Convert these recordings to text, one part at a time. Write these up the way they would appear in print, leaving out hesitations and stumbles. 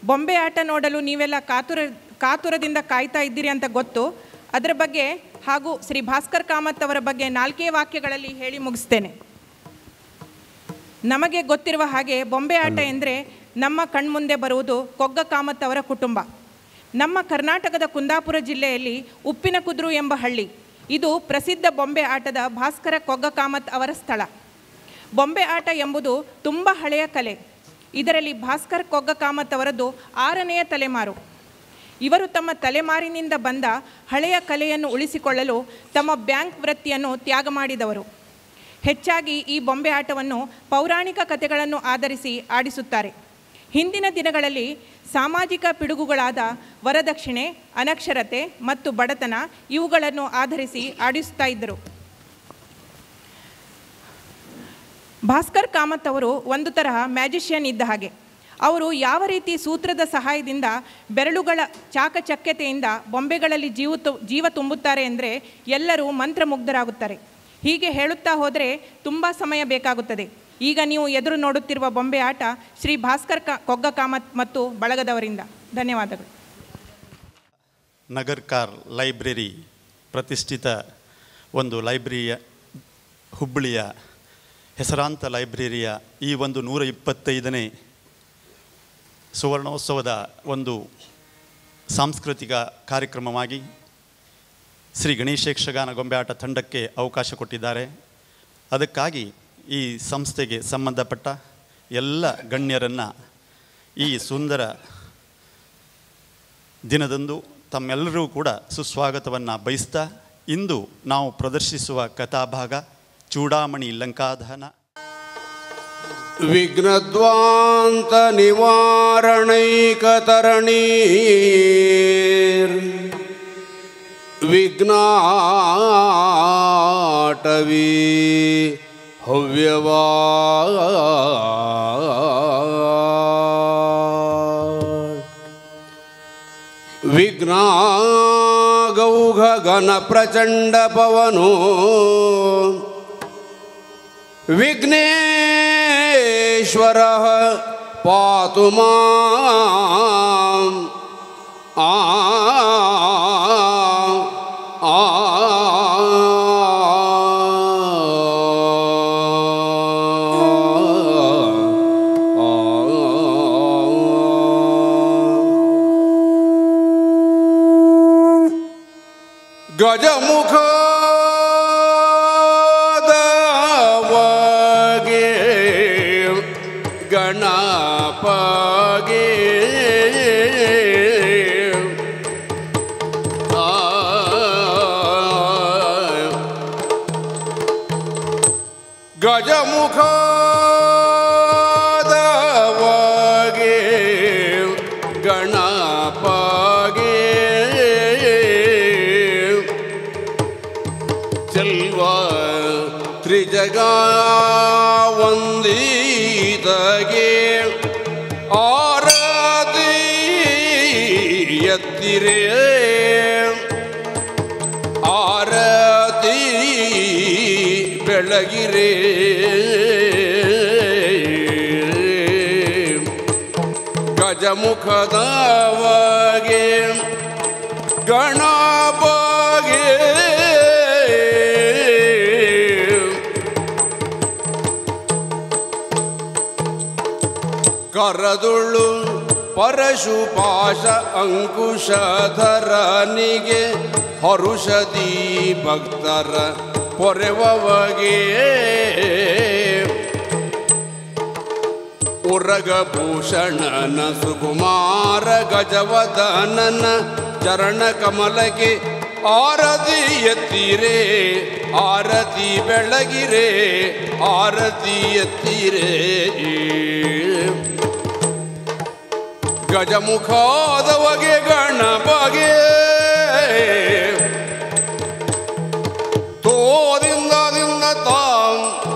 ಬೊಂಬೆ ಆಟ ನೋಡಲು ನೀವೆಲ್ಲ ಕಾತುರದಿಂದ ಕಾಯ್ತಾ ಇದ್ದೀರಿ ಅಂತ ಗೊತ್ತು. ಅದರ ಬಗ್ಗೆ ಹಾಗೂ ಶ್ರೀ ಭಾಸ್ಕರ್ ಕಾಮತ್ ಅವರ ಬಗ್ಗೆ 4 ವಾಕ್ಯಗಳಲ್ಲಿ ಹೇಳಿ ಮುಗಿಸ್ತೇನೆ. ನಮಗೆ ಗೊತ್ತಿರುವ ಹಾಗೆ ಬೊಂಬೆ ಆಟ ಎಂದರೆ ನಮ್ಮ ಕಣ್ಮುಂದೆ ಬರುವುದು ಕೊಗ್ಗ ಕಾಮತ್ ಅವರ ಕುಟುಂಬ. ನಮ್ಮ ಕರ್ನಾಟಕದ ಕುಂದಾಪುರ ಜಿಲ್ಲೆಯಲ್ಲಿ ಉಪ್ಪಿನಕುದ್ರು ಎಂಬ ಹಳ್ಳಿ. ಇದು ಪ್ರಸಿದ್ಧ ಬೊಂಬೆ ಆಟದ ಭಾಸ್ಕರ ಕೊಗ್ಗ ಕಾಮತ್ ಅವರ ಸ್ಥಳ. ಬೊಂಬೆ ಆಟ ಎಂಬುದು ತುಂಬ ಹಳೆಯ ಕಲೆ. ಇದರಲ್ಲಿ ಭಾಸ್ಕರ್ ಕೊಗ್ಗ ಕಾಮತ್ ಅವರದ್ದು 6ನೇ ತಲೆಮಾರು. ಇವರು ತಮ್ಮ ತಲೆಮಾರಿನಿಂದ ಬಂದ ಹಳೆಯ ಕಲೆಯನ್ನು ಉಳಿಸಿಕೊಳ್ಳಲು ತಮ್ಮ ಬ್ಯಾಂಕ್ ವೃತ್ತಿಯನ್ನು ತ್ಯಾಗ ಮಾಡಿದವರು. ಹೆಚ್ಚಾಗಿ ಈ ಬೊಂಬೆ ಆಟವನ್ನು ಪೌರಾಣಿಕ ಕಥೆಗಳನ್ನು ಆಧರಿಸಿ ಆಡಿಸುತ್ತಾರೆ. ಹಿಂದಿನ ದಿನಗಳಲ್ಲಿ ಸಾಮಾಜಿಕ ಪಿಡುಗುಗಳಾದ ವರದಕ್ಷಿಣೆ, ಅನಕ್ಷರತೆ ಮತ್ತು ಬಡತನ ಇವುಗಳನ್ನು ಆಧರಿಸಿ ಆಡಿಸುತ್ತಾ ಇದ್ದರು. ಭಾಸ್ಕರ್ ಕಾಮತ್ ಅವರು ಒಂದು ತರಹ ಮ್ಯಾಜಿಷಿಯನ್ ಇದ್ದ ಹಾಗೆ. ಅವರು ಯಾವ ರೀತಿ ಸೂತ್ರದ ಸಹಾಯದಿಂದ ಬೆರಳುಗಳ ಚಾಕಚಕ್ಯತೆಯಿಂದ ಬೊಂಬೆಗಳಲ್ಲಿ ಜೀವ ತುಂಬುತ್ತಾರೆ ಅಂದರೆ ಎಲ್ಲರೂ ಮಂತ್ರಮುಗ್ಧರಾಗುತ್ತಾರೆ. ಹೀಗೆ ಹೇಳುತ್ತಾ ಹೋದರೆ ತುಂಬ ಸಮಯ ಬೇಕಾಗುತ್ತದೆ. ಈಗ ನೀವು ಎದುರು ನೋಡುತ್ತಿರುವ ಬೊಂಬೆ ಆಟ ಶ್ರೀ ಭಾಸ್ಕರ್ ಕೊಗ್ಗ ಕಾಮತ್ ಮತ್ತು ಬಳಗದವರಿಂದ. ಧನ್ಯವಾದಗಳು. ನಗರ್ಕಾರ್ ಲೈಬ್ರರಿ ಪ್ರತಿಷ್ಠಿತ ಒಂದು ಲೈಬ್ರರಿಯ, ಹುಬ್ಬಳ್ಳಿಯ ಹೆಸರಾಂತ ಲೈಬ್ರರಿಯ ಈ ಒಂದು 125ನೇ ಸುವರ್ಣೋತ್ಸವದ ಒಂದು ಸಾಂಸ್ಕೃತಿಕ ಕಾರ್ಯಕ್ರಮವಾಗಿ ಶ್ರೀ ಗಣೇಶ ಯಕ್ಷಗಾನ ಗೊಂಬೆ ಆಟ ತಂಡಕ್ಕೆ ಅವಕಾಶ ಕೊಟ್ಟಿದ್ದಾರೆ. ಅದಕ್ಕಾಗಿ ಈ ಸಂಸ್ಥೆಗೆ ಸಂಬಂಧಪಟ್ಟ ಎಲ್ಲ ಗಣ್ಯರನ್ನು ಈ ಸುಂದರ ದಿನದಂದು ತಮ್ಮೆಲ್ಲರೂ ಕೂಡ ಸುಸ್ವಾಗತವನ್ನು ಬಯಸ್ತಾ, ಇಂದು ನಾವು ಪ್ರದರ್ಶಿಸುವ ಕಥಾಭಾಗ ಚೂಡಾಮಣಿ ಲಂಕಾದಹನ. ವಿಘ್ನದ್ವಾಂತ ನಿವಾರಣೈಕತರಣೀ ವಿಘ್ನಾಟವೀ ಹವ್ಯವಾ ವಿಘ್ನಾಗೌಘ ಘನ ಪ್ರಚಂಡ ಪವನೋ ವಿಘ್ನೇಶ್ವರ ಪಾತು ಮಾಂ. ಗಜಮುಖ ಗಣಪಗೆ ಗಜಮುಖದವಗೆ ಗಣಪಗೆ ಚೆಲ್ವ ತ್ರಿಜಗ ವಂದಿತಗೆ ಆರತಿ ಎತ್ತಿರೆ ಆರತಿ ಬೆಳಗಿರೆ ಗಜಮುಖದವಗೆ ಗಣಪಗೆ ಕರದುಳ್ಳು ಪರಶುಪಾಶ ಅಂಕುಶಧರನಿಗೆ ಹರುಷದಿ ಭಕ್ತರ ಪೊರೆವಗೆ ಉರಗಭೂಷಣನ ಸುಕುಮಾರ ಗಜವದನನ ಚರಣ ಕಮಲಕ್ಕೆ ಆರತಿ ಎತ್ತಿರೆ ಆರತಿ ಬೆಳಗಿರೆ ಆರತಿ ಎತ್ತಿರೆ ಗಜಮುಖಾದವಗೆ ಗಣಪಗೆ ತೋದಿಂದ ತಾಂ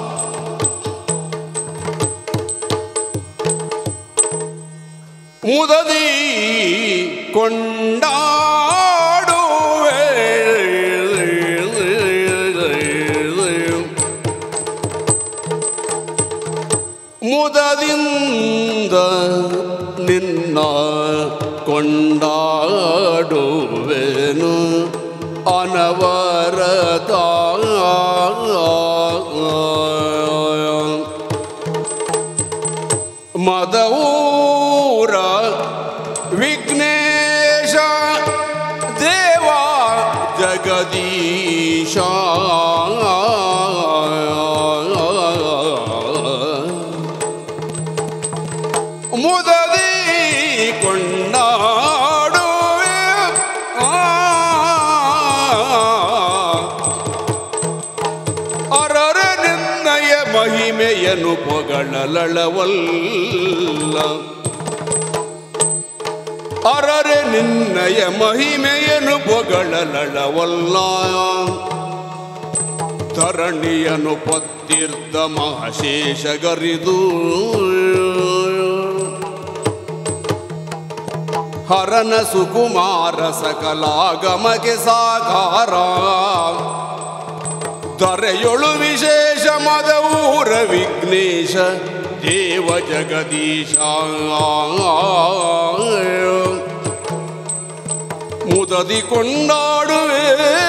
ಮುದದಿ ಕೊಂಡಾಡುವೆ ಮುದದಿಂದ ನಿನ್ನ ಕೊಂಡಾಡುವೆನು ಅನವರತ ಮದವೂರ ವಿಘ್ನೇಶ ದೇವ ಜಗದೀಶ ಮುದದಿ ಕೊಂಡಾಡುವೆ ಅರರ ನಿನ್ನಯ ಮಹಿಮೆಯನ್ನು ಪೊಗಳಲಳವಲ್ಲ ಅರರೆ ನಿನ್ನಯ ಮಹಿಮೆಯನ್ನು ಪೊಗಳಲಳವಲ್ಲ ಧರಣಿಯನು ಪತ್ತಿರ್ದ ಮಹಶೇಷಗರಿದು ಹರನ ಸುಕುಮಾರ ಸಕಲಾಗಮಗೆ ಸಾಕಾರ ದರೆಯೊಳು ವಿಶೇಷ ಮದವೂರ ವಿಘ್ನೇಶ ದೇವ ಜಗದೀಶ ಮುದದಿ ಕೊಂಡಾಡುವೆ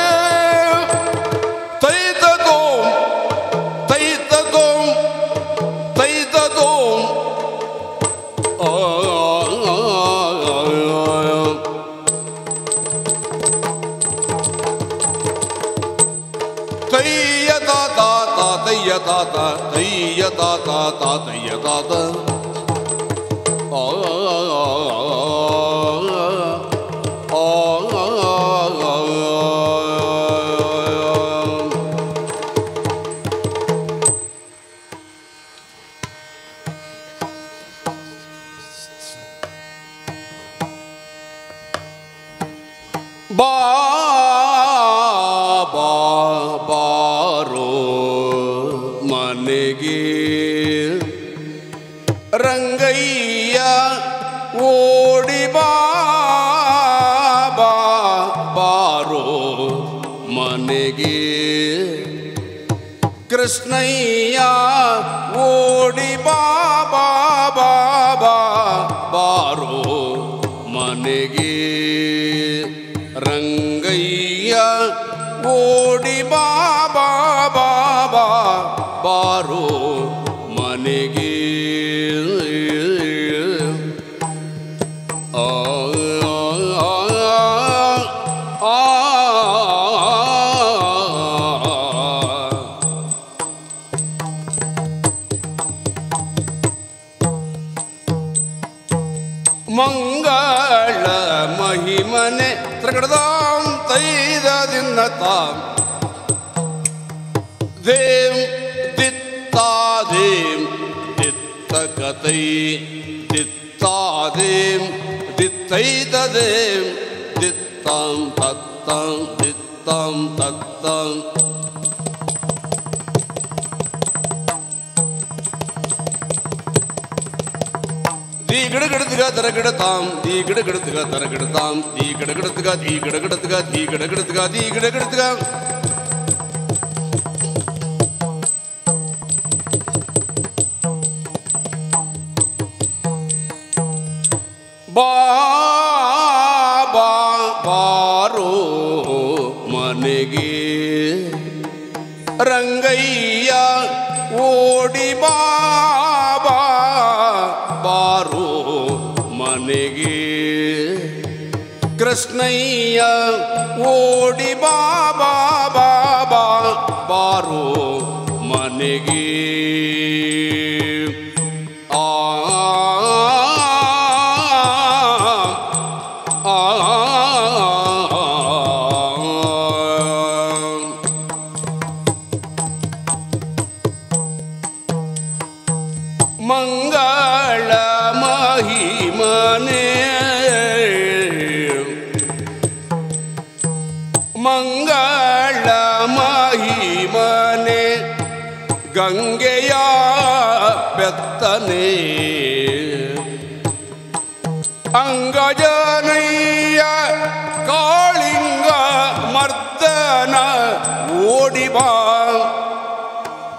ತೈತದೋ ತೈತದೋ ತೈತದೋ ತಯ್ಯ ತಾತ ತಾತಯ್ಯ ತಾತ ತಯ್ಯ ತಾತ ತಾತಯ್ಯ ತಾತ ಬಾರೋ ಮನೆಗೆ ರಂಗಯ್ಯ ಓಡಿ ಬಾರೋ ಮನೆಗೆ ಕೃಷ್ಣಯ್ಯ ಓಡಿ ಬಾರೋ ಮನೆಗೆ ರಂಗಯ್ಯ ಓಡಿ ಬಾರೋ ಮನೆಗೆ ಮಂಗಳ ಮಹಿಮನೆ ತ್ರಗಡದಾಂ ತೈದದಿನ್ನ ತಾಂ ದೇಂ ದಿತ್ತಾದೇಂ ದಿತ್ತಕತೈ ದಿತ್ತಾದೇಂ ದಿತ್ತೈತದೇಂ ದಿತ್ತಾಂ ತತ್ತಾಂ ದಿತ್ತಾಂ ತತ್ತಾಂ दी गिड़गड़तगा दरगड़ताम दी गिड़गड़तगा दरगड़ताम दी गिड़गड़तगा दी गिड़गड़तगा दी गिड़गड़तगा दी गिड़गड़तगा ಬಾರೋ ಮನೆಗೆ ರಂಗಯ್ಯ ಓಡಿ ಬಾರೋ ಮನೆಗೆ ಕೃಷ್ಣಯ್ಯ ಓಡಿ ಬಾರೋ ಮನೆಗೆ ಮಂಗಳ ಮಹಿಮನೆ ಮಂಗಳ ಮಹಿಮನೆ ಗಂಗೆಯ ಬೆತ್ತನೆ ಅಂಗಜನಯ್ಯ ಕಾಳಿಂಗ ಮರ್ದನ ಓಡಿ ಬಾ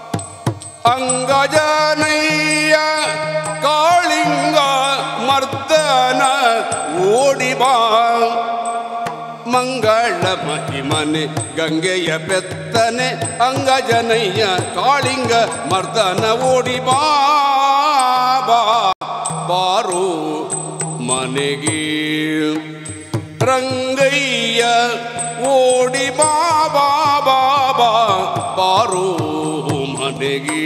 ಅಂಗಜನಯ್ಯ ಕಾಳಿಂಗ ಮರ್ದ ಮಂಗಳ ಮಹಿಮನೆ ಗಂಗೆಯ ಬೆತ್ತನೆ ಅಂಗಜನಯ್ಯ ಕಾಳಿಂಗ ಮರ್ದನ ಓಡಿ ಬಾಬಾ ಬಾರು ಮನೆಗೆ ರಂಗಯ್ಯ ಓಡಿ ಬಾಬಾ ಬಾಬಾ ಬಾರು ಮನೆಗೆ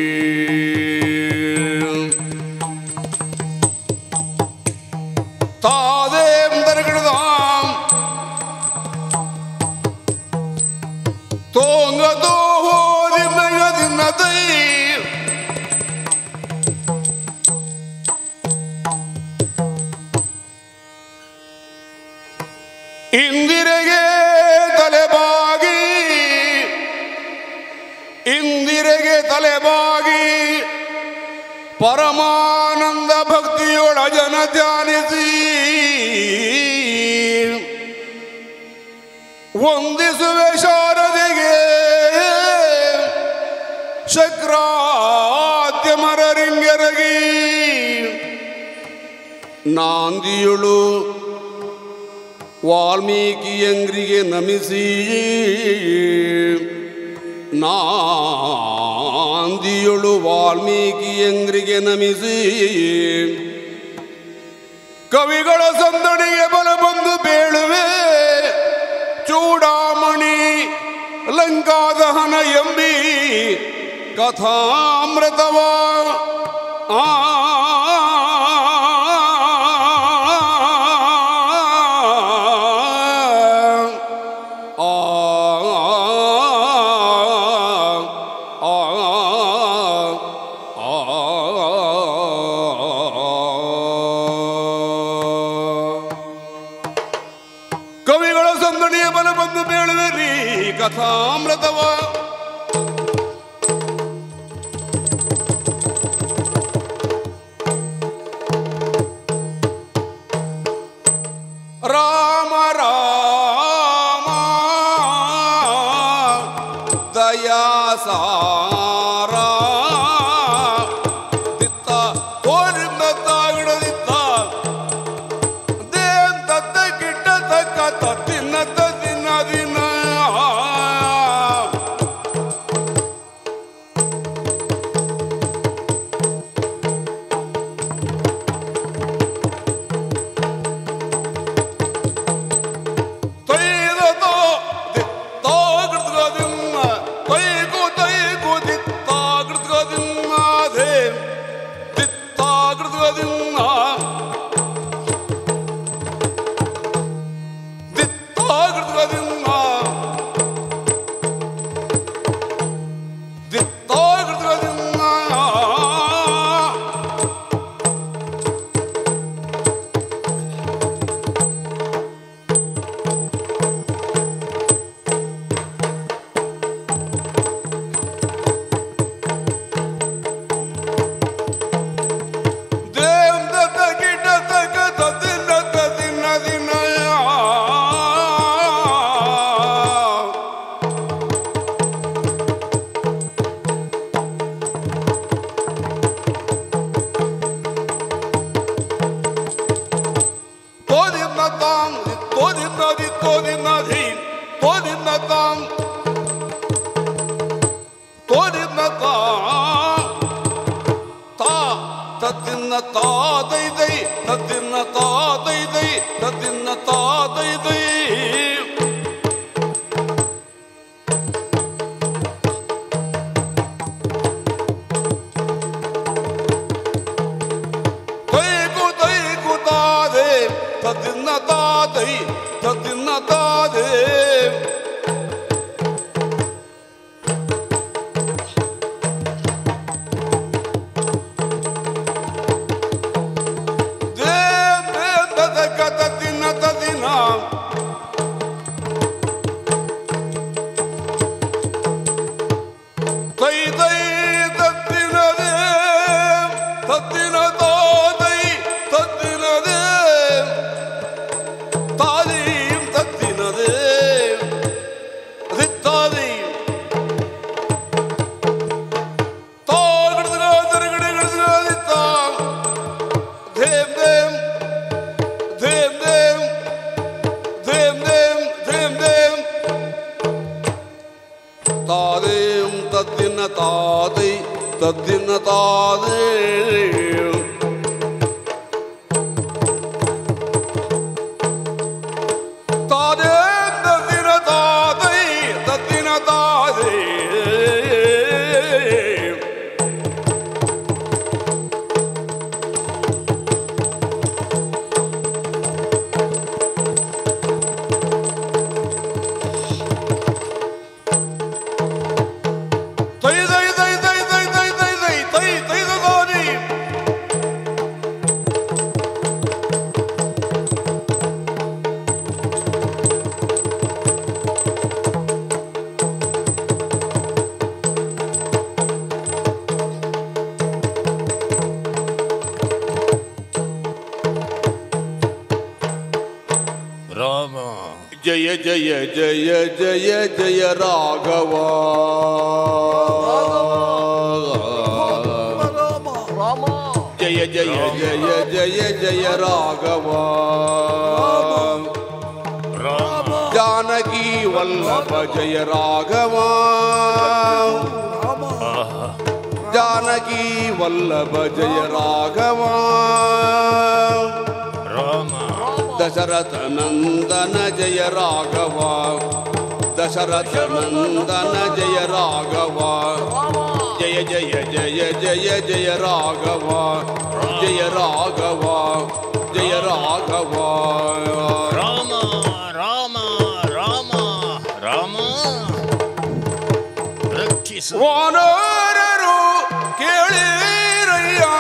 ತಾದೇಂ ದರಗಿಡದಾಂ ತೋಂಗದೋ ಹೋದಿ ನಗದಿನ್ನದೈ ಇಂದಿರೆಗೆ ತಲೆಬಾಗಿ ಇಂದಿರೆಗೆ ತಲೆಬಾಗಿ ಪರಮಾನಂದ ಭಕ್ತಿಯೊಳ ಜನ ಧ್ಯಾನಿಸಿ ವಂದಿಸುವೆ ಶಾರದೆಗೆ ಶಕ್ರಾದ್ಯ ಮರರಿಂಗೆರಗಿ ನಾಂದಿಯುಳು ವಾಲ್ಮೀಕಿಯಂಗ್ರಿಗೆ ನಮಿಸಿ ನಾಂದಿಯುಳು ವಾಲ್ಮೀಕಿಯಂಗ್ರಿಗೆ ನಮಿಸಿ ಕವಿಗಳ ಸಂದಣಿಗೆ ಬಲ ಬಂದು ಬೇಳುವೆ ಚೂಡಾಮಣಿ ಲಂಕಾದಹನ ಎಂಬಿ ಕಥಾಮೃತವ ಕಥಾಮೃತವ ರಾಮ ರಾಮ ದಯಾಸಾರ ದಿತ್ತ ತೋರಿಂದ ತಾಗಿಡದಿತ್ತ ದೇಂತ ಕಿಟ್ಟ ತಕ್ಕ ತತ್ತಿನ ತತ್ತಿನ ದಿನ ತಾದೇಂ ತದ್ದಿನ ತಾದೈ ತದ್ದಿನ ತಾದೇ ತಾದೇಂ ತದ್ದಿನ ತಾದೈ ತದ್ದಿನ ತಾದೇ जय जय जय जय जय राघव जय जय जय जय जय राघव जानकी वल्लभ जय राघव जानकी वल्लभ जय राघव दशरथ नंदन जय राघव दशरथ नंदन जय राघव जय जय जय जय जय राघव जय राघव जय राघव राम राम राम राम रक्षिसु ವಾನರರು ಕೇಳಿರಯ್ಯ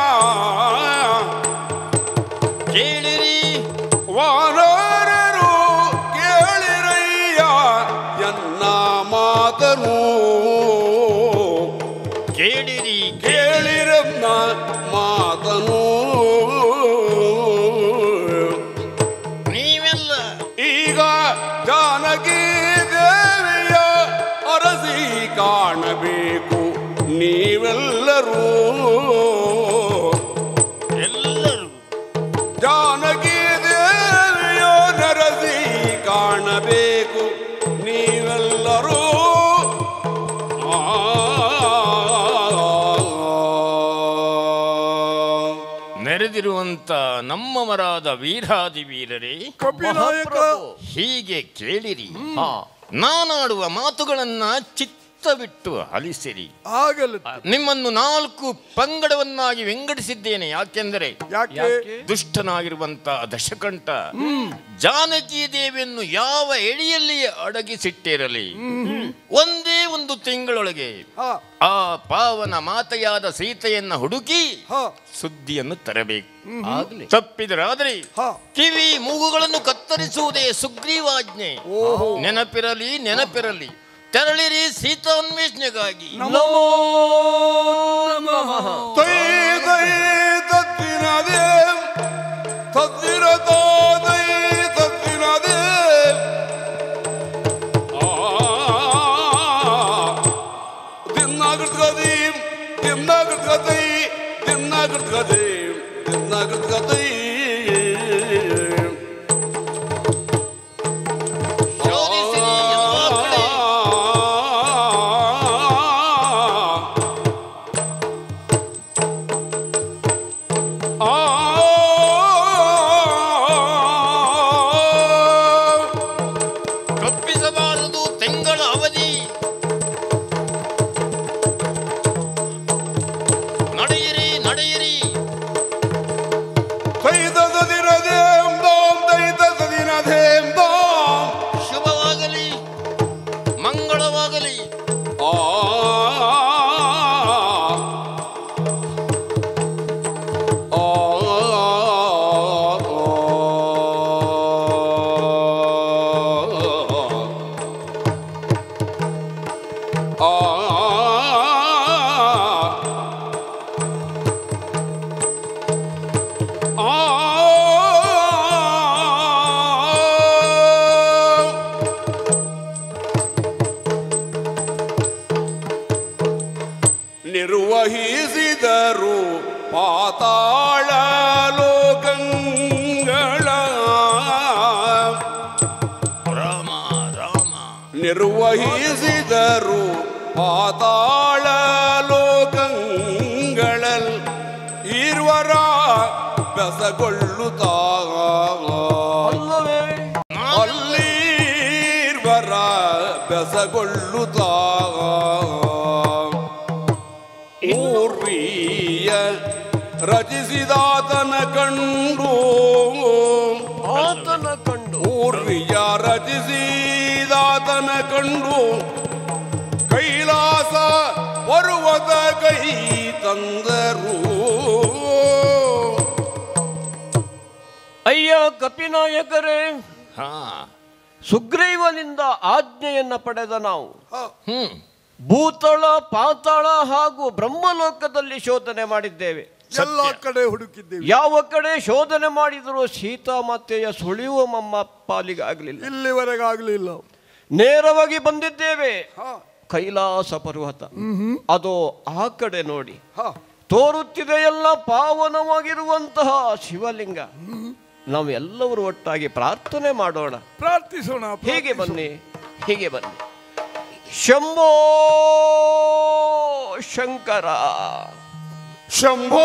ಕೇಳಿರಿ ವಾನರರು ಕೇಳಿರಯ್ಯ ಎನ್ನ ಮಾತನು ಕೇಳಿರಿ ಕೇಳಿರನ್ನ ಮಾತನು ನೀವೆಲ್ಲ ಈಗ ಜಾನಕಿ ದೇವಿಯ ಅರಸಿ ಕಾಣಬೇಕು ನೀವೆಲ್ಲರೂ ಎಲ್ಲರೂ ಜಾನಕಿ ದೇವಿಯ ನರಸಿ ಕಾಣಬೇಕು ನೀವೆಲ್ಲರೂ ನೆರೆದಿರುವಂತ ನಮ್ಮವರಾದ ವೀರಾದಿ ವೀರರೇ, ಹೀಗೆ ಕೇಳಿರಿ. ನಾನಾಡುವ ಮಾತುಗಳನ್ನ ಚಿತ್ತವಿಟ್ಟು ಆಲಿಸಿರಿ. ನಿಮ್ಮನ್ನು 4 ಪಂಗಡವನ್ನಾಗಿ ವಿಂಗಡಿಸಿದ್ದೇನೆ. ಯಾಕೆಂದರೆ ದುಷ್ಟನಾಗಿರುವಂತ ದಶಕಂಠ ಜಾನಕಿ ದೇವಿಯನ್ನು ಯಾವ ಎಡೆಯಲ್ಲಿ ಅಡಗಿಸಿಟ್ಟಿರಲಿ, ಒಂದೇ ಒಂದು ತಿಂಗಳೊಳಗೆ ಆ ಪಾವನ ಮಾತೆಯಾದ ಸೀತೆಯನ್ನ ಹುಡುಕಿ ಸುದ್ದಿಯನ್ನು ತರಬೇಕು. ತಪ್ಪಿದರಾದರೆ ಕಿವಿ ಮೂಗುಗಳನ್ನು ಕತ್ತರಿಸುವುದೇ ಸುಗ್ರೀವಾಜ್ಞೆ. ನೆನಪಿರಲಿ ನೆನಪಿರಲಿ. ತೆರಳಿರಿ ಸೀತಾನ್ವೇಷಣೆಗಾಗಿ. ನಿರ್ವಹಿಸಿದರು ಪಾತಾಳ ಲೋಕಗಳ ರಾಮ ರಾಮ ನಿರ್ವಹಿಸಿದರು ಪಾತಾಳ ಲೋಕಂಗಳಲ್ ಈರ್ವರ ಬೆಸಗೊಳ್ಳುತ್ತಾ ಅಲ್ಲೀರ್ವರ ಬೆಸಗೊಳ್ಳುತ್ತಾ ಊರ್ವಿಯ ರಚಿಸಿದಾತನ ಕಂಡು ಊರ್ವಿಯ ರಚಿಸಿದಾತನ ಕಂಡು ಕೈಲಾಸ ಪರ್ವತ ಕೈ ತಂದರು. ಅಯ್ಯ ಕಪಿನಾಯಕರೇ, ಸುಗ್ರೀವನಿಂದ ಆಜ್ಞೆಯನ್ನ ಪಡೆದ ನಾವು ಭೂತಳ ಪಾತಾಳ ಹಾಗೂ ಬ್ರಹ್ಮಲೋಕದಲ್ಲಿ ಶೋಧನೆ ಮಾಡಿದ್ದೇವೆ. ಎಲ್ಲ ಕಡೆ ಹುಡುಕಿದ್ದೇವೆ. ಯಾವ ಕಡೆ ಶೋಧನೆ ಮಾಡಿದರೂ ಸೀತಾಮಾತೆಯ ಸುಳಿವು ನಮ್ಮ ಪಾಲಿಗೆ ಆಗಲಿಲ್ಲ. ಇಲ್ಲಿವರೆಗೆ ಆಗಲಿಲ್ಲ. ನೇರವಾಗಿ ಬಂದಿದ್ದೇವೆ ಕೈಲಾಸ ಪರ್ವತ. ಅದು ಆ ಕಡೆ ನೋಡಿ ತೋರುತ್ತಿದೆ ಎಲ್ಲ ಪಾವನವಾಗಿರುವಂತಹ ಶಿವಲಿಂಗ. ನಾವೆಲ್ಲರೂ ಒಟ್ಟಾಗಿ ಪ್ರಾರ್ಥನೆ ಮಾಡೋಣ, ಪ್ರಾರ್ಥಿಸೋಣ. ಹೀಗೆ ಬನ್ನಿ, ಹೀಗೆ ಬನ್ನಿ. ಶಂಭೋ ಶಂಕರ, ಶಂಭೋ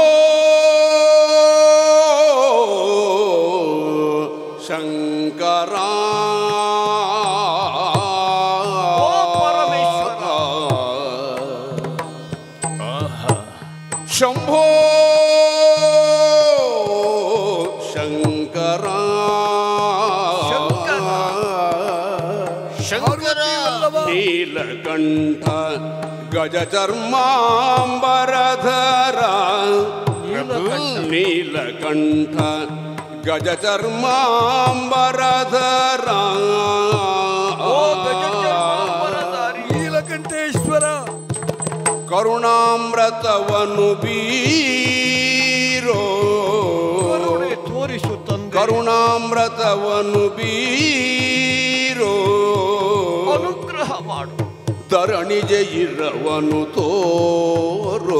ಶಂಕರ, ಓ ಪರಮೇಶ್ವರ. ಶಂಭೋ ಶಂಕರ, ಶಂಕರ ನೀಲಕಂಠ ಗಜ ಚರ್ಮಾಂಬರಧರ, ನೀಲಕಂಠ ಗಜ ಚರ್ಮಾಂಬರಧರ, ನೀಲಕಂಠೇಶ್ವರ ಕರುಣಾಮೃತವನು ಬೀರೋ, ತೋರಿಸು ತಂದೆ, ಕರುಣಾಮೃತವನು ಬೀರೋ, ಅನುಗ್ರಹ ಮಾಡು. ಧರಣಿಜ ಇರವನು ತೋರೋ.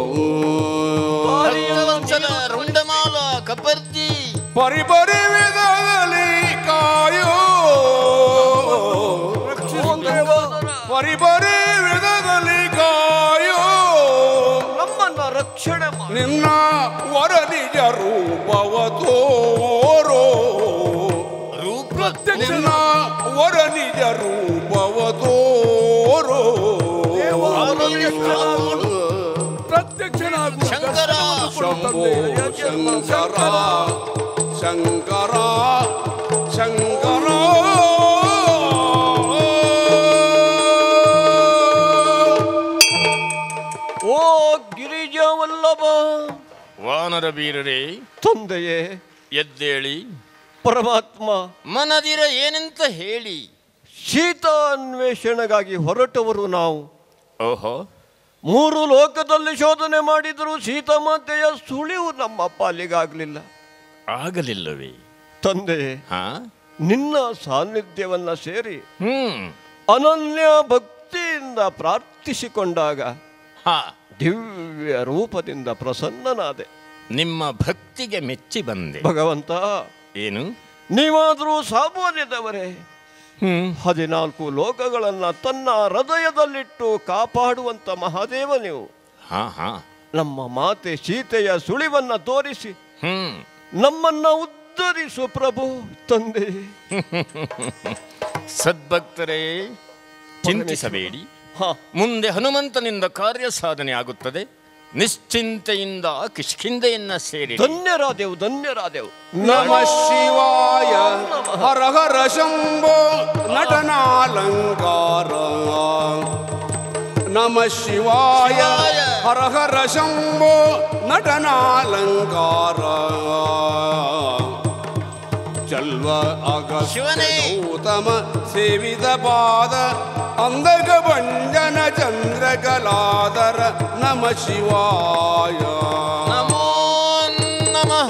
ರುಂಡಮಾಲ ಕಪರ್ದಿ ಪರಿಪರಿ ವಿಧದಲ್ಲಿ ಕಾಯೋ, ಪರಿಪರಿ ವಿಧದಲ್ಲಿ ಕಾಯೋ, ನಮ್ಮನ್ನ ರಕ್ಷಣೆ ಮಾಡು. ನಿನ್ನ ವರ ನಿಜ ರೂಪವ ತೋರೋ, ನಿನ್ನ ವರ ನಿಜ ರೂಪವ ತೋರೋ. ಪ್ರತ್ಯಕ್ಷನಾಗು ಶಂಕರ, ಶಂಭೋ ಶಂಕರ, ಶಂಕರ ಶಂಕರ. ಓ ಗಿರಿಜಾವಲ್ಲಭ, ವಾನರ ವೀರರೇ, ತಂದೆಯೇ ಎದ್ದೇಳಿ. ಪರಮಾತ್ಮ, ಮನದಿರ ಏನೆಂತ ಹೇಳಿ. ಸೀತಾನ್ವೇಷಣೆಗಾಗಿ ಹೊರಟವರು ನಾವು. ಓಹೋ, 3 ಲೋಕದಲ್ಲಿ ಶೋಧನೆ ಮಾಡಿದರೂ ಸೀತಾಮಾತೆಯ ಸುಳಿವು ನಮ್ಮ ಪಾಲಿಗಾಗಲಿಲ್ಲ. ಆಗಲಿಲ್ಲವೇ ತಂದೆ, ಹಾ, ನಿನ್ನ ಸಾನ್ನಿಧ್ಯವನ್ನ ಸೇರಿ ಹ್ಮ್, ಅನನ್ಯ ಭಕ್ತಿಯಿಂದ ಪ್ರಾರ್ಥಿಸಿಕೊಂಡಾಗ ಹಾ, ದಿವ್ಯ ರೂಪದಿಂದ ಪ್ರಸನ್ನನಾದೆ. ನಿಮ್ಮ ಭಕ್ತಿಗೆ ಮೆಚ್ಚಿ ಬಂದೆ. ಭಗವಂತ, ಏನು? ನೀವಾದರೂ ಸಾಮಾನ್ಯದವರೇ, 14 ಲೋಕಗಳನ್ನ ತನ್ನ ಹೃದಯದಲ್ಲಿಟ್ಟು ಕಾಪಾಡುವಂತ ಮಹಾದೇವ ನೀವು. ಹಾ ಹಾ, ನಮ್ಮ ಮಾತೆ ಸೀತೆಯ ಸುಳಿವನ್ನ ತೋರಿಸಿ ನಮ್ಮನ್ನ ಉದ್ಧರಿಸು ಪ್ರಭು. ತಂದೆ, ಸದ್ಭಕ್ತರೇ, ಚಿಂತಿಸಬೇಡಿ. ಮುಂದೆ ಹನುಮಂತನಿಂದ ಕಾರ್ಯ ಸಾಧನೆ ಆಗುತ್ತದೆ. ನಿಶ್ಚಿಂತೆಯಿಂದ ಕಿಷ್ಕಿಂಧೆಯನ್ನ ಸೇರಿ. ಧನ್ಯರಾದೆವು, ಧನ್ಯರಾದೆವು. ನಮ ಶಿವಾಯ, ಹರ ಹರ ಶಂಭೋ ನಟನಾಲಂಕಾರ. ನಮ ಶಿವಾಯ, ಹರ ಹರ ಶಂಭೋ ನಟನಾಲಂಕಾರ. ಚಲ್ವ ಅಗಸ್ತ್ಯೌತಮ ಸೇವಿತ ಪಾದ ಅಂದಗ ಭಂಜನ ಚಂದ್ರಕಲಾದರ. ನಮ ಶಿವಾಯ, ನಮೋ ನಮಃ.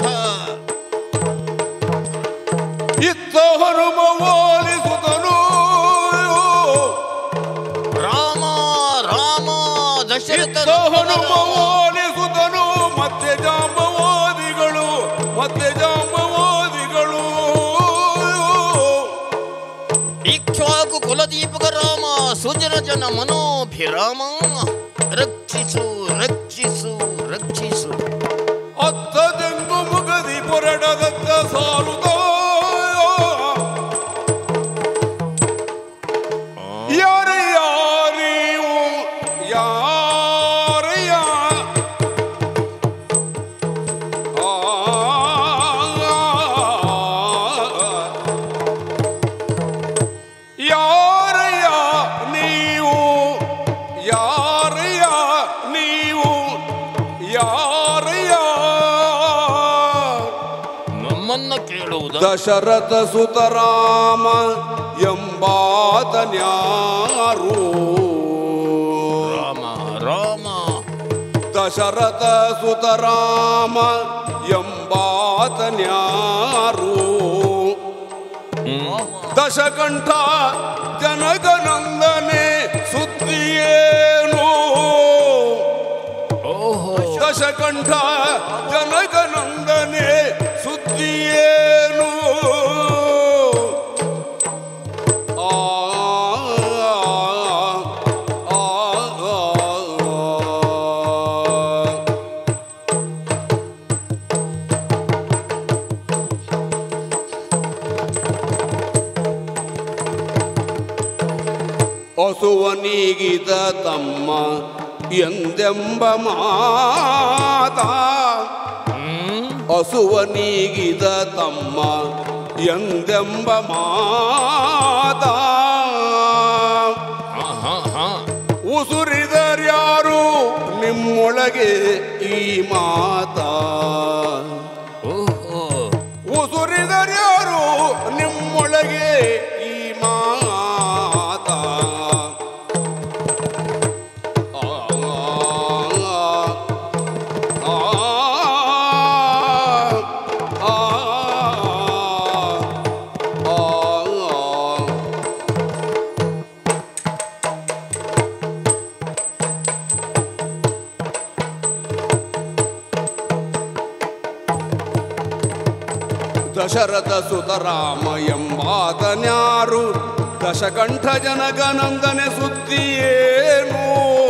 ಇತ್ತ ಹನುಮ ಓಲಿಸುತ್ತನು ರಾಮ ರಾಮ ದಶರಥ. ಹನುಮ ಓಲಿಸುತ್ತನು ಮತ್ತೆ ಜಾಂಬವಾದಿಗಳು, ಮತ್ತೆ ಜಾಂಬವಾದಿಗಳು. ಇಕ್ಷ್ವಾಕು ಕುಲದೀಪಕ ರಾಮ ಸುಜನ ಜನ ಮನೋಭಿರಾಮ ರಕ್ಷಿಸು ರಕ್ಷಿಸು ರಕ್ಷಿಸು. ಅತ್ತದೆಂಗು ಮುಗದಿ ಪೊರಡದತ್ತ ಸಾರುತ್ತೋ ಯಾರಯ್ಯ ನೀವು ಯಾರಯ್ಯ ಯಾರಯ್ಯ ನೀವು ಯಾರಯ್ಯ ನೀವು ಯಾರಯ್ಯ ನಮ್ಮನ್ನ ಕೇಳುವುದ? ದಶರಥ ಸುತರಾಮ ಎಂಬಾತನ್ಯಾರು ರಾಮ ರಾಮ. ದಶರಥ ಸುತರಾಮ ಎಂಬಾತನ್ಯಾರು ದಶಕಂಠ ಜನಗನಂದನೆ ಸುದ್ದಿಯೇನು ದಶಕಂಠ ಜನಗನಂದನೆ ಸುದ್ದಿಯೇನು ಹಸುವನಿಗಿದ ತಮ್ಮ ಎಂದೆಂಬ ಮಾತ ಹಸುವನಿಗಿದ ತಮ್ಮ ಎಂದೆಂಬ ಮಾತ ಉಸುರಿದರ್ಯಾರು ನಿಮ್ಮೊಳಗೆ ಈ ಮಾತ ಉಸುರಿದರ್ಯಾರು ನಿಮ್ಮೊಳಗೆ ಈ ಮಾತ ದಶರಥ ಸುತರಾಮ ಎಂಬಾತನ್ಯಾರು ದಶಕಂಠ ಜನಗನಂದನೆ ಸುದ್ದಿಯೇನು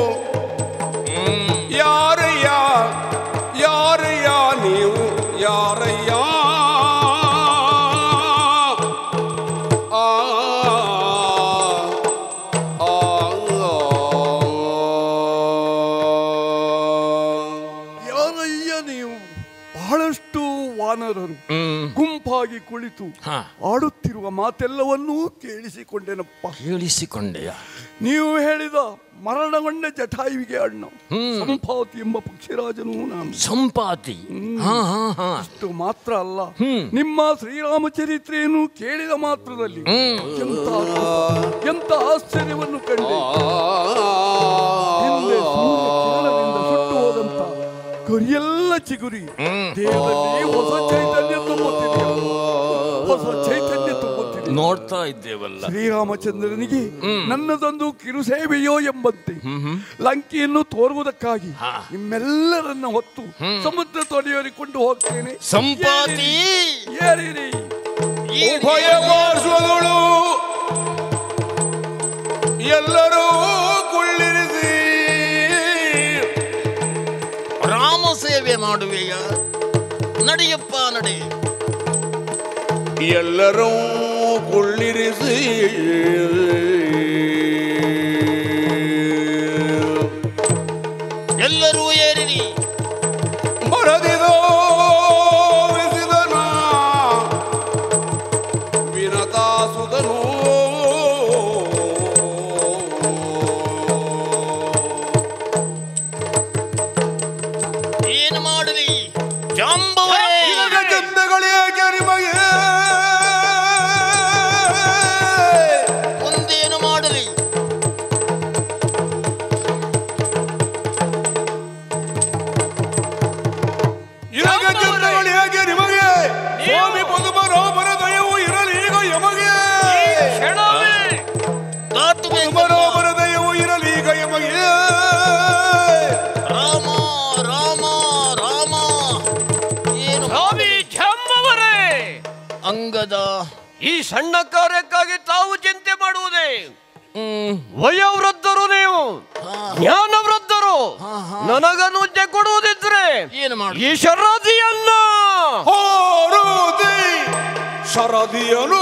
ಯಾರಯ್ಯ ಯಾರಯ್ಯ ನೀವು ಯಾರಯ್ಯ ಯಾರಯ್ಯ ನೀವು? ಬಹಳಷ್ಟು ವಾನರರು ಗುಂಪಾಗಿ ಕುಳಿತು ಆಡುತ್ತಿರುವ ಮಾತೆಲ್ಲವನ್ನೂ ಕೇಳಿಸಿಕೊಂಡೆನಪ್ಪ. ಕೇಳಿಸಿಕೊಂಡೆಯ? ನೀವು ಹೇಳಿದ ಮರಣಗೊಂಡ ಜಟಾಯುವಿಗೆ ಅಣ್ಣ ಸಂಪಾತಿ ಎಂಬ ಪಕ್ಷಿರಾಜನು ನಾನು. ಸಂಪಾತಿ? ಅಷ್ಟು ಮಾತ್ರ ಅಲ್ಲ, ನಿಮ್ಮ ಶ್ರೀರಾಮಚರಿತ್ರೆಯನ್ನು ಕೇಳಿದ ಮಾತ್ರದಲ್ಲಿ ಎಂತ ಆಶ್ಚರ್ಯವನ್ನು ಕಂಡೆ. ಹಿಂದೆ ಸೂರ್ಯ ಕಿರಣದಿಂದ ಸುಟ್ಟು ಹೋದಂತ ಕರಿಯೆಲ್ಲ ಚಿಗುರಿ ದೇಹದಲ್ಲಿ ಹೊಸ ಚೈತನ್ಯ ತುಂಬುತ್ತಿದೆ, ಹೊಸ ಚೈತನ್ಯ ತುಂಬುತ್ತಿದೆ. ನೋಡ್ತಾ ಇದ್ದೇವಲ್ಲ. ಶ್ರೀರಾಮಚಂದ್ರನಿಗೆ ನನ್ನದೊಂದು ಕಿರುಸೇವೆಯೋ ಎಂಬಂತೆ ಲಂಕೆಯನ್ನು ತೋರುವುದಕ್ಕಾಗಿ ನಿಮ್ಮೆಲ್ಲರನ್ನ ಹೊತ್ತು ಸಮುದ್ರ ತೊಡೆಯರಿಕೊಂಡು ಹೋಗ್ತೇನೆ. ಸಂಪಾತಿ ಏರಿರಿ. ಉಭಯ ಪಾರ್ಶ್ವಗಳು ಎಲ್ಲರೂ ಕುಳ್ಳಿರಿಸಿ ರಾಮ ಸೇವೆ ಮಾಡುವೆಯ? ನಡೆಯಪ್ಪ ನಡೆ. ಎಲ್ಲರೂ ಕುಳ್ಳಿರಿಸಿ ಎಲ್ಲರೂ ಏರಿರಿ. ಮರದಿದೋ ವಿಸಿದನ ವಿನತಾಸುದನು ಏನು ಮಾಡಲಿ ಜಾಂಬವರೇ? ಚಂದಗಳಿಗೆ ನಿಮಗೆ ಮುಂದೇನು ಮಾಡಲಿ? ಚಂದಗಳಿಗೆ ನಿಮಗೆ ಸ್ವಾಮಿ ಪದುಮರಾಮರ ದಯವು ಇರಲಿ ಈಗ ಯಮಗೆ. ಪದುಮರಾಮರ ದಯವು ಇರಲಿ ಈಗ ಯಮಗೆ. ರಾಮ ರಾಮ ರಾಮ. ಏನು ಸ್ವಾಮಿ ಜಾಂಬವರೇ? ಅಂಗದ ಈ ಸಣ್ಣ ಕಾರ್ಯಕ್ಕಾಗಿ ತಾವು ಚಿಂತೆ ಮಾಡುವುದೇ? ವಯೋವೃದ್ಧರು ನೀವು, ಜ್ಞಾನವೃದ್ಧರು. ನನಗನುಜ್ಞೆ ಕೊಡುವುದಿದ್ರೆ ಏನು ಮಾಡಿ ಈ ಶರದಿಯನ್ನ ಶರದಿಯನು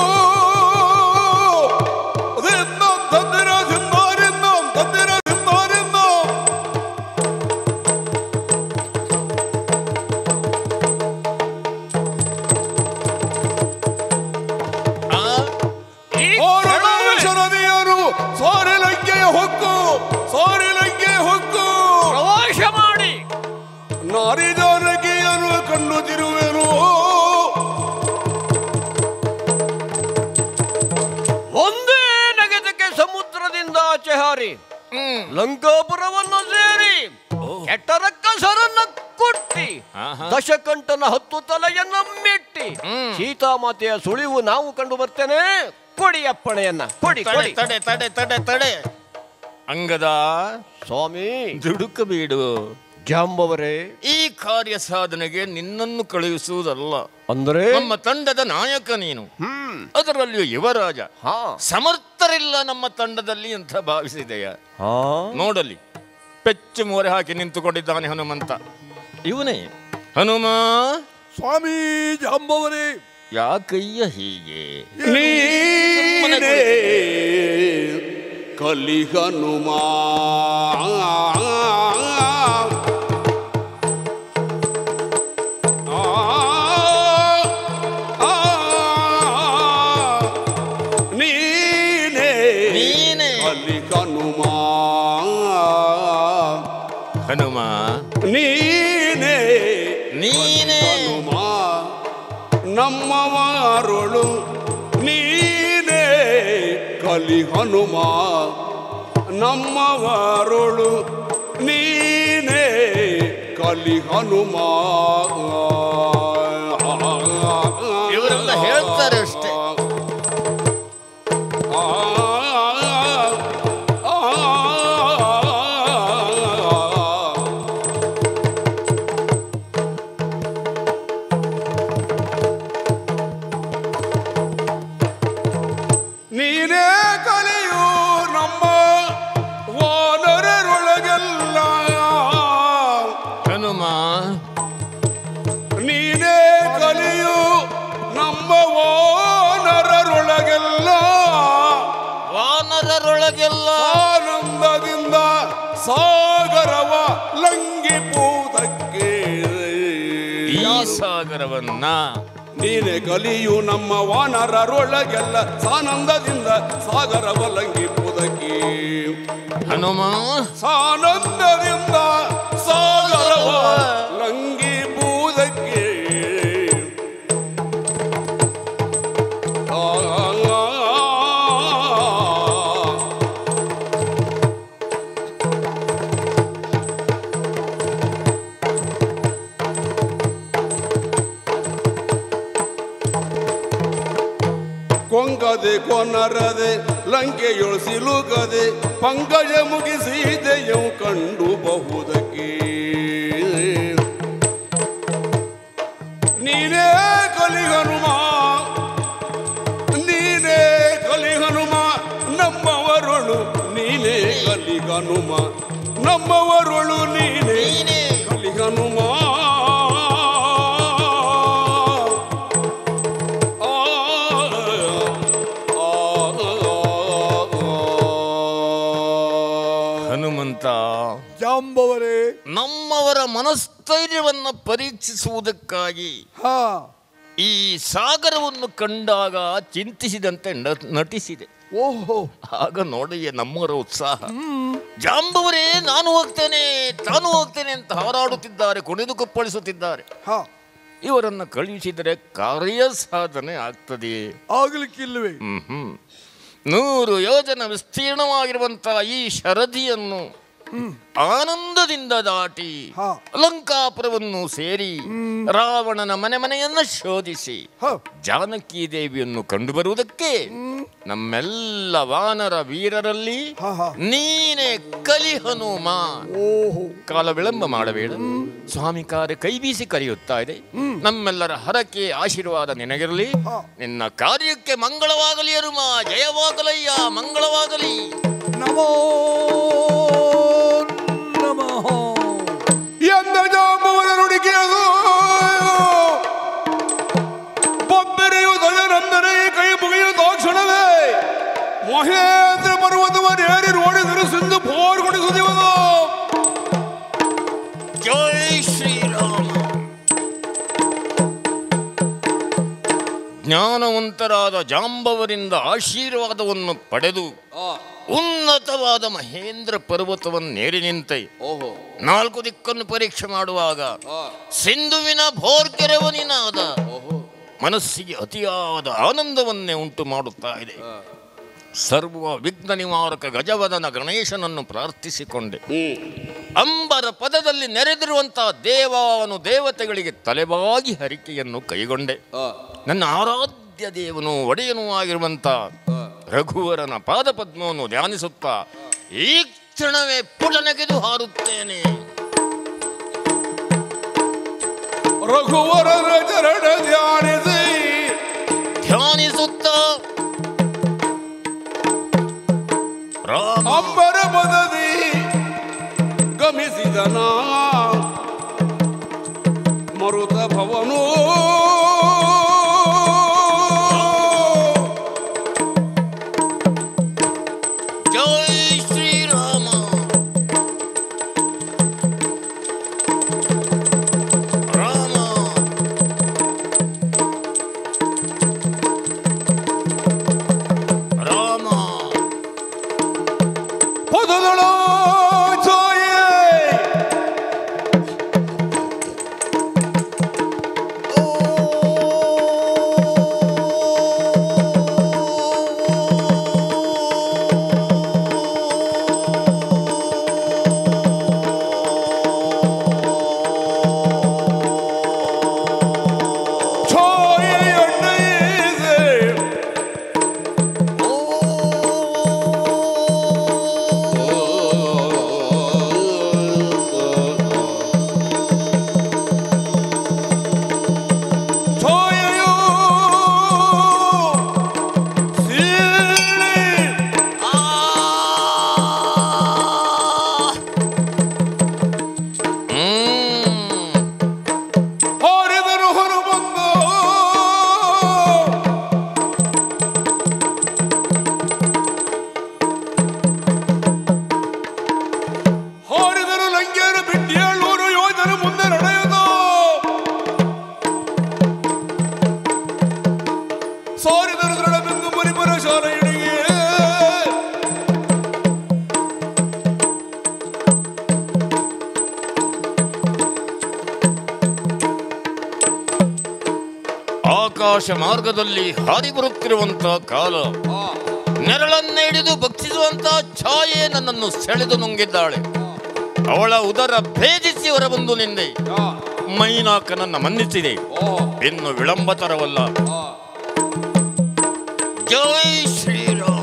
ಪ್ರವಾಸ ಮಾಡಿ ನಾರಿದಾನಗಿಯನ್ನು ಕಂಡುತ್ತಿರುವೆನು. ಒಂದೇ ನಗದಕ್ಕೆ ಸಮುದ್ರದಿಂದ ಆಚೆ ಹಾರಿ ಲಂಕಾಪುರವನ್ನು ಸೇರಿ ಕೆಟ್ಟ ರಕ್ಕಸರನ್ನ ಕೊಟ್ಟಿ ದಶಕಂಠನ 10 ತಲೆಯನ್ನ ಮೆಟ್ಟಿ ಸೀತಾಮಾತೆಯ ಸುಳಿವು ನಾವು ಕಂಡು ಬರ್ತೇನೆ. ಕೊಡಿ ಅಪ್ಪಣೆಯನ್ನ, ಕೊಡಿ ಕೊಡಿ. ತಡೆ ತಡೆ ತಡೆ ತಡೆ ಅಂಗದ ಸ್ವಾಮಿ ದುಡುಕಬೇಡು. ಜಾಂಬವರೇ, ಈ ಕಾರ್ಯ ಸಾಧನೆಗೆ ನಿನ್ನನ್ನು ಕಳುಹಿಸುವುದಲ್ಲ. ಅಂದ್ರೆ ನಮ್ಮ ತಂಡದ ನಾಯಕ ನೀನು, ಅದರಲ್ಲಿಯೂ ಯುವರಾಜ. ಸಮರ್ಥರಿಲ್ಲ ನಮ್ಮ ತಂಡದಲ್ಲಿ ಅಂತ ಭಾವಿಸಿದೆಯಾ? ನೋಡಲಿ, ಪೆಚ್ಚು ಮೋರೆ ಹಾಕಿ ನಿಂತುಕೊಂಡಿದ್ದಾನೆ ಹನುಮಂತ. ಇವನೇ ಹನುಮ. ಸ್ವಾಮಿ ಜಾಂಬವರೇ, ಯಾಕಯ್ಯ ಹೀಗೆ? ನೀನೇ ಕಲಿ ಹನುಮ, ನೀನೇ ಕಲಿ ಹನುಮ, ಹನುಮ ನೀನೇ ಹನುಮ, ನಮ್ಮವಾರುಳು ನೀನೇ ಕಲಿ ಹನುಮ, ನಮ್ಮವಾರುಳು ನೀನೇ ಕಲಿ ಹನುಮ. ಇವರೆಲ್ಲ ಹೇಳ್ತಾರೆ ಅಷ್ಟೇ. ನೀನೇ ಕಲಿಯು ನಮ್ಮ ವಾನರರೊಳಗೆಲ್ಲ, ಹನುಮ ನೀನೇ ಕಲಿಯು ನಮ್ಮ ವಾನರರೊಳಗೆಲ್ಲ, ವಾನರರೊಳಗೆಲ್ಲ ಆನಂದದಿಂದ ಸಾಗರವ ಲಂಘಿಪುವುದಕ್ಕೆ. ಈ ಸಾಗರವನ್ನ ನೀನೆ ಕಲಿಯು ನಮ್ಮ ವಾನರರೊಳಗೆಲ್ಲ ಸಾನಂದದಿಂದ ಸಾಗರವ ಲಂಘಿಪುವುದಕ್ಕೆ. ಹನುಮ ಸಾನಂದದಿಂದ ಸಾಗರವ ಲಂಘಿಪುವುದಕ್ಕೆ. ಕೊಂಗದೆ ಕೊನರದೆ ಲಂಕೆಯೊಳು ಸಿಲುಕದೆ ಪಂಕಜ ಮುಗಿಸಿದೆಯು ಕಂಡು ಬಹುದಕ್ಕೆ. ನೀನೇ ಕಲಿ ಹನುಮ, ನೀನೇ ಕಲಿ ಹನುಮ, ನಮ್ಮವರೊಳು ನೀನೇ ಕಲಿ ಹನುಮ, ನಮ್ಮವರೊಳು ನೀನೇ ಕಲಿ ಹನುಮ. ಹನುಮಂತ, ಜಾಂಬವರೇ, ನಮ್ಮವರ ಮನಸ್ಥೈರ್ಯವನ್ನು ಪರೀಕ್ಷಿಸುವುದಕ್ಕಾಗಿ ಈ ಸಾಗರವನ್ನು ಕಂಡಾಗ ಚಿಂತಿಸಿದಂತೆ ನಟಿಸಿದೆ. ಓಹೋ, ಆಗ ನೋಡಿಯೇ ನಮ್ಮವರ ಉತ್ಸಾಹ. ಜಾಂಬವರೇ, ನಾನು ಹೋಗ್ತೇನೆ, ತಾನು ಹೋಗ್ತೇನೆ ಅಂತ ಹಾರಾಡುತ್ತಿದ್ದಾರೆ, ಕುಣಿದು ಕುಪ್ಪಳಿಸುತ್ತಿದ್ದಾರೆ. ಇವರನ್ನು ಕಳುಹಿಸಿದರೆ ಕಾರ್ಯ ಸಾಧನೆ ಆಗ್ತದೆಯೇ? ಆಗಲಿಕ್ಕಿಲ್ಲವೇ? 100 ಯೋಜನ ವಿಸ್ತೀರ್ಣವಾಗಿರುವಂತಹ ಈ ಶರದಿಯನ್ನು ಆನಂದದಿಂದ ದಾಟಿ ಲಂಕಾಪುರವನ್ನು ಸೇರಿ ರಾವಣನ ಮನೆಯನ್ನು ಶೋಧಿಸಿ ಜಾನಕಿ ದೇವಿಯನ್ನು ಕಂಡುಬರುವುದಕ್ಕೆ ನಮ್ಮೆಲ್ಲ ವಾನರ ವೀರರಲ್ಲಿ ನೀನೇ ಕಲಿ ಹನುಮ. ಕಾಲ ವಿಳಂಬ ಮಾಡಬೇಡ, ಸ್ವಾಮಿ ಕಾರ್ಯ ಕೈ ಬೀಸಿ ಕರೆಯುತ್ತಾ ಇದೆ. ನಮ್ಮೆಲ್ಲರ ಹರಕೆ ಆಶೀರ್ವಾದ ನಿನಗಿರಲಿ. ನಿನ್ನ ಕಾರ್ಯಕ್ಕೆ ಮಂಗಳವಾಗಲಿ ಹನುಮ, ಜಯವಾಗಲಯ್ಯ, ಮಂಗಳವಾಗಲಿ. ನಮೋ ನಮಃ. ಎಂದ ಜಾಂಬವನ ನುಡಿಕೆಯದು ಬೊಬ್ಬೆರೆಯು ದಯನಂದನೆ ಕೈ ಮುಗಿಯು ದಾಕ್ಷಣವೇ ಮಹೇಂದ್ರ ಪರ್ವತವನ್ನೇರಿ ರೋಡಿದರು ಸಿಂಧು ಪೋರ್ಗೊಳಿಸುವುದು. ಜೈ ಶ್ರೀರಾಮ. ಜ್ಞಾನವಂತರಾದ ಜಾಂಬವರಿಂದ ಆಶೀರ್ವಾದವನ್ನು ಪಡೆದು ಉನ್ನತವಾದ ಮಹೇಂದ್ರ ಪರ್ವತವನ್ನೇರಿ ನಿಂತೆ 4 ದಿಕ್ಕನ್ನು ಪರೀಕ್ಷೆ ಮಾಡುವಾಗ ಸಿಂಧುವಿನ ಭೋರ್ಕೆರವನಿನಾದ ಮನಸ್ಸಿಗೆ ಅತಿಯಾದ ಆನಂದವನ್ನೇ ಉಂಟು ಮಾಡುತ್ತಾ ಇದೆ. ಸರ್ವ ವಿಘ್ನ ನಿವಾರಕ ಗಜವದನ ಗಣೇಶನನ್ನು ಪ್ರಾರ್ಥಿಸಿಕೊಂಡೆ. ಅಂಬರ ಪದದಲ್ಲಿ ನೆರೆದಿರುವಂತಹ ದೇವಾನು ದೇವತೆಗಳಿಗೆ ತಲೆಬಾಗಿ ಹರಿಕೆಯನ್ನು ಕೈಗೊಂಡೆ. ನನ್ನ ಆರಾಧ್ಯ ದೇವನು ಒಡೆಯನೂ ಆಗಿರುವಂತ ರಘುವರನ ಪಾದಪದ್ಮವನ್ನು ಧ್ಯಾನಿಸುತ್ತಾ ಈ ಕ್ಷಣವೇ ಪುಟನಗೆದು ಹಾರುತ್ತೇನೆ. ರಘುವರನ ಚರಣ ಧ್ಯಾನಿಸುತ್ತಾ ಅಂಬರ ಪದದಿ ಗಮಿಸಿದನ ಮರುತ ಭವನೋ ಆಕಾಶ ಮಾರ್ಗದಲ್ಲಿ ಹಾರಿ ಬರುತ್ತಿರುವಂತಹ ಕಾಲ, ನೆರಳನ್ನ ಹಿಡಿದು ಭಕ್ಷಿಸುವಂತಹ ಛಾಯೆ ನನ್ನನ್ನು ಸೆಳೆದು ನುಂಗಿದ್ದಾಳೆ. ಅವಳ ಉದರ ಭೇದಿಸಿ ಹೊರಬಂದು ನಿಂದೆ. ಮೈನಾಕನನ್ನ ಮನ್ನಿಸಿದೆ. ಇನ್ನು ವಿಳಂಬ ತರವಲ್ಲ. ಜೈ ಶ್ರೀರಾಮ.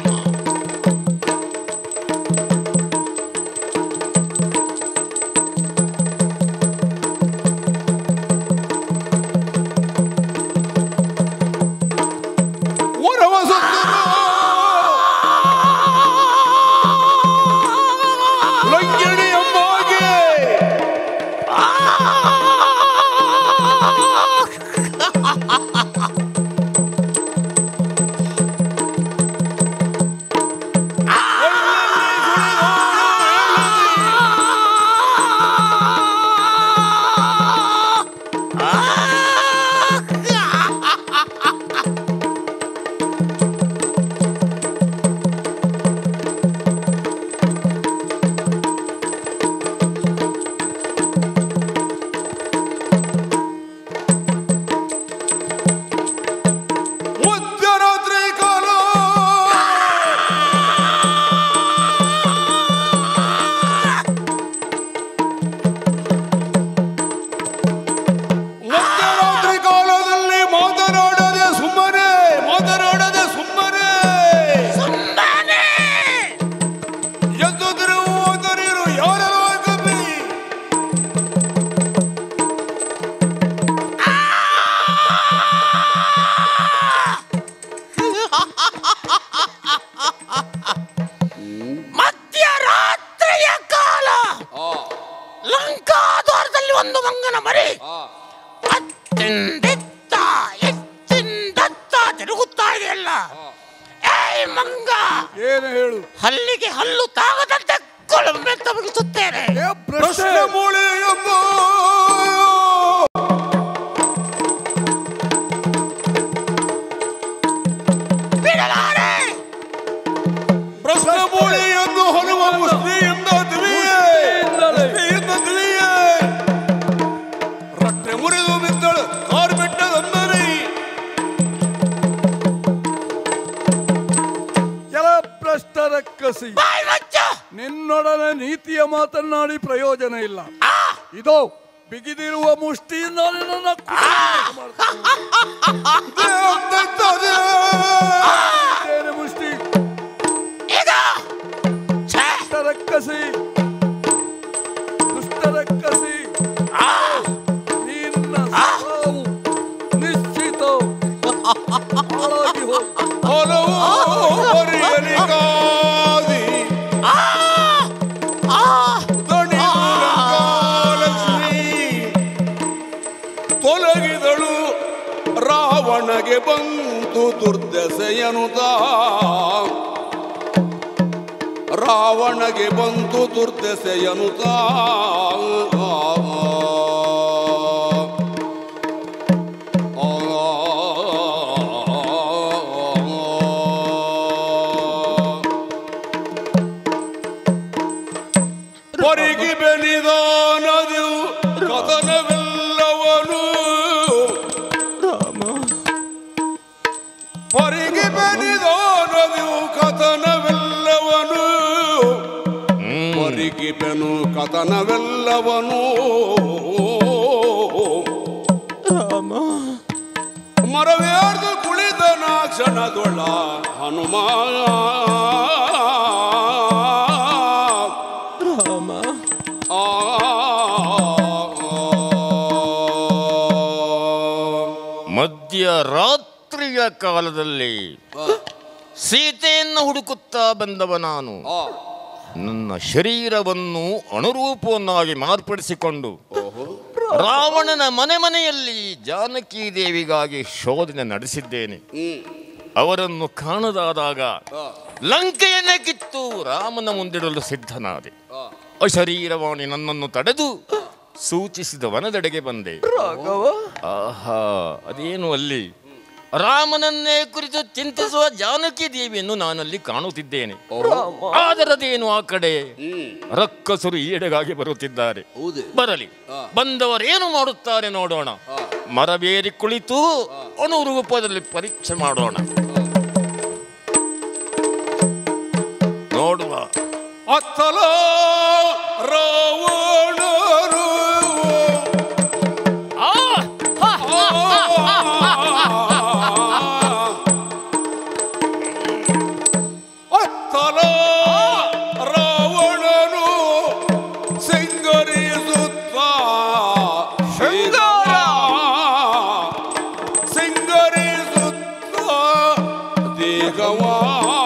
ಲಂಕಾದ್ವಾರದಲ್ಲಿ ಒಂದು ಮಂಗನ ಮರಿ ಅತ್ತಿಂದಿತ್ತ ಎತ್ತಿಂದತ್ತ ತಿರುಗುತ್ತಾ ಇದೆಯಲ್ಲ. ಏಯ್ ಮಂಗ, ಏನು ಹೇಳು? ಹಲ್ಲಿಗೆ ಹಲ್ಲು ತಾಗದಂತೆ ಕೊಳಂಬೆ ತಮಗಿಸುತ್ತೇನೆ. ಪ್ರಶ್ನೆ ಮೂಳೆ ಎಂಬ ಬಿಡಲಾರೆ. ಪ್ರಶ್ನೆ ಮೂಳೆ ಎಂದು ಹೊರುವ ಮುಷ್ಟಿಯಿಂದ ತಿಳಿಯೇ ರಟ್ಟೆ ಮುರಿದು ಬಿದ್ದಳು ಕಾರು ಬೆಟ್ಟದಂದರೆ. ಕೆಲ ಭ್ರಷ್ಟರ ಕಸಿ, ನಿನ್ನೊಡನೆ ನೀತಿಯ ಮಾತನಾಡಿ ಪ್ರಯೋಜನ ಇಲ್ಲ. ಇದೋ ಬಿಗಿದಿರುವ ಮುಷ್ಟಿಯಿಂದ ನನ್ನ ಮುಷ್ಟಿ ದುಷ್ಟರಕ್ಕಸಿ ನಿನ್ನ ಸಾವು ನಿಶ್ಚಿತ. ತೊಲಗಿದಳು ರಾವಣಗೆ ಬಂತು ದುರ್ದಶೆಯನುತ. ರಾವಣಗೆ ಬಂತು ದುರ್ದಶೆಯನುತ. ಪರಿಗೆ ಬೆನಿದಾನದು ಕಥನವೆಲ್ಲವನು. ಪರಿಗೆ ಬೆನಿದಾನದು ಕಥನವೆಲ್ಲವನು. ಪರಿಗೆ ಬೆನು ಕಥನವೆಲ್ಲವನು. ಮರವೇರ್ದು ಕುಳಿತನ ಕ್ಷಣದೊಳ ಹನುಮ. ಮಧ್ಯರಾತ್ರಿಯ ಕಾಲದಲ್ಲಿ ಸೀತೆಯನ್ನು ಹುಡುಕುತ್ತಾ ಬಂದವ ನಾನು. ನನ್ನ ಶರೀರವನ್ನು ಅನುರೂಪವನ್ನಾಗಿ ಮಾರ್ಪಡಿಸಿಕೊಂಡು ರಾವಣನ ಮನೆಯಲ್ಲಿ ಜಾನಕಿ ದೇವಿಗಾಗಿ ಶೋಧನೆ ನಡೆಸಿದ್ದೇನೆ. ಅವರನ್ನು ಕಾಣದಾದಾಗ ಲಂಕೆಯನ್ನೇ ಕಿತ್ತು ರಾಮನ ಮುಂದಿಡಲು ಸಿದ್ಧನಾದೆ. ಅಶರೀರವಾಣಿ ನನ್ನನ್ನು ತಡೆದು ಸೂಚಿಸಿದ ವನದೆಡೆಗೆ ಬಂದೆ. ಆಹಾ, ಅದೇನು ಅಲ್ಲಿ ರಾಮನನ್ನೇ ಕುರಿತು ಚಿಂತಿಸುವ ಜಾನಕಿ ದೇವಿಯನ್ನು ನಾನಲ್ಲಿ ಕಾಣುತ್ತಿದ್ದೇನೆ. ಆದರದೇನು ಆ ಕಡೆ ರಕ್ಕಸರು ಈಡೆಗಾಗಿ ಬರುತ್ತಿದ್ದಾರೆ. ಬರಲಿ, ಬಂದವರೇನು ಮಾಡುತ್ತಾರೆ ನೋಡೋಣ. ಮರಬೇರಿ ಕುಳಿತು ಅನುರೂಪದಲ್ಲಿ ಪರೀಕ್ಷೆ ಮಾಡೋಣ. ನೋಡುವ. ಅತ್ತಲ ರಾವಣರು ಅತ್ತಲ ರಾವಣನು ಸಿಂಗರಿಸುತ್ತ ಸಿಂಗರಿಸುತ್ತ ದೇಗವಾ.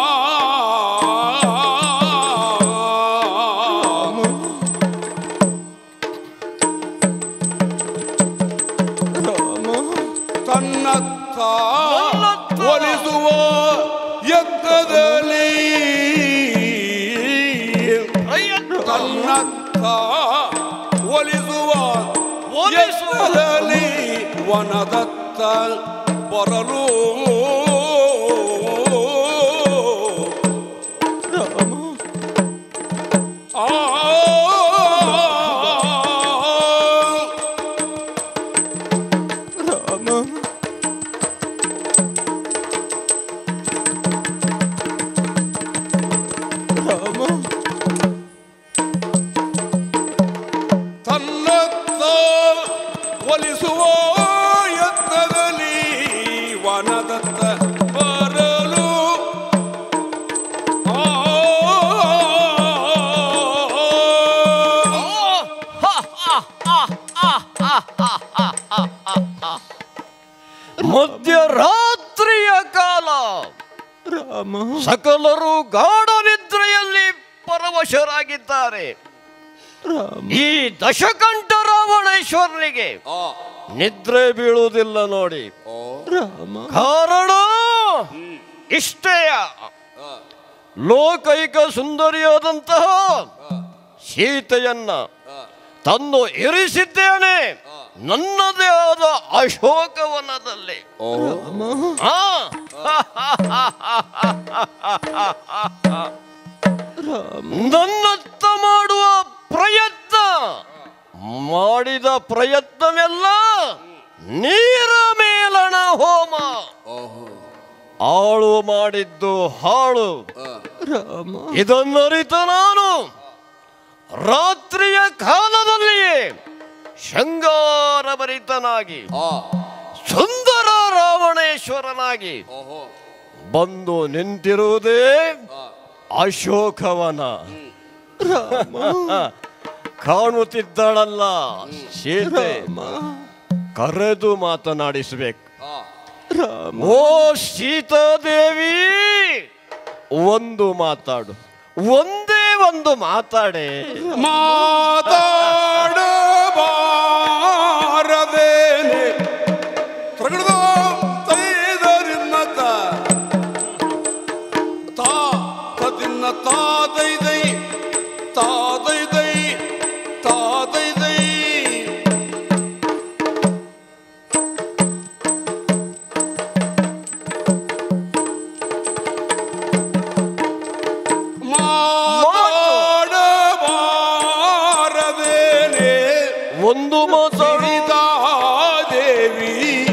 ತನ್ನತ್ತ ಒಲಿಸುವ ಎತ್ತದಲ್ಲಿ ತನ್ನತ್ತ ಒಲಿಸುವ ಎತ್ತದಲ್ಲಿ ವನದತ್ತ ಬರಲು ತನ್ನತ್ತ ಒಲಿಸುವ ಎತ್ತದಲ್ಲಿ ವನದತ್ತ ಬರಲು ಮಧ್ಯರಾತ್ರಿಯ ಕಾಲ ಸಕಲರು ಗಾಢ ನಿದ್ರೆಯಲ್ಲಿ ಪರವಶರಾಗಿದ್ದಾರೆ. ಈ ದಶಕಂಠ ರಾವಣೇಶ್ವರನಿಗೆ ನಿದ್ರೆ ಬೀಳುವುದಿಲ್ಲ ನೋಡಿ. ಕಾರಣ ಇಷ್ಟೇಯ, ಲೋಕೈಕ ಸುಂದರಿಯಾದಂತಹ ಸೀತೆಯನ್ನ ತಂದು ಇರಿಸಿದ್ದೇನೆ ನನ್ನದೇ ಆದ ಅಶೋಕವನದಲ್ಲಿ. ನನ್ನತ್ತ ಮಾಡುವ ಪ್ರಯತ್ನ ಮಾಡಿದ ಪ್ರಯತ್ನವೆಲ್ಲ ನೀರ ಮೇಲಣ ಹೋಮ. ಆಳು ಮಾಡಿದ್ದು ಹಾಳು. ಇದನ್ನರಿತ ನಾನು ರಾತ್ರಿಯ ಕಾಲದಲ್ಲಿಯೇ ಶೃಂಗಾರಭರಿತನಾಗಿ ಸುಂದರ ರಾವಣೇಶ್ವರನಾಗಿ ಬಂದು ನಿಂತಿರುವುದೇ ಅಶೋಕವನ. ಕಾಣುತ್ತಿದ್ದಾಳಲ್ಲ ಸೀತೆ, ಕರೆದು ಮಾತನಾಡಿಸಬೇಕು. ಓ ಸೀತಾದೇವಿ, ಒಂದು ಮಾತಾಡು, ಒಂದೇ ಒಂದು ಮಾತಾಡೆ. ಮಾತಾಡಬಾರದೇನೆ ತಾದೈದೈ ತಾದೈದೈ ತಾದೈದೈ ಮಾತಾಡಬಾರದೇನೆ ಒಂದು ಮಾತಾಡಿದ ದೇವಿ,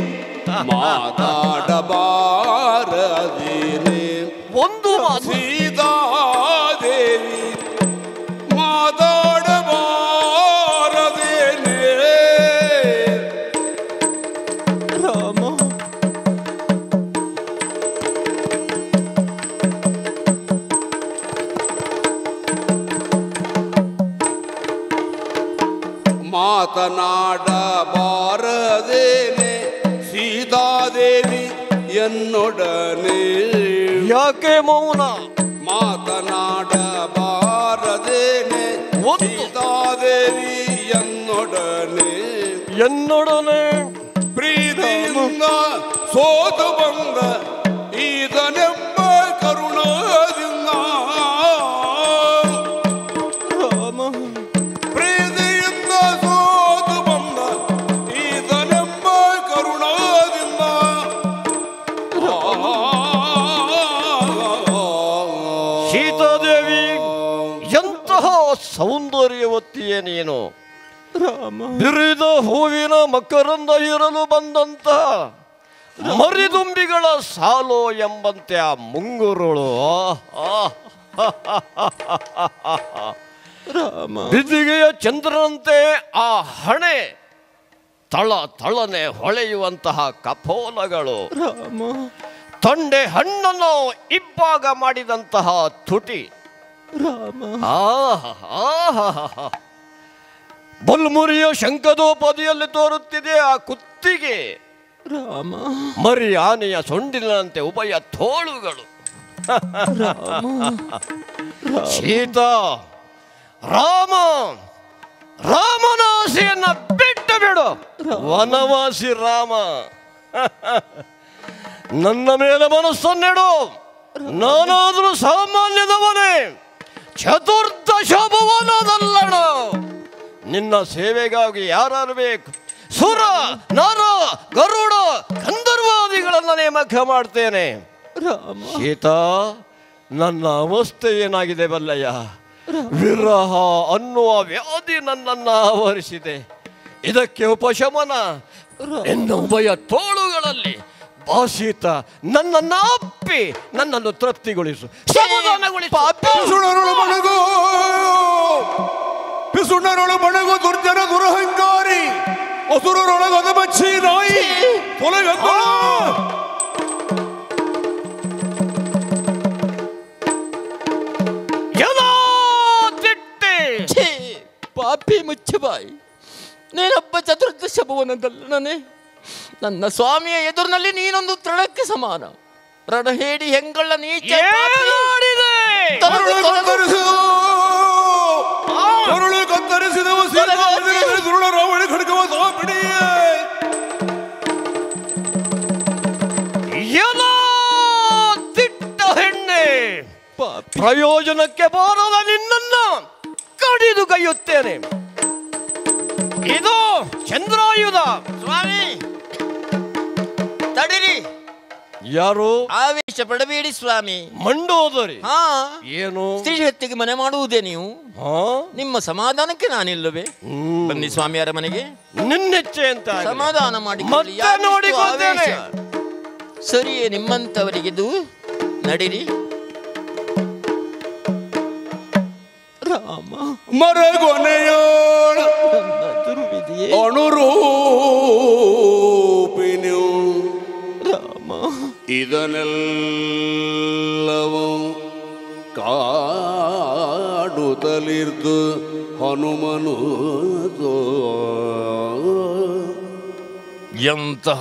ಮಾತಾಡಬಾರದೇನೆ ಒಂದು ಸೀತಾದೇವಿ, ಮಾತಾಡಬಾರದೇನೆ ರಾಮ. ಮಾತನಾಡಬಾರದೇನೆ ಸೀತಾದೇವಿ ಎನ್ನೊಡನೆ. ಯಾಕೆ ಮೌನ? ಮಾತನಾಡಬಾರದೇನೆ ಸೀತಾದೇವಿ ಎನ್ನೊಡನೆ ಪ್ರೀತಿಯಿಂದ ಸೋತು ಬಂದ ಈತನೆಂಬ ಕರುಣದಿಂದ. ಪ್ರೀತಿಯಿಂದ ಸೋತು ಬಂದ ಈತನೆಂಬ ಕರುಣದಿಂದ. ಸೀತಾದೇವಿ, ಎಂತಹ ಸೌಂದರ್ಯವತಿಯೇ ನೀನು. ಬಿರಿದ ಹೂವಿನ ಮಕರಂದ ಇರಲು ಬಂದಂತ ಮರಿದುಂಬಿಗಳ ಸಾಲು ಎಂಬಂತೆ ಆ ಮುಂಗುರುಳು. ಬಿದಿಗೆಯ ಚಂದ್ರನಂತೆ ಆ ಹಣೆ, ತಳ ತಳನೆ ಹೊಳೆಯುವಂತಹ ಕಪೋಲಗಳು, ತೊಂಡೆ ಹಣ್ಣನ್ನು ಇಬ್ಬಾಗ ಮಾಡಿದಂತಹ ತುಟಿ, ಬಲ್ಮುರಿಯ ಶಂಖದೋಪಾದಿಯಲ್ಲಿ ತೋರುತ್ತಿದೆ ಆ ಕುತ್ತಿಗೆ, ಮರಿ ಆನೆಯ ಸೊಂಡಿಲಂತೆ ಉಭಯ ತೋಳುಗಳು. ಸೀತಾ, ರಾಮ, ರಾಮನ ಆಸೆಯನ್ನ ಬಿಟ್ಟು ಬಿಡು. ವನವಾಸಿ ರಾಮ, ನನ್ನ ಮೇಲೆ ಮನಸ್ಸನ್ನಿಡು. ನಾನಾದರೂ ಸಾಮಾನ್ಯದವನೇ, ಚತುರ್ದಶ ಭುವನದಲ್ಲಣ. ನಿನ್ನ ಸೇವೆಗಾಗಿ ಯಾರು ಬೇಕು? ಸುರ, ನರ, ಗರುಡ, ಗಂಧರ್ವಾದಿಗಳನ್ನ ನೇಮಕ ಮಾಡ್ತೇನೆ. ಸೀತಾ, ನನ್ನ ಅವಸ್ಥೆ ಏನಾಗಿದೆ ಬಲ್ಲಯ್ಯ? ವಿರಹ ಅನ್ನುವ ವ್ಯಾಧಿ ನನ್ನನ್ನು ಆವರಿಸಿದೆ. ಇದಕ್ಕೆ ಉಪಶಮನ ಎನ್ನ ಉಭಯ ತೋಳುಗಳಲ್ಲಿ ಬಾಸೀತ ನನ್ನನ್ನು ಅಪ್ಪಿ ನನ್ನನ್ನು ತೃಪ್ತಿಗೊಳಿಸು, ಸಮಾಧಾನಗೊಳಿಸು. ಪಿಸುಣರೊಳು ಬಣಗು ದುರ್ಜನ ದುರಹಂಕಾರಿ, ಅಸುರರೊಳಗದ ಮಚ್ಚಿ ನಾಯಿ ತೊಲಗಂದ. ಪಾಪಿ ಮುಚ್ಚಬಾಯಿ, ನೀನೊಬ್ಬ ಚತುರ್ದಶ ಭುವನದಲ್ಲನೇ. ನನ್ನ ಸ್ವಾಮಿಯ ಎದುರಿನಲ್ಲಿ ನೀನೊಂದು ತೃಣಕ್ಕೆ ಸಮಾನ. ರಣ ಹೇಳಿ ಹೆಂಗಳ ನೀಚ ಕರುಳು ಪ್ರಯೋಜನಕ್ಕೆ ಬಾರದ ನಿನ್ನನ್ನು ಕಡಿದು ಕೈಯುತ್ತೇನೆ. ಇದು ಚಂದ್ರಾಯುಧ. ಸ್ವಾಮಿ ತಡಿರಿ. ಯಾರು? ಆವೇಶ ಪಡಬೇಡಿ ಸ್ವಾಮಿ. ಮಂಡೋದರಿ. ಹಾ, ಏನು? ಸ್ತ್ರೀ ಹತ್ಯೆಗೆ ಮನೆ ಮಾಡುವುದೇ ನೀವು? ನಿಮ್ಮ ಸಮಾಧಾನಕ್ಕೆ ನಾನಿಲ್ಲವೇ? ಬನ್ನಿ ಸ್ವಾಮಿಯರ ಮನೆಗೆ. ನಿನ್ನೆಚ್ಚೆ ಅಂತ ಸಮಾಧಾನ ಮಾಡಿ ನೋಡಿಕೊಳ್ಳೇನೆ. ಸರಿಯೇ, ನಿಮ್ಮಂತವರಿಗೆದು ನಡಿರಿ. ರಾಮ ಮರಗೊನೆಯೋಣ ದುರ್ವಿಧಿಯೇ ಅನುರೂಪಿಣಿ ರಾಮ. ಇದನ್ನೆಲ್ಲವೂ ಕಾಡುತ್ತಲಿರ್ದು ಹನುಮನು ಎಂತಹ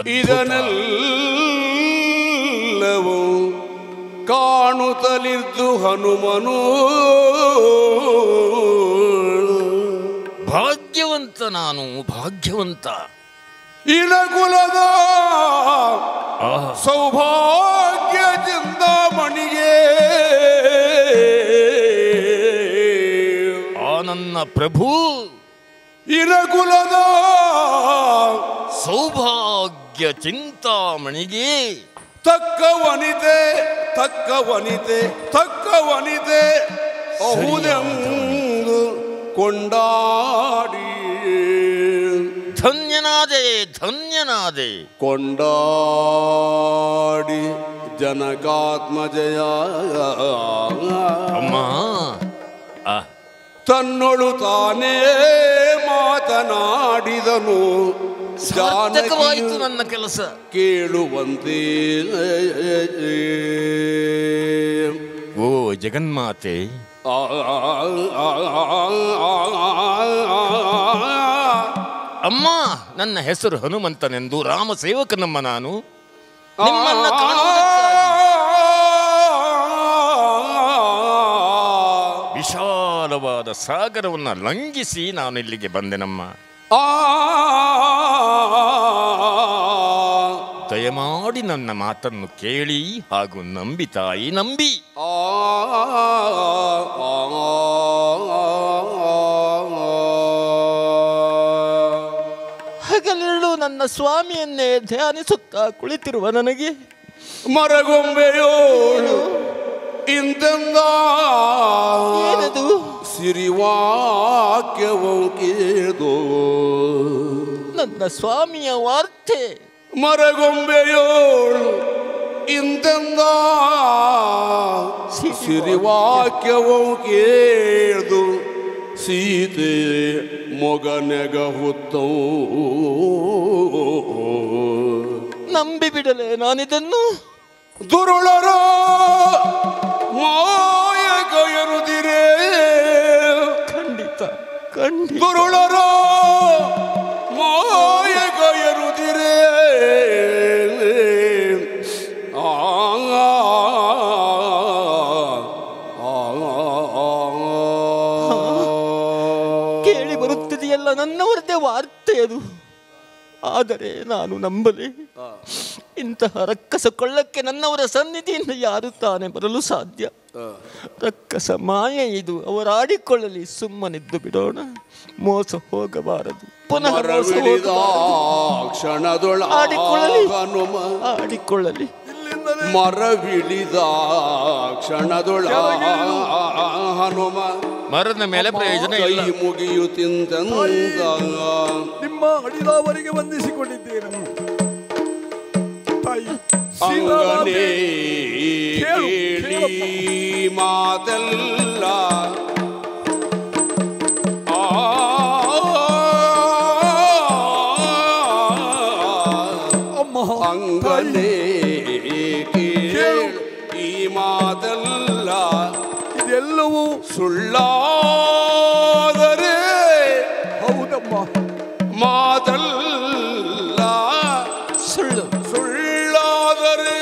ಇದನ್ನೆಲ್ಲವೂ ಕಾಣುತ್ತಲಿದ್ದು ಹನುಮನು ಭಾಗ್ಯವಂತ. ನಾನು ಭಾಗ್ಯವಂತ. ಇನಕುಲದ ಸೌಭಾಗ್ಯ ಚಿಂತಾಮಣಿಗೆ ಆ ನನ್ನ ಪ್ರಭು ಇನಕುಲದ ಸೌಭಾಗ್ಯ ಚಿಂತಾಮಣಿಗೆ ತಕ್ಕ ವನಿತೆ ತಕ್ಕ ವನಿತೆ ತಕ್ಕ ವನಿತೆ ಅಹುದೆಂದು ಕೊಂಡಾಡಿ ಧನ್ಯನಾದೆ ಧನ್ಯನಾದೆ. ಕೊಂಡಾಡಿ ಜನಕಾತ್ಮಜಯ ಅಮ್ಮ ತನ್ನೊಳು ತಾನೇ ಮಾತನಾಡಿದನು. ಸಾರ್ಥಕವಾಯಿತು ನನ್ನ ಕೆಲಸ. ಕೇಳುವಂತೆ ಓ ಜಗನ್ಮಾತೆ, ಅಮ್ಮ ನನ್ನ ಹೆಸರು ಹನುಮಂತನೆಂದು, ರಾಮ ಸೇವಕನಮ್ಮ ನಾನು. ನಿಮ್ಮನ್ನ ವಿಶಾಲವಾದ ಸಾಗರವನ್ನ ಲಂಘಿಸಿ ನಾನು ಇಲ್ಲಿಗೆ ಬಂದೆನಮ್ಮ. ದಯಮಾಡಿ ನನ್ನ ಮಾತನ್ನು ಕೇಳಿ ಹಾಗೂ ನಂಬಿ ತಾಯಿ, ನಂಬಿ. ಹಗಲಿರುಳು ನನ್ನ ಸ್ವಾಮಿಯನ್ನೇ ಧ್ಯಾನಿಸುತ್ತಾ ಕುಳಿತಿರುವ ನನಗೆ ಮರಗೊಂಬೆಯೋಳು ಇಂದೆಂದ ಏನದು ಸಿರಿವಾಕ್ಯವೋ ಕೇದೋ ನನ್ನ ಸ್ವಾಮಿಯ ವಾರ್ತೆ. ಮರಗೊಂಬೆಯೋಳು ಇಂದೆಂದ ಸಿರಿವಾಕ್ಯವೋ ಕೇಳ್ದು ಸೀತೆ ಮೊಗನೆಗ ಹುತ್ತೋ. ನಂಬಿ ಬಿಡಲೆ ನಾನಿದನ್ನು? ದುರುಳರ ಮಾಯಕ ಎರುದಿರೇ. ಖಂಡಿತ ಖಂಡಿತ. ದುರುಳರ ಮಾಯಕ ಎರುದಿರೇ. ಕೇಳಿ ಬರುತ್ತಿದೆಯಲ್ಲ ನನ್ನವರದೇ ವಾರ್ತೆ ಅದು. ಆದರೆ ನಾನು ನಂಬಲೆ? ಇಂತಹ ರಕ್ಕಸ ಕೊಳ್ಳಕ್ಕೆ ನನ್ನವರ ಸನ್ನಿಧಿಯಿಂದ ಯಾರು ತಾನೇ ಬರಲು ಸಾಧ್ಯ? ರಕ್ಕಸ ಮಾಯೆ ಇದು, ಅವರಾಡಿಕೊಳ್ಳಲಿ, ಸುಮ್ಮನಿದ್ದು ಬಿಡೋಣ. ಮೋಸ ಹೋಗಬಾರದು, ಪುನಃ ಕ್ಷಣದೊಳ ಆಡಿಕೊಳ್ಳಲಿ. ಮರವಿಳಿದ ಕ್ಷಣದೊಳ ಹನುಮ ಮರದ ಮೇಲೆ ಪ್ರಯೋಜನ ಇಲ್ಲ. ಕೈ ಮುಗಿಯುತ್ತಿಂದ ನಿಮ್ಮ ಅಡಿದವರಿಗೆ ವಂದಿಸಿಕೊಂಡಿದ್ದೇನೆ ತಾಯಿ. ಅಂಗನೇ ಕೇಳಿ ಮಾತೆಲ್ಲ ಅಂಗನೇ ಕೇಳಿ ಈ ಮಾತೆಲ್ಲ ಇದೆಲ್ಲವೂ ಸುಳ್ಳಾದರೆ ಹೌದಮ್ಮ. ಮಾತಲ್ಲ ಸುಳ್ಳು. ಸುಳ್ಳಾದರೆ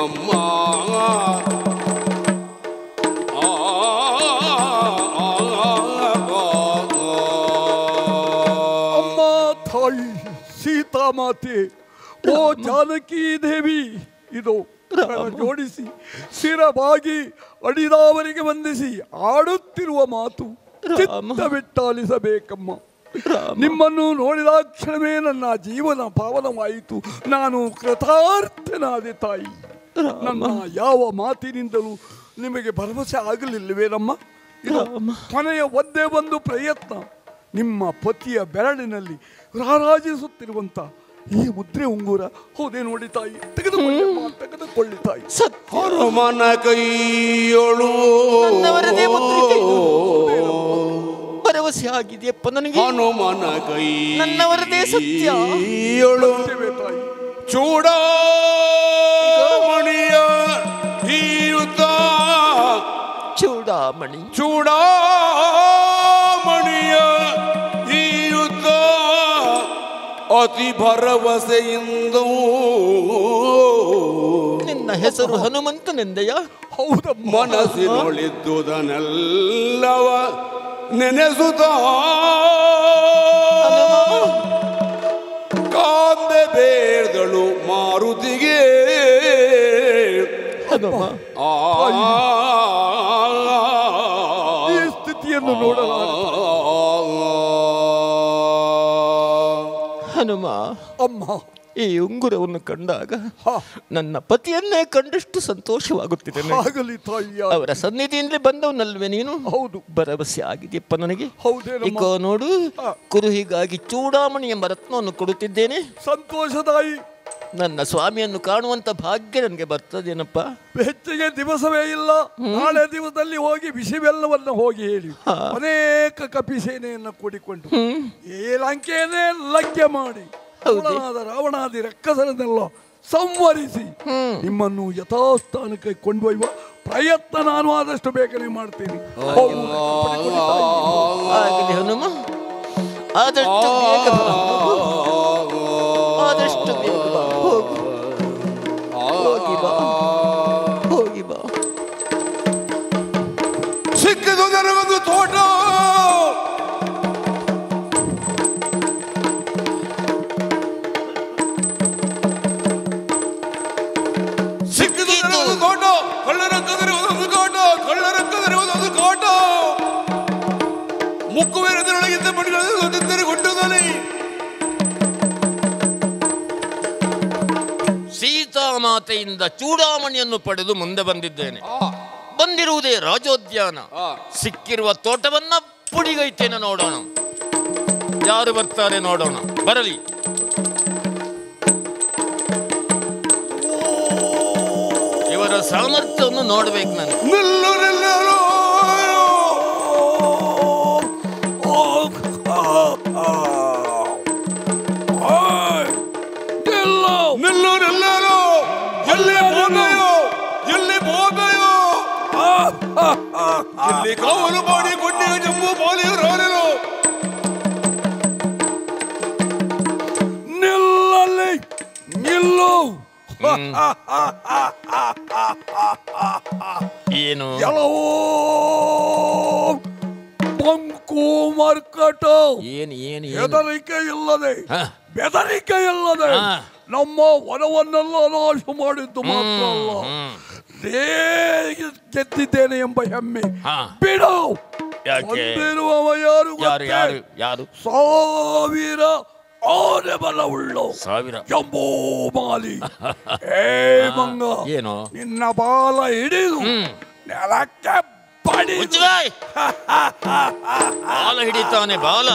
ಅಮ್ಮ ಅಮ್ಮ ತಾಯಿ ಸೀತಾಮಾತೆ, ಓ ಜಾನಕಿ ದೇವಿ, ಇದು ಜೋಡಿಸಿ ಶಿರವಾಗಿ ಅಡಿದಾವರಿಗೆ ವಂದಿಸಿ ಆಡುತ್ತಿರುವ ಮಾತು ಚಿತ್ತವಿಟ್ಟಾಲಿಸಬೇಕಮ್ಮ. ನಿಮ್ಮನ್ನು ನೋಡಿದ ಕ್ಷಣವೇ ನನ್ನ ಜೀವನ ಪಾವನವಾಯಿತು. ನಾನು ಕೃತಾರ್ಥನಾದೆ ತಾಯಿ. ನನ್ನ ಯಾವ ಮಾತಿನಿಂದಲೂ ನಿಮಗೆ ಭರವಸೆ ಆಗಲಿಲ್ಲವೇನಮ್ಮ? ಇದು ಕೊನೆಯ ಒಂದೇ ಒಂದು ಪ್ರಯತ್ನ. ನಿಮ್ಮ ಪತಿಯ ಬೆರಳಿನಲ್ಲಿ ರಾರಾಜಿಸುತ್ತಿರುವಂತ ಈ ಮುದ್ರೆ ಉಂಗುರ ಹೌದೇ ನೋಡಿ ತಾಯಿ, ತೆಗೆದುಕೊಳ್ಳಿ ತಾಯಿ. ಹನುಮನ ಕೈಯೊಳು ಭರವಸೆ ಆಗಿದೆಯಪ್ಪ ನನಗೆ. ಹನುಮನ ಕೈ ನನ್ನವರದೇ ಸತ್ಯ. ತಾಯಿ ಚೂಡಾಮಣಿಯ ಹೀಯುತ್ತ ಚೂಡಾಮಣಿ ಚೂಡಾಮಣಿಯ ಹೀಯುತ್ತ ಅತಿ ಭರವಸೆಯಿಂದ ನಿನ್ನ ಹೆಸರು ಹನುಮಂತನೆಂದೆಯ? ಹೌದಮ್ಮ. ಮನಸ್ಸಿನೊಳಿದ್ದುದನ್ನೆಲ್ಲವ ನೆನೆಸುತ್ತ ಕಾಂದೆ ಬೇರ್ದಳು ಮಾರುತಿಗೆ. ಈ ಸ್ಥಿತಿಯನ್ನು ನೋಡಲಾರ ಹನುಮ. ಅಮ್ಮ, ಈ ಉಂಗುರವನ್ನು ಕಂಡಾಗ ನನ್ನ ಪತಿಯನ್ನೇ ಕಂಡಷ್ಟು ಸಂತೋಷವಾಗುತ್ತಿದೆ. ಆಗಲಿ ತಾಯಿ. ಅವರ ಸನ್ನಿಧಿಯಿಂದ ಬಂದವನಲ್ವೇ ನೀನು? ಹೌದು. ಭರವಸೆ ಆಗಿದೆಯಪ್ಪ ನನಗೆ. ಹೌದೇನಮ್ಮ? ಈಗ ನೋಡು, ಕುರುಹಿಗಾಗಿ ಚೂಡಾಮಣಿ ಎಂಬ ರತ್ನವನ್ನು ಕೊಡುತ್ತಿದ್ದೇನೆ. ಸಂತೋಷ ತಾಯಿ. ನನ್ನ ಸ್ವಾಮಿಯನ್ನು ಕಾಣುವಂತ ಭಾಗ್ಯ ನನಗೆ ಬರ್ತದೇನಪ್ಪ. ಹೆಚ್ಚಿಗೆ ದಿವಸವೇ ಇಲ್ಲ. ನಾಳೆ ದಿವಸದಲ್ಲಿ ಹೋಗಿ ಬಿಸಿವೆಲ್ಲವನ್ನು ಹೋಗಿ ಹೇಳಿ ಅನೇಕ ಕಪಿ ಸೇನೆಯನ್ನು ಕೂಡಿಕೊಂಡು ಈ ಲಂಕೆಯನ್ನೇ ಲಂಕೆ ಮಾಡಿ ರಾವಣಾದಿ ರಕ್ಕಸರನ್ನೆಲ್ಲ ಸಂವರಿಸಿ ನಿಮ್ಮನ್ನು ಯಥಾಸ್ಥಾನಕ್ಕೆ ಕೊಂಡೊಯ್ಯುವ ಪ್ರಯತ್ನ ನಾನು ಆದಷ್ಟು ಬೇಗನೆ ಮಾಡ್ತೀನಿ. ಆಗಲಿ ಹನುಮ, ಆದಷ್ಟು ಬೇಗ ಆದಷ್ಟು ಬೇಗ ಬಾ. ಹೋಗಿ ಬಾ, ಹೋಗಿ ಬಾ. ಸಿಕ್ಕಿದು ನನಗೊಂದು ತೋಟ, ಸಿಕ್ಕಿದು ನನಗೊಂದು ತೋಟ, ಕಳ್ಳರಕ್ಕದರೆ ಒಂದೊಂದು ಕಾಟ, ಕಳ್ಳರಕ್ಕದರೆ ಒಂದೊಂದು ಕಾಟ. ಮುಕ್ಕುವೆರದರೊಳಗಿದ್ದ ಮಡಿಗಳಲ್ಲಿ ಒಂದಿದ್ದರೆ ಕೊಟ್ಟುತ್ತಾನೆ. ಸೀತಾಮಾತೆಯಿಂದ ಚೂಡಾಮಣಿಯನ್ನು ಪಡೆದು ಮುಂದೆ ಬಂದಿದ್ದೇನೆ. ಬಂದಿರುವುದೇ ರಾಜೋದ್ಯಾನ. ಸಿಕ್ಕಿರುವ ತೋಟವನ್ನ ಪುಡಿಗೈತೇನೆ. ನೋಡೋಣ ಯಾರು ಬರ್ತಾರೆ, ನೋಡೋಣ. ಬರಲಿ. ಇವರ ಸಾಮರ್ಥ್ಯವನ್ನು ನೋಡ್ಬೇಕು ನಾನು. ನಿಲ್ಲು ನಿಲ್ಲಲು ನಿಲ್ಲು ನಿಲ್ಲಲು ಎಲ್ಲಿ ಹೋದೆಯೋ, ಎಲ್ಲಿ ಹೋದೆಯೋ, ಎಲ್ಲಿ ಕಾವಲು ಮಾಡಿ ಗುಡ್ಡಿಯ ಜಮ್ಮು ಪಾಲಿಯರಾರಲು. ನಿಲ್ಲಲ್ಲಿ ನಿಲ್ಲು. ಏನು ಎಲ್ಲವೋ ಬಂಕು ಮರ್ಕಟ. ಏನು ಏನು ಹೆದರಿಕೆ ಇಲ್ಲದೆ, ಬೆದರಿಕೆ ಇಲ್ಲದೆ ನಮ್ಮ ವನವನ್ನೆಲ್ಲ ನಾಶ ಮಾಡಿದ್ದು ಮಾತ್ರ ಅಲ್ಲ, ಗೆದ್ದಿದ್ದೇನೆ ಎಂಬ ಹೆಮ್ಮೆ ಬಿಡು. ಬಂದಿರುವವ ಯಾರು ಯಾರು? ಸಾವಿರ ಆನೆ ಬಲವುಳ್ಳು ಎಂಬೋ ಮಾಲಿ. ಏ ಮಂಗ, ಏನು ನಿನ್ನ ಬಾಲ ಹಿಡಿದು ನೆಲಕ್ಕೆ ಬಡಿ. ಬಾಲ ಹಿಡಿತಾನೆ, ಬಾಲ.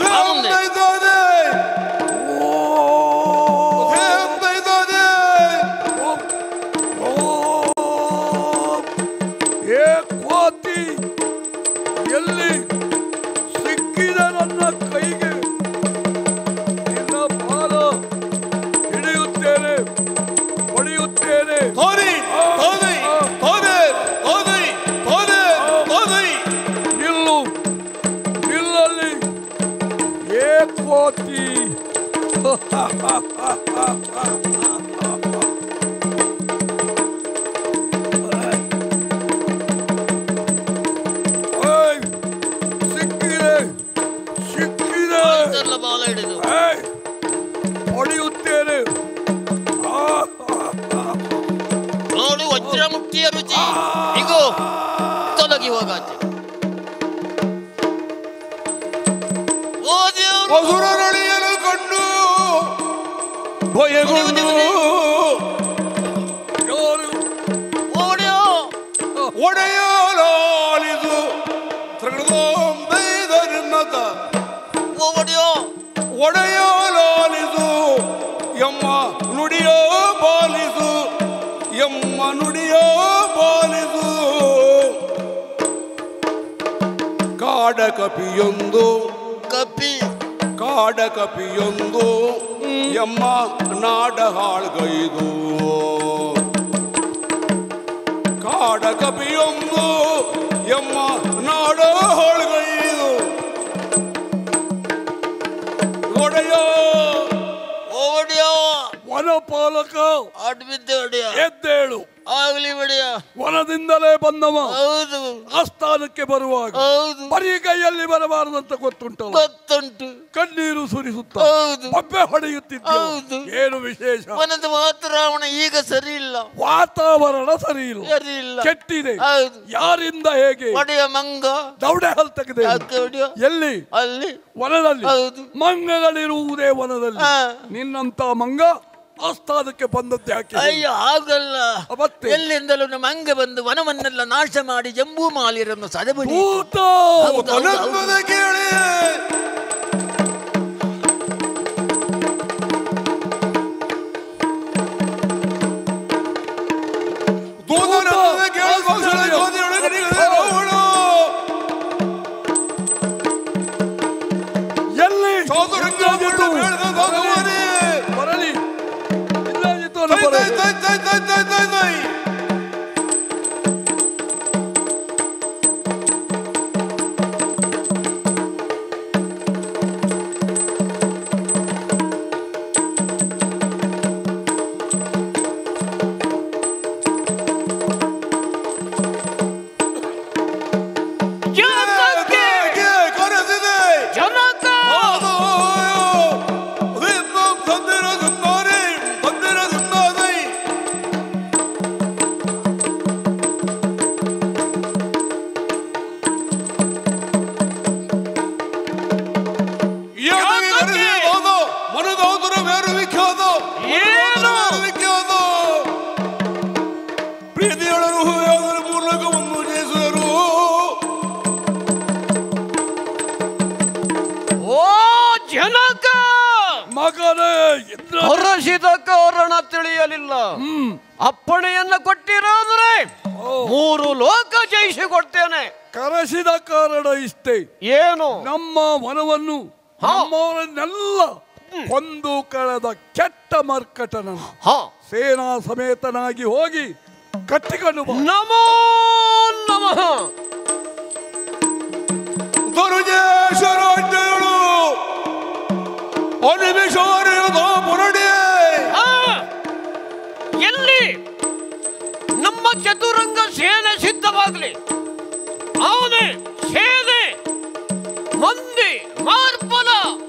ಎಲ್ಲಿ ಸಿಕ್ಕಿದ ನನ್ನ ಕೈಗೆ ನಿನ್ನ ಬಾಲ ಹಿಡಿಯುತ್ತೇನೆ, ಹೊಡೆಯುತ್ತೇನೆ. ನಿಲ್ಲು, ನಿಲ್ಲಲ್ಲಿ ಏಕೋತಿ. ಹೋಗಾಚೆ. ಓ ದೇವ್ರು, ಅಸುರರಳಿಯಲು ಕಂಡು ಭಯಗೊಂಡು ಓಡ್ಯೋ ಒಡೆಯಲಾಲಿದು ಧರ್ಮದ ಓಡ್ಯೋ ಒಡೆಯಲಾಲಿದು ಎಮ್ಮ ನುಡಿಯೋ ಪಾಲಿಸು, ಎಮ್ಮ ನುಡಿಯೋ ಪಾಲಿಸು. ಕಾಡ ಕಪಿಯೊಂದು ಕಪಿ ಕಾಡ ಕಪಿಯೊಂದು ಎಮ್ಮ ನಾಡ ಹಾಳ್ಗೈದು. ಕಾಡ ಕಪಿಯೊಂದು ಎಮ್ಮ ನಾಡ ಹಾಳ್ಗೈದು. ಒಡೆಯೋ ಓಡ್ಯೋ ವನಪಾಲಕ ಅಡ್ಬಿದ್ದೆ ಒಡೆಯ. ಎದ್ದೇಳು. ಆಗ್ಲಿ ಒಡೆಯ. ವನದಿಂದಲೇ ಬಂದವ ಹೌದು ಆಸ್ಥಾನಕ್ಕೆ ಬರುವಾಗ ಹೌದು ಬರೀ ಕೈಯಲ್ಲಿ ಬರಬಾರದಂತ ಗೊತ್ತುಂಟಲ್ಲ. ಗೊತ್ತುಂಟು. ಕಣ್ಣೀರು ಸುರಿಸುತ್ತ ಹೌದು ಬಬ್ಬೆ ಹೊಡೆಯುತ್ತಿದ್ದ. ಹೌದು. ಏನು ವಿಶೇಷ? ವನದ ವಾತಾವರಣ ಈಗ ಸರಿ ಇಲ್ಲ. ವಾತಾವರಣ ಸರಿ ಇಲ್ಲ, ಸರಿ ಇಲ್ಲ, ಕೆಟ್ಟಿದೆ. ಹೌದು. ಯಾರಿಂದ ಹೇಗೆ? ಒಡೆಯ ಮಂಗ ದೌಡೆ ಹಲ್ ತೆಗೆದೆ. ಯಾಕೆ ಒಡೆಯ? ಎಲ್ಲಿ? ಅಲ್ಲಿ ವನದಲ್ಲಿ. ಹೌದು. ಮಂಗಗಳಿರುವುದೇ ವನದಲ್ಲಿ. ಹಾ. ನಿನ್ನಂತ ಮಂಗ ಆಸ್ಥಾನಕ್ಕೆ ಬಂದದ್ದು ಯಾಕೆ? ಅಯ್ಯೋ ಆಗಲ್ಲ. ಮತ್ತೆ ಎಲ್ಲಿಂದಲೂ ನಮ್ಮ ಮಂಗ ಬಂದು ವನವನ್ನೆಲ್ಲ ನಾಶ ಮಾಡಿ ಜಂಬೂ ಮಾಲಿರನ್ನು ಸದಬಡಿ. ಭೂತ ಅನಂತದ ಕೇಳಿ ದೂತನಂತದ ಕೇಳಿ ಗೋಸಳ ಗೋಧಿಯೊಳಗೆ ನಿಗದಿರುವವಳು. ಎಲ್ಲಿ? ಚೌದುರಂಗವನ್ನು ಬೆಳೆದ ಭಗವಾನೇ. ಬರಲಿ. ತೈ ತೈ ತೈ ತೈ ತೈ ತೈ ತೈ ತೈ. ಕರೆದಿದೆ ಜನಕ ಹೌದು. ದಿಬ್ಬಂ ತಂದಿರ ದುಂಬಾರಿ ತಂದಿರ ದುಂಬಾದೈ. ಮನದೌದರ ಬೇರು ವಿಖ್ಯಾತ ವಿಖ್ಯಾತ. ಪ್ರೀತಿಯೊಳರು ಯಾವುದರ ಮೂಲಕವನ್ನು ಜಯಿಸಿದರು. ಓ ಜನಕ ಮಗನೇ ಹೊರಸಿದ ಕಾರಣ ತಿಳಿಯಲಿಲ್ಲ. ಅಪ್ಪಣೆಯನ್ನ ಕೊಟ್ಟಿರಾದ್ರೆ 3 ಲೋಕ ಜಯಿಸಿಕೊಡ್ತೇನೆ. ಕರೆಸಿದ ಕಾರಣ ಇಷ್ಟೇ. ಏನು? ನಮ್ಮ ವನವನ್ನು ನಮ್ಮವರನ್ನೆಲ್ಲ ಕೊಂದು ಕಳೆದ ಕೆಟ್ಟ ಮರ್ಕಟನನ್ನು ಸೇನಾ ಸಮೇತನಾಗಿ ಹೋಗಿ ಕಟ್ಟಿಕೊಂಡು ಬಾ. ನಮೋ ನಮಃ. ಧನುಜೇಶ್ವರಾಜ್ಞೆಗಳು ಅನಿಮಿಷವರೆಯದ ಪುರಡಿ. ಎಲ್ಲಿ ನಮ್ಮ ಚತುರಂಗ ಸೇನೆ ಸಿದ್ಧವಾಗಲಿ. ಆನೆ ಸೇನೆ ಮಂದಿ ಮಾರ್ಬಲ.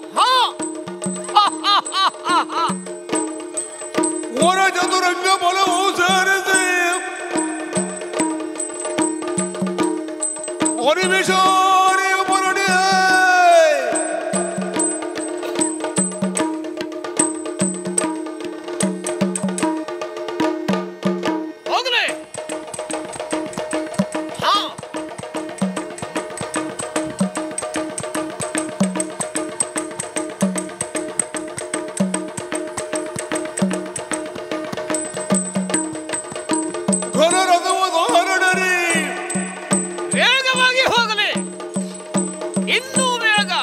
ಹೊರ ಚತುರಂಗ ಬಲವು ಸೇರಿಸಿ ಅನಿಮಿಷವರೆಯ ಪುರಡಿ. ಹೋಗಲಿ. ಘನರಥವು ಹೊರಡರಿ. ವೇಗವಾಗಿ ಹೋಗಲಿ. ಇನ್ನೂ ವೇಗ.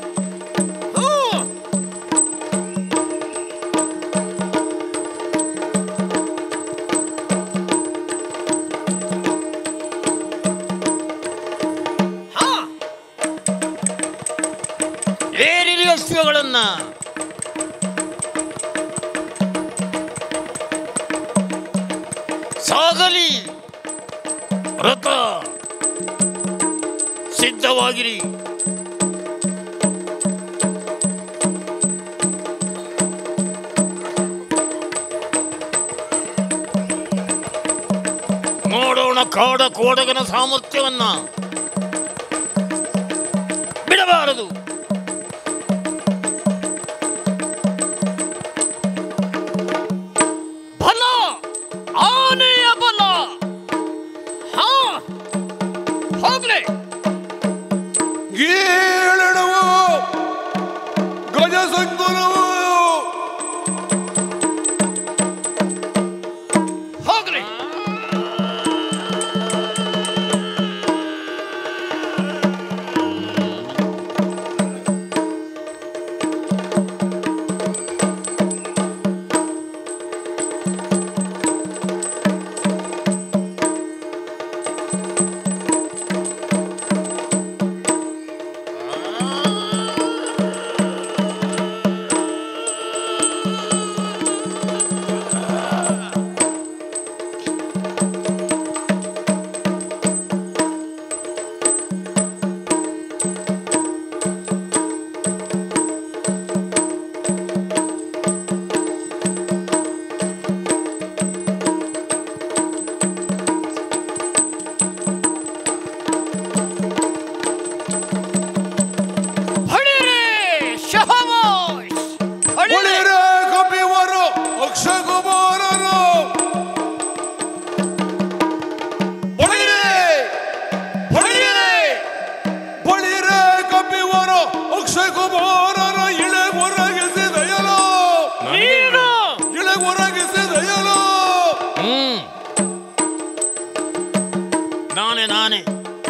ಏನಿದೆ ಅಶ್ವಗಳನ್ನ ಸಾಗಲಿ. ರಥ ಸಿದ್ಧವಾಗಿರಿ. ನೋಡೋಣ ಕಾಡ ಕೋಡಗನ ಸಾಮರ್ಥ್ಯವನ್ನ ಬಿಡಬಾರದು. ಬಲ ಆನೆಯ ಬಲ. ಹಾ ಹೋಗ್ಲಿ. ಗೀಳಡವು ಗಜ ಸಂಕುಲವು ಹೋಗ್ಲಿ. ನಾನೇ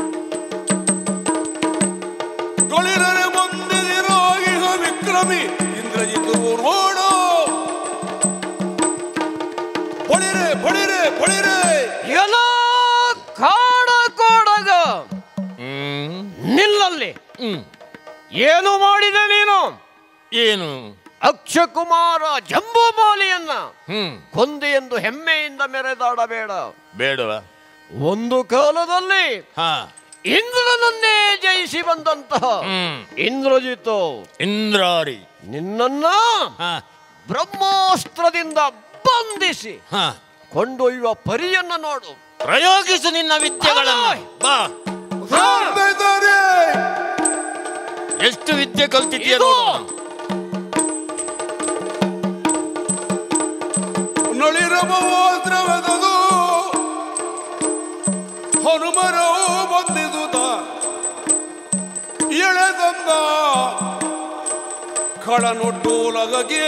ಗಳಿರರೆ ಬಂದಿರೋಗಿಹ ವಿಕ್ರಮಿ ಇಂದ್ರಜಿತು ನೋಡು. ಬಳಿರೆ ಬಳಿರೆ ಬಳಿರೆ ಎಲ್ಲ ಕಾಡ ಕೋಡಗ ನಿಲ್ಲಲ್ಲಿ. ಏನು ಮಾಡಿದೆ ನೀನು? ಏನು? ಅಕ್ಷಕುಮಾರ ಜಂಬೂಮಾಲಿಯನ್ನ ಕೊಂದೆ ಎಂದು ಹೆಮ್ಮೆಯಿಂದ ಮೆರೆದಾಡಬೇಡ. ಬೇಡವ? ಒಂದು ಕಾಲದಲ್ಲಿ ಹಾ ಇಂದ್ರನನ್ನೇ ಜಯಿಸಿ ಬಂದಂತಹ ಇಂದ್ರಜಿತು ಇಂದ್ರಾರಿ ನಿನ್ನನ್ನ ಬ್ರಹ್ಮಾಸ್ತ್ರದಿಂದ ಬಂಧಿಸಿ ಕೊಂಡೊಯ್ಯುವ ಪರಿಯನ್ನ ನೋಡು. ಪ್ರಯೋಗಿಸು ನಿನ್ನ ವಿದ್ಯೆಗಳನ್ನು. ಬಾ. ಎಷ್ಟು ವಿದ್ಯೆ ಕಲ್ತಿದ್ದೀಯ ನೋಡು. ನಳಿರಬವೋದ್ರವದದು ಹನುಮರವು ಬಂದಿದುದ ಎಳೆದಂದ ಕಳನೊಡ್ಡೋಲಗಗೆ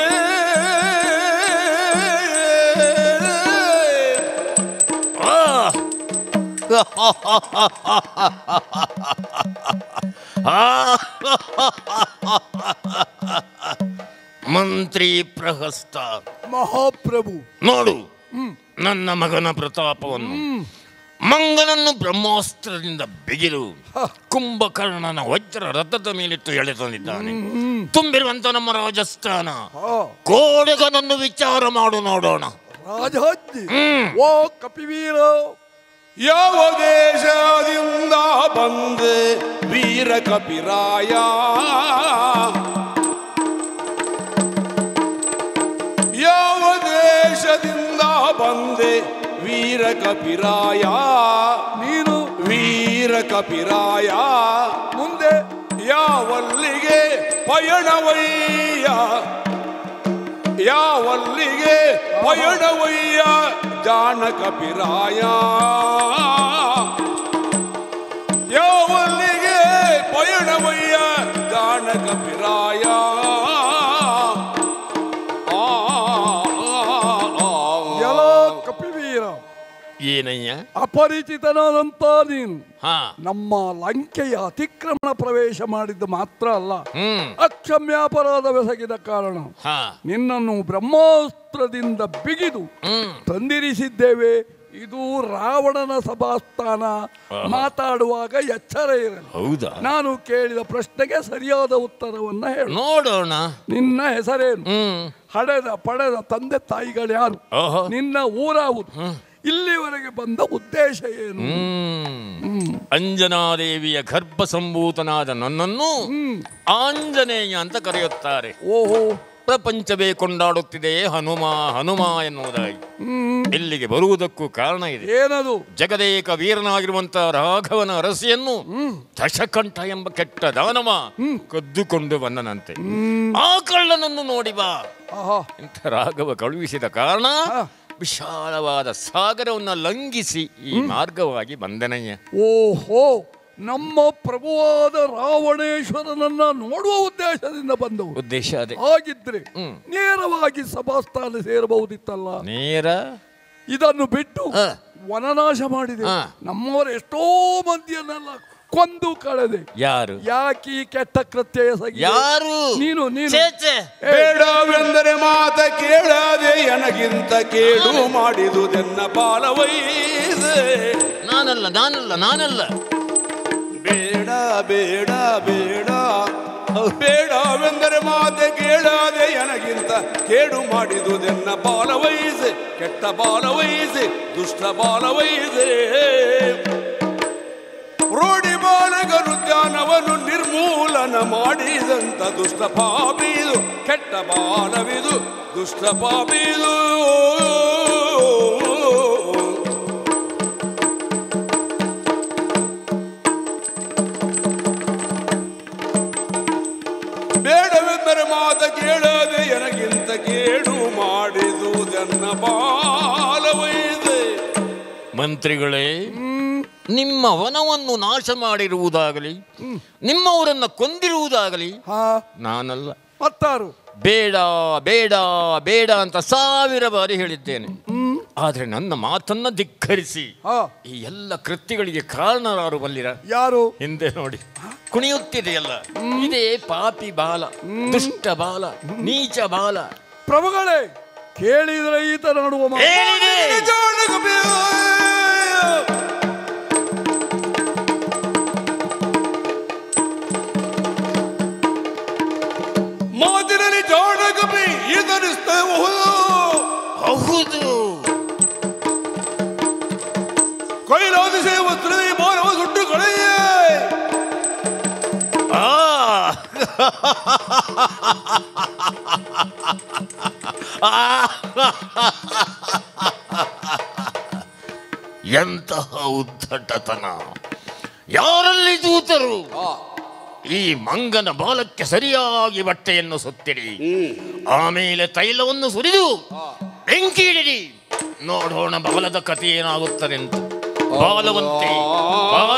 ಮಂತ್ರಿ ಪ್ರಹಸ್ತ ಮಹಾಪ್ರಭು ನೋಡು ನನ್ನ ಮಗನ ಪ್ರತಾಪವನ್ನು. ಮಂಗನನ್ನು ಬ್ರಹ್ಮಾಸ್ತ್ರದಿಂದ ಬಿಗಿದು ಕುಂಭಕರ್ಣನ ವಜ್ರ ರಥದ ಮೇಲಿಟ್ಟು ಎಳೆತಂದಿದ್ದಾನೆ. ತುಂಬಿರುವಂತ ನಮ್ಮ ರಾಜಸ್ಥಾನ ಕೋಡಗನನ್ನು ವಿಚಾರ ಮಾಡು ನೋಡೋಣ. ರಾಜಾಜ್ಞೆ. ಓ ಕಪಿವೀರ, ಯಾವ ದೇಶದಿಂದ ಬಂದೆ ವೀರ ಕಪಿರಾಯ, ಯಾವ ದೇಶದಿಂದ ಬಂದೆ ವೀರ ಕಪಿರಾಯ, ನೀನು ವೀರ ಕಪಿರಾಯ, ಮುಂದೆ ಯಾವಲ್ಲಿಗೆ ಪಯಣವಯ್ಯ, ಯಾವಲ್ಲಿಗೆ ಪಯಣವಯ್ಯ ಜಾಣ ಕಪಿರಾಯ, ಯಾವಲ್ಲಿಗೆ ಪಯಣವಯ್ಯ ಜಾಣ ಕಪಿರಾಯ. ಕಪಿವೀರ, ಏನಯ್ಯ? ಅಪರಿಚಿತನಾದಂತ ನೀನು ನಮ್ಮ ಲಂಕೆಯ ಅತಿಕ್ರಮಣ ಪ್ರವೇಶ ಮಾಡಿದ್ದು ಮಾತ್ರ ಅಲ್ಲ, ಅಕ್ಷಮ್ಯಾಪರಾಧವೆಸಗಿದ ಕಾರಣ ನಿನ್ನನ್ನು ಬ್ರಹ್ಮಾಸ್ತ್ರದಿಂದ ಬಿಗಿದು ತಂದಿರಿಸಿದ್ದೇವೆ. ಇದು ರಾವಣನ ಸಭಾಸ್ಥಾನ. ಮಾತಾಡುವಾಗ ಎಚ್ಚರ ಇರಲಿ. ಹೌದಾ? ನಾನು ಕೇಳಿದ ಪ್ರಶ್ನೆಗೆ ಸರಿಯಾದ ಉತ್ತರವನ್ನ ಹೇಳು. ನೋಡೋಣ. ನಿನ್ನ ಹೆಸರೇನು? ಹಡೆದ ಪಡೆದ ತಂದೆ ತಾಯಿಗಳ್ಯಾರು? ನಿನ್ನ ಊರಾವುದು? ಇಲ್ಲಿವರೆಗೆ ಬಂದ ಉದ್ದೇಶ ಏನು? ಅಂಜನಾದೇವಿಯ ಗರ್ಭ ಸಂಭೂತನಾದ ನನ್ನನ್ನು ಆಂಜನೇಯ ಅಂತ ಕರೆಯುತ್ತಾರೆ. ಓಹೋ, ಪ್ರಪಂಚವೇ ಕೊಂಡಾಡುತ್ತಿದೆ ಹನುಮ ಹನುಮ ಎನ್ನುವುದಾಗಿ. ಇಲ್ಲಿಗೆ ಬರುವುದಕ್ಕೂ ಕಾರಣ ಇದೆ. ಏನದು? ಜಗದೇಕ ವೀರನಾಗಿರುವಂತಹ ರಾಘವನ ಅರಸಿಯನ್ನು ದಶಕಂಠ ಎಂಬ ಕೆಟ್ಟ ದಾನವ ಕದ್ದುಕೊಂಡು ಬಂದನಂತೆ. ಆ ಕಳ್ಳನನ್ನು ನೋಡಿ ಬಾ ಇಂಥ ರಾಘವ ಕಳುಹಿಸಿದ ಕಾರಣ ವಿಶಾಲವಾದ ಸಾಗರವನ್ನು ಲಂಘಿಸಿ ಈ ಮಾರ್ಗವಾಗಿ ಬಂದನಯ್ಯ. ಓಹೋ, ನಮ್ಮ ಪ್ರಭುವಾದ ರಾವಣೇಶ್ವರನನ್ನ ನೋಡುವ ಉದ್ದೇಶದಿಂದ ಬಂದವು. ಉದ್ದೇಶ ಅದೇ. ಹಾಗಿದ್ರೆ ನೇರವಾಗಿ ಸಭಾಸ್ಥಾನ ಸೇರಬಹುದಿತ್ತಲ್ಲ. ನೇರ ಇದನ್ನು ಬಿಟ್ಟು ವನನಾಶ ಮಾಡಿದೆ. ನಮ್ಮವರು ಎಷ್ಟೋ ಮಂದಿಯನ್ನೆಲ್ಲ ಕೊಂದು ಕಳೆದೆ. ಯಾರು? ಯಾಕೆ ಈ ಕೆಟ್ಟ ಕೃತ್ಯ ಎಸಗಿ? ಯಾರು? ನೀನು. ಬೇಡವೆಂದರೆ ಮಾತ ಕೇಳದೆ ಎನಗಿಂತ ಕೇಡು ಮಾಡಿದುದೆನ್ನ ಬಾಲವೈದೆ. ನಾನಲ್ಲ ಬೇಡ ಬೇಡ ಬೇಡ ಬೇಡವೆಂದರೆ ಮಾತೆ ಕೇಳದೆ ಎನಗಿಂತ ಕೇಡು ಮಾಡಿದುದೆನ್ನ ಬಾಲವೈದೆ. ಕೆಟ್ಟ ಬಾಲವೈದೆ, ದುಷ್ಟ ಬಾಲವೈದೆ. ರೋಡಿ ಬಾಲಗರು ಜ್ಞಾನವನ್ನು ನಿರ್ಮೂಲನ ಮಾಡಿದಂತ ದುಷ್ಟ ಪಾಪಿದು. ಕೆಟ್ಟ ಬಾಲವಿದು, ದುಷ್ಟ ಪಾಪಿದು. ಬೇಡವೆಂದರೆ ಮಾತ ಕೇಳದೆ ಎನಗಿಂತ ಕೇಡು ಮಾಡಿದುದೆನ್ನ ಬಾಲವೈದೆ. ಮಂತ್ರಿಗಳೇ, ನಿಮ್ಮ ವನವನ್ನು ನಾಶ ಮಾಡಿರುವುದಾಗಲಿ ನಿಮ್ಮವರನ್ನ ಕೊಂದಿರುವುದಾಗಲಿ ನಾನಲ್ಲ. ಮತ್ತಾರು? ಬೇಡ ಬೇಡ ಬೇಡ ಅಂತ 1000 ಬಾರಿ ಹೇಳಿದ್ದೇನೆ. ಆದ್ರೆ ನನ್ನ ಮಾತನ್ನ ಧಿಕ್ಕರಿಸಿ ಈ ಎಲ್ಲ ಕೃತ್ಯಗಳಿಗೆ ಕಾರಣರಾರು ಬಲ್ಲಿರ? ಯಾರು? ಹಿಂದೆ ನೋಡಿ ಕುಣಿಯುತ್ತಿದೆಯಲ್ಲ, ಇದೇ ಪಾಪಿ ಬಾಲ, ದುಷ್ಟ ಬಾಲ, ನೀಚ ಬಾಲ. ಪ್ರಭುಗಳೇ, ಕೇಳಿದ್ರೆ ಈತ ನೋಡುವ ಮಾತಿನಲ್ಲಿ ಜಾಣಗಪಿ ಇದರಿಸ್ತಬಹುದು. ಹೌದು, ಕೈಲಾದಿಸೆ ವಸ್ತ್ರದಿ ಮಾನವ ಸುಟ್ಟು ಕಳೆಯೇ. ಎಂತಹ ಉದ್ದಟತನ! ಯಾರಲ್ಲಿ ದೂತರು? ಈ ಮಂಗನ ಬಾಲಕ್ಕೆ ಸರಿಯಾಗಿ ಬಟ್ಟೆಯನ್ನು ಸುತ್ತಿರಿ, ಆಮೇಲೆ ತೈಲವನ್ನು ಸುರಿದು ಬೆಂಕಿಡಿರಿ. ನೋಡೋಣ ಬಾಲದ ಕಥೆ ಏನಾಗುತ್ತದೆ ಅಂತ. ಬಾಲವಂತೆ ಬಾಲ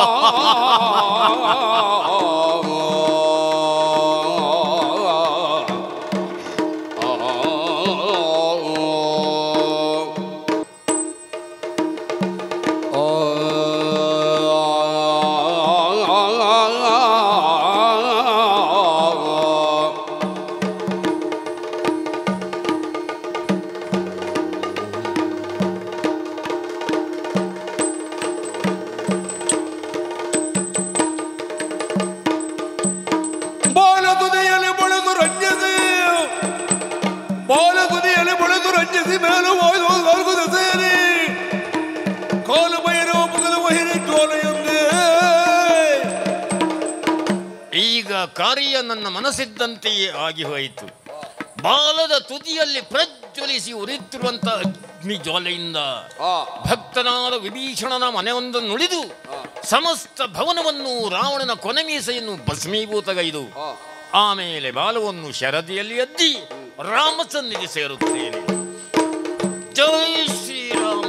ಕಾರ್ಯ ನನ್ನ ಮನಸ್ಸಿದ್ದಂತೆಯೇ ಆಗಿ ಹೋಯಿತು. ಬಾಲದ ತುದಿಯಲ್ಲಿ ಪ್ರಜ್ವಲಿಸಿ ಉರಿಯುತ್ತಿರುವಂತಹ ಅಗ್ನಿ ಜ್ವಾಲೆಯಿಂದ ಭಕ್ತನಾದ ವಿಭೀಷಣನ ಮನೆಯೊಂದನ್ನು ನುಡಿದು ಸಮಸ್ತ ಭವನವನ್ನು, ರಾವಣನ ಕೊನೆಮೀಸೆಯನ್ನು ಭಸ್ಮೀಭೂತಗೈದು ಆಮೇಲೆ ಬಾಲವನ್ನು ಶರದಿಯಲ್ಲಿ ಅದ್ದಿ ರಾಮ ಸನ್ನಿಧಿ ಸೇರುತ್ತೇನೆ. ಜೈ ಶ್ರೀರಾಮ.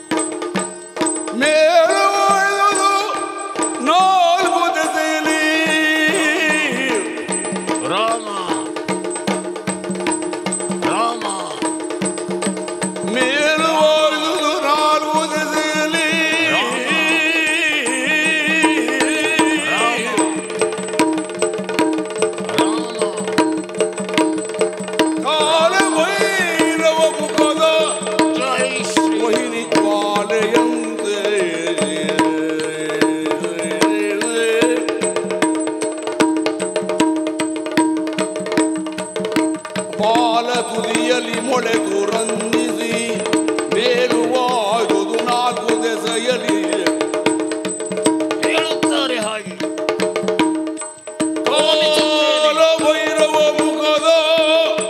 ನಾಲ್ಕು ದೆಸೆಯಲ್ಲಿ ರಾಮ ರಾಮ ಮೇಲುವಾಯುವುದು ನಾಲ್ಕು ದೆಸೆಯಲ್ಲಿ ಕಾಲ ಭೈರವ ಮುಖದ ವಹಿನಿ ಜ್ವಾಲೆಯಂತೆ ಬಾಲ ತುದಿಯಲ್ಲಿ ಮೊಳೆದು ರಂಜಿಸಿ ಮೇಲುವಾಯುವುದು ನಾಲ್ಕು ದೆಸೆಯಲ್ಲಿ ಹೇಳುತ್ತಾರೆ ಹಾಗೆ. ಕಾಲ ಭೈರವ ಮುಖದ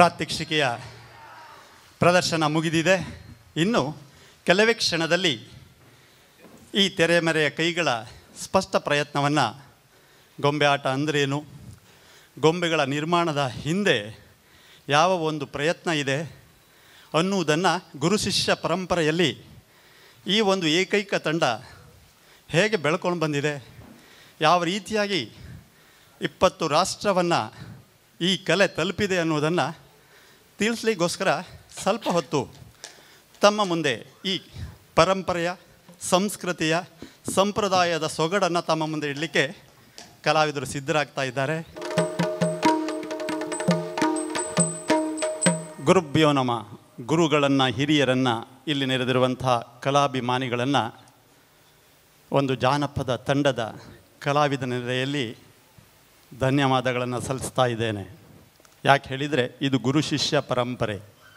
ಪ್ರಾತ್ಯಕ್ಷಿಕೆಯ ಪ್ರದರ್ಶನ ಮುಗಿದಿದೆ. ಇನ್ನು ಕೆಲವೇ ಕ್ಷಣದಲ್ಲಿ ಈ ತೆರೆಮರೆಯ ಕೈಗಳ ಸ್ಪಷ್ಟ ಪ್ರಯತ್ನವನ್ನು ಗೊಂಬೆ ಆಟ ಅಂದ್ರೇನು, ಗೊಂಬೆಗಳ ನಿರ್ಮಾಣದ ಹಿಂದೆ ಯಾವ ಒಂದು ಪ್ರಯತ್ನ ಇದೆ ಅನ್ನುವುದನ್ನು ಗುರು ಶಿಷ್ಯ ಪರಂಪರೆಯಲ್ಲಿ ಈ ಒಂದು ಏಕೈಕ ತಂಡ ಹೇಗೆ ಬೆಳ್ಕೊಂಡು ಬಂದಿದೆ, ಯಾವ ರೀತಿಯಾಗಿ 20 ರಾಷ್ಟ್ರವನ್ನು ಈ ಕಲೆ ತಲುಪಿದೆ ಅನ್ನೋದನ್ನು ತಿಳಿಸ್ಲಿಕ್ಕೋಸ್ಕರ ಸ್ವಲ್ಪ ಹೊತ್ತು ತಮ್ಮ ಮುಂದೆ ಈ ಪರಂಪರೆಯ ಸಂಸ್ಕೃತಿಯ ಸಂಪ್ರದಾಯದ ಸೊಗಡನ್ನು ತಮ್ಮ ಮುಂದೆ ಇಡಲಿಕ್ಕೆ ಕಲಾವಿದರು ಸಿದ್ಧರಾಗ್ತಾ ಇದ್ದಾರೆ. ಗುರುಭ್ಯೋ ನಮಃ. ಗುರುಗಳನ್ನು, ಹಿರಿಯರನ್ನು, ಇಲ್ಲಿ ನೆರೆದಿರುವಂತಹ ಕಲಾಭಿಮಾನಿಗಳನ್ನು ಒಂದು ಜಾನಪದ ತಂಡದ ಕಲಾವಿದ ನೆಲೆಯಲ್ಲಿ ಧನ್ಯವಾದಗಳನ್ನು ಸಲ್ಲಿಸ್ತಾ ಇದ್ದೇನೆ. ಯಾಕೆ ಹೇಳಿದರೆ ಇದು ಗುರು ಶಿಷ್ಯ ಪರಂಪರೆ.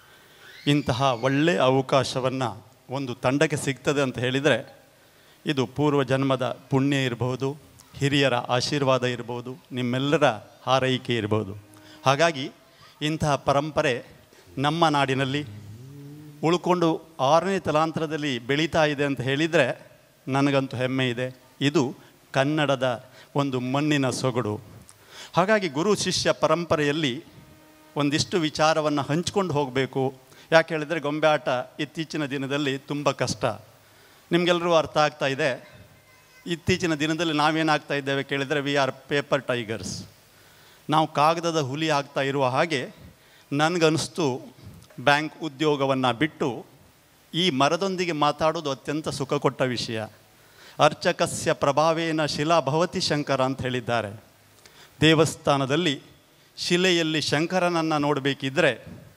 ಇಂತಹ ಒಳ್ಳೆಯ ಅವಕಾಶವನ್ನು ಒಂದು ತಂಡಕ್ಕೆ ಸಿಗ್ತದೆ ಅಂತ ಹೇಳಿದರೆ ಇದು ಪೂರ್ವ ಜನ್ಮದ ಪುಣ್ಯ ಇರಬಹುದು, ಹಿರಿಯರ ಆಶೀರ್ವಾದ ಇರ್ಬೋದು, ನಿಮ್ಮೆಲ್ಲರ ಹಾರೈಕೆ ಇರ್ಬೋದು. ಹಾಗಾಗಿ ಇಂತಹ ಪರಂಪರೆ ನಮ್ಮ ನಾಡಿನಲ್ಲಿ ಉಳ್ಕೊಂಡು 6ನೇ ತಲಾಂತರದಲ್ಲಿ ಬೆಳೀತಾ ಇದೆ ಅಂತ ಹೇಳಿದರೆ ನನಗಂತೂ ಹೆಮ್ಮೆ ಇದೆ. ಇದು ಕನ್ನಡದ ಒಂದು ಮಣ್ಣಿನ ಸೊಗಡು. ಹಾಗಾಗಿ ಗುರು ಶಿಷ್ಯ ಪರಂಪರೆಯಲ್ಲಿ ಒಂದಿಷ್ಟು ವಿಚಾರವನ್ನು ಹಂಚ್ಕೊಂಡು ಹೋಗಬೇಕು. ಯಾಕೆ ಹೇಳಿದರೆ ಗೊಂಬೆ ಆಟ ಇತ್ತೀಚಿನ ದಿನದಲ್ಲಿ ತುಂಬ ಕಷ್ಟ. ನಿಮಗೆಲ್ಲರೂ ಅರ್ಥ ಆಗ್ತಾ ಇದೆ. ಇತ್ತೀಚಿನ ದಿನದಲ್ಲಿ ನಾವೇನಾಗ್ತಾ ಇದ್ದೇವೆ ಕೇಳಿದರೆ ವಿ ಆರ್ ಪೇಪರ್ ಟೈಗರ್ಸ್. ನಾವು ಕಾಗದದ ಹುಲಿ ಆಗ್ತಾ ಇರುವ ಹಾಗೆ ನನಗನ್ನಿಸ್ತು ಬ್ಯಾಂಕ್ ಉದ್ಯೋಗವನ್ನು ಬಿಟ್ಟು ಈ ಮರದೊಂದಿಗೆ ಮಾತಾಡೋದು ಅತ್ಯಂತ ಸುಖ ಕೊಟ್ಟ ವಿಷಯ. ಅರ್ಚಕಸ್ಯ ಪ್ರಭಾವೇನ ಶಿಲಾ ಭವತಿ ಶಂಕರ ಅಂತ ಹೇಳಿದ್ದಾರೆ. ದೇವಸ್ಥಾನದಲ್ಲಿ ಶಿಲೆಯಲ್ಲಿ ಶಂಕರನನ್ನು ನೋಡಬೇಕಿದ್ದರೆ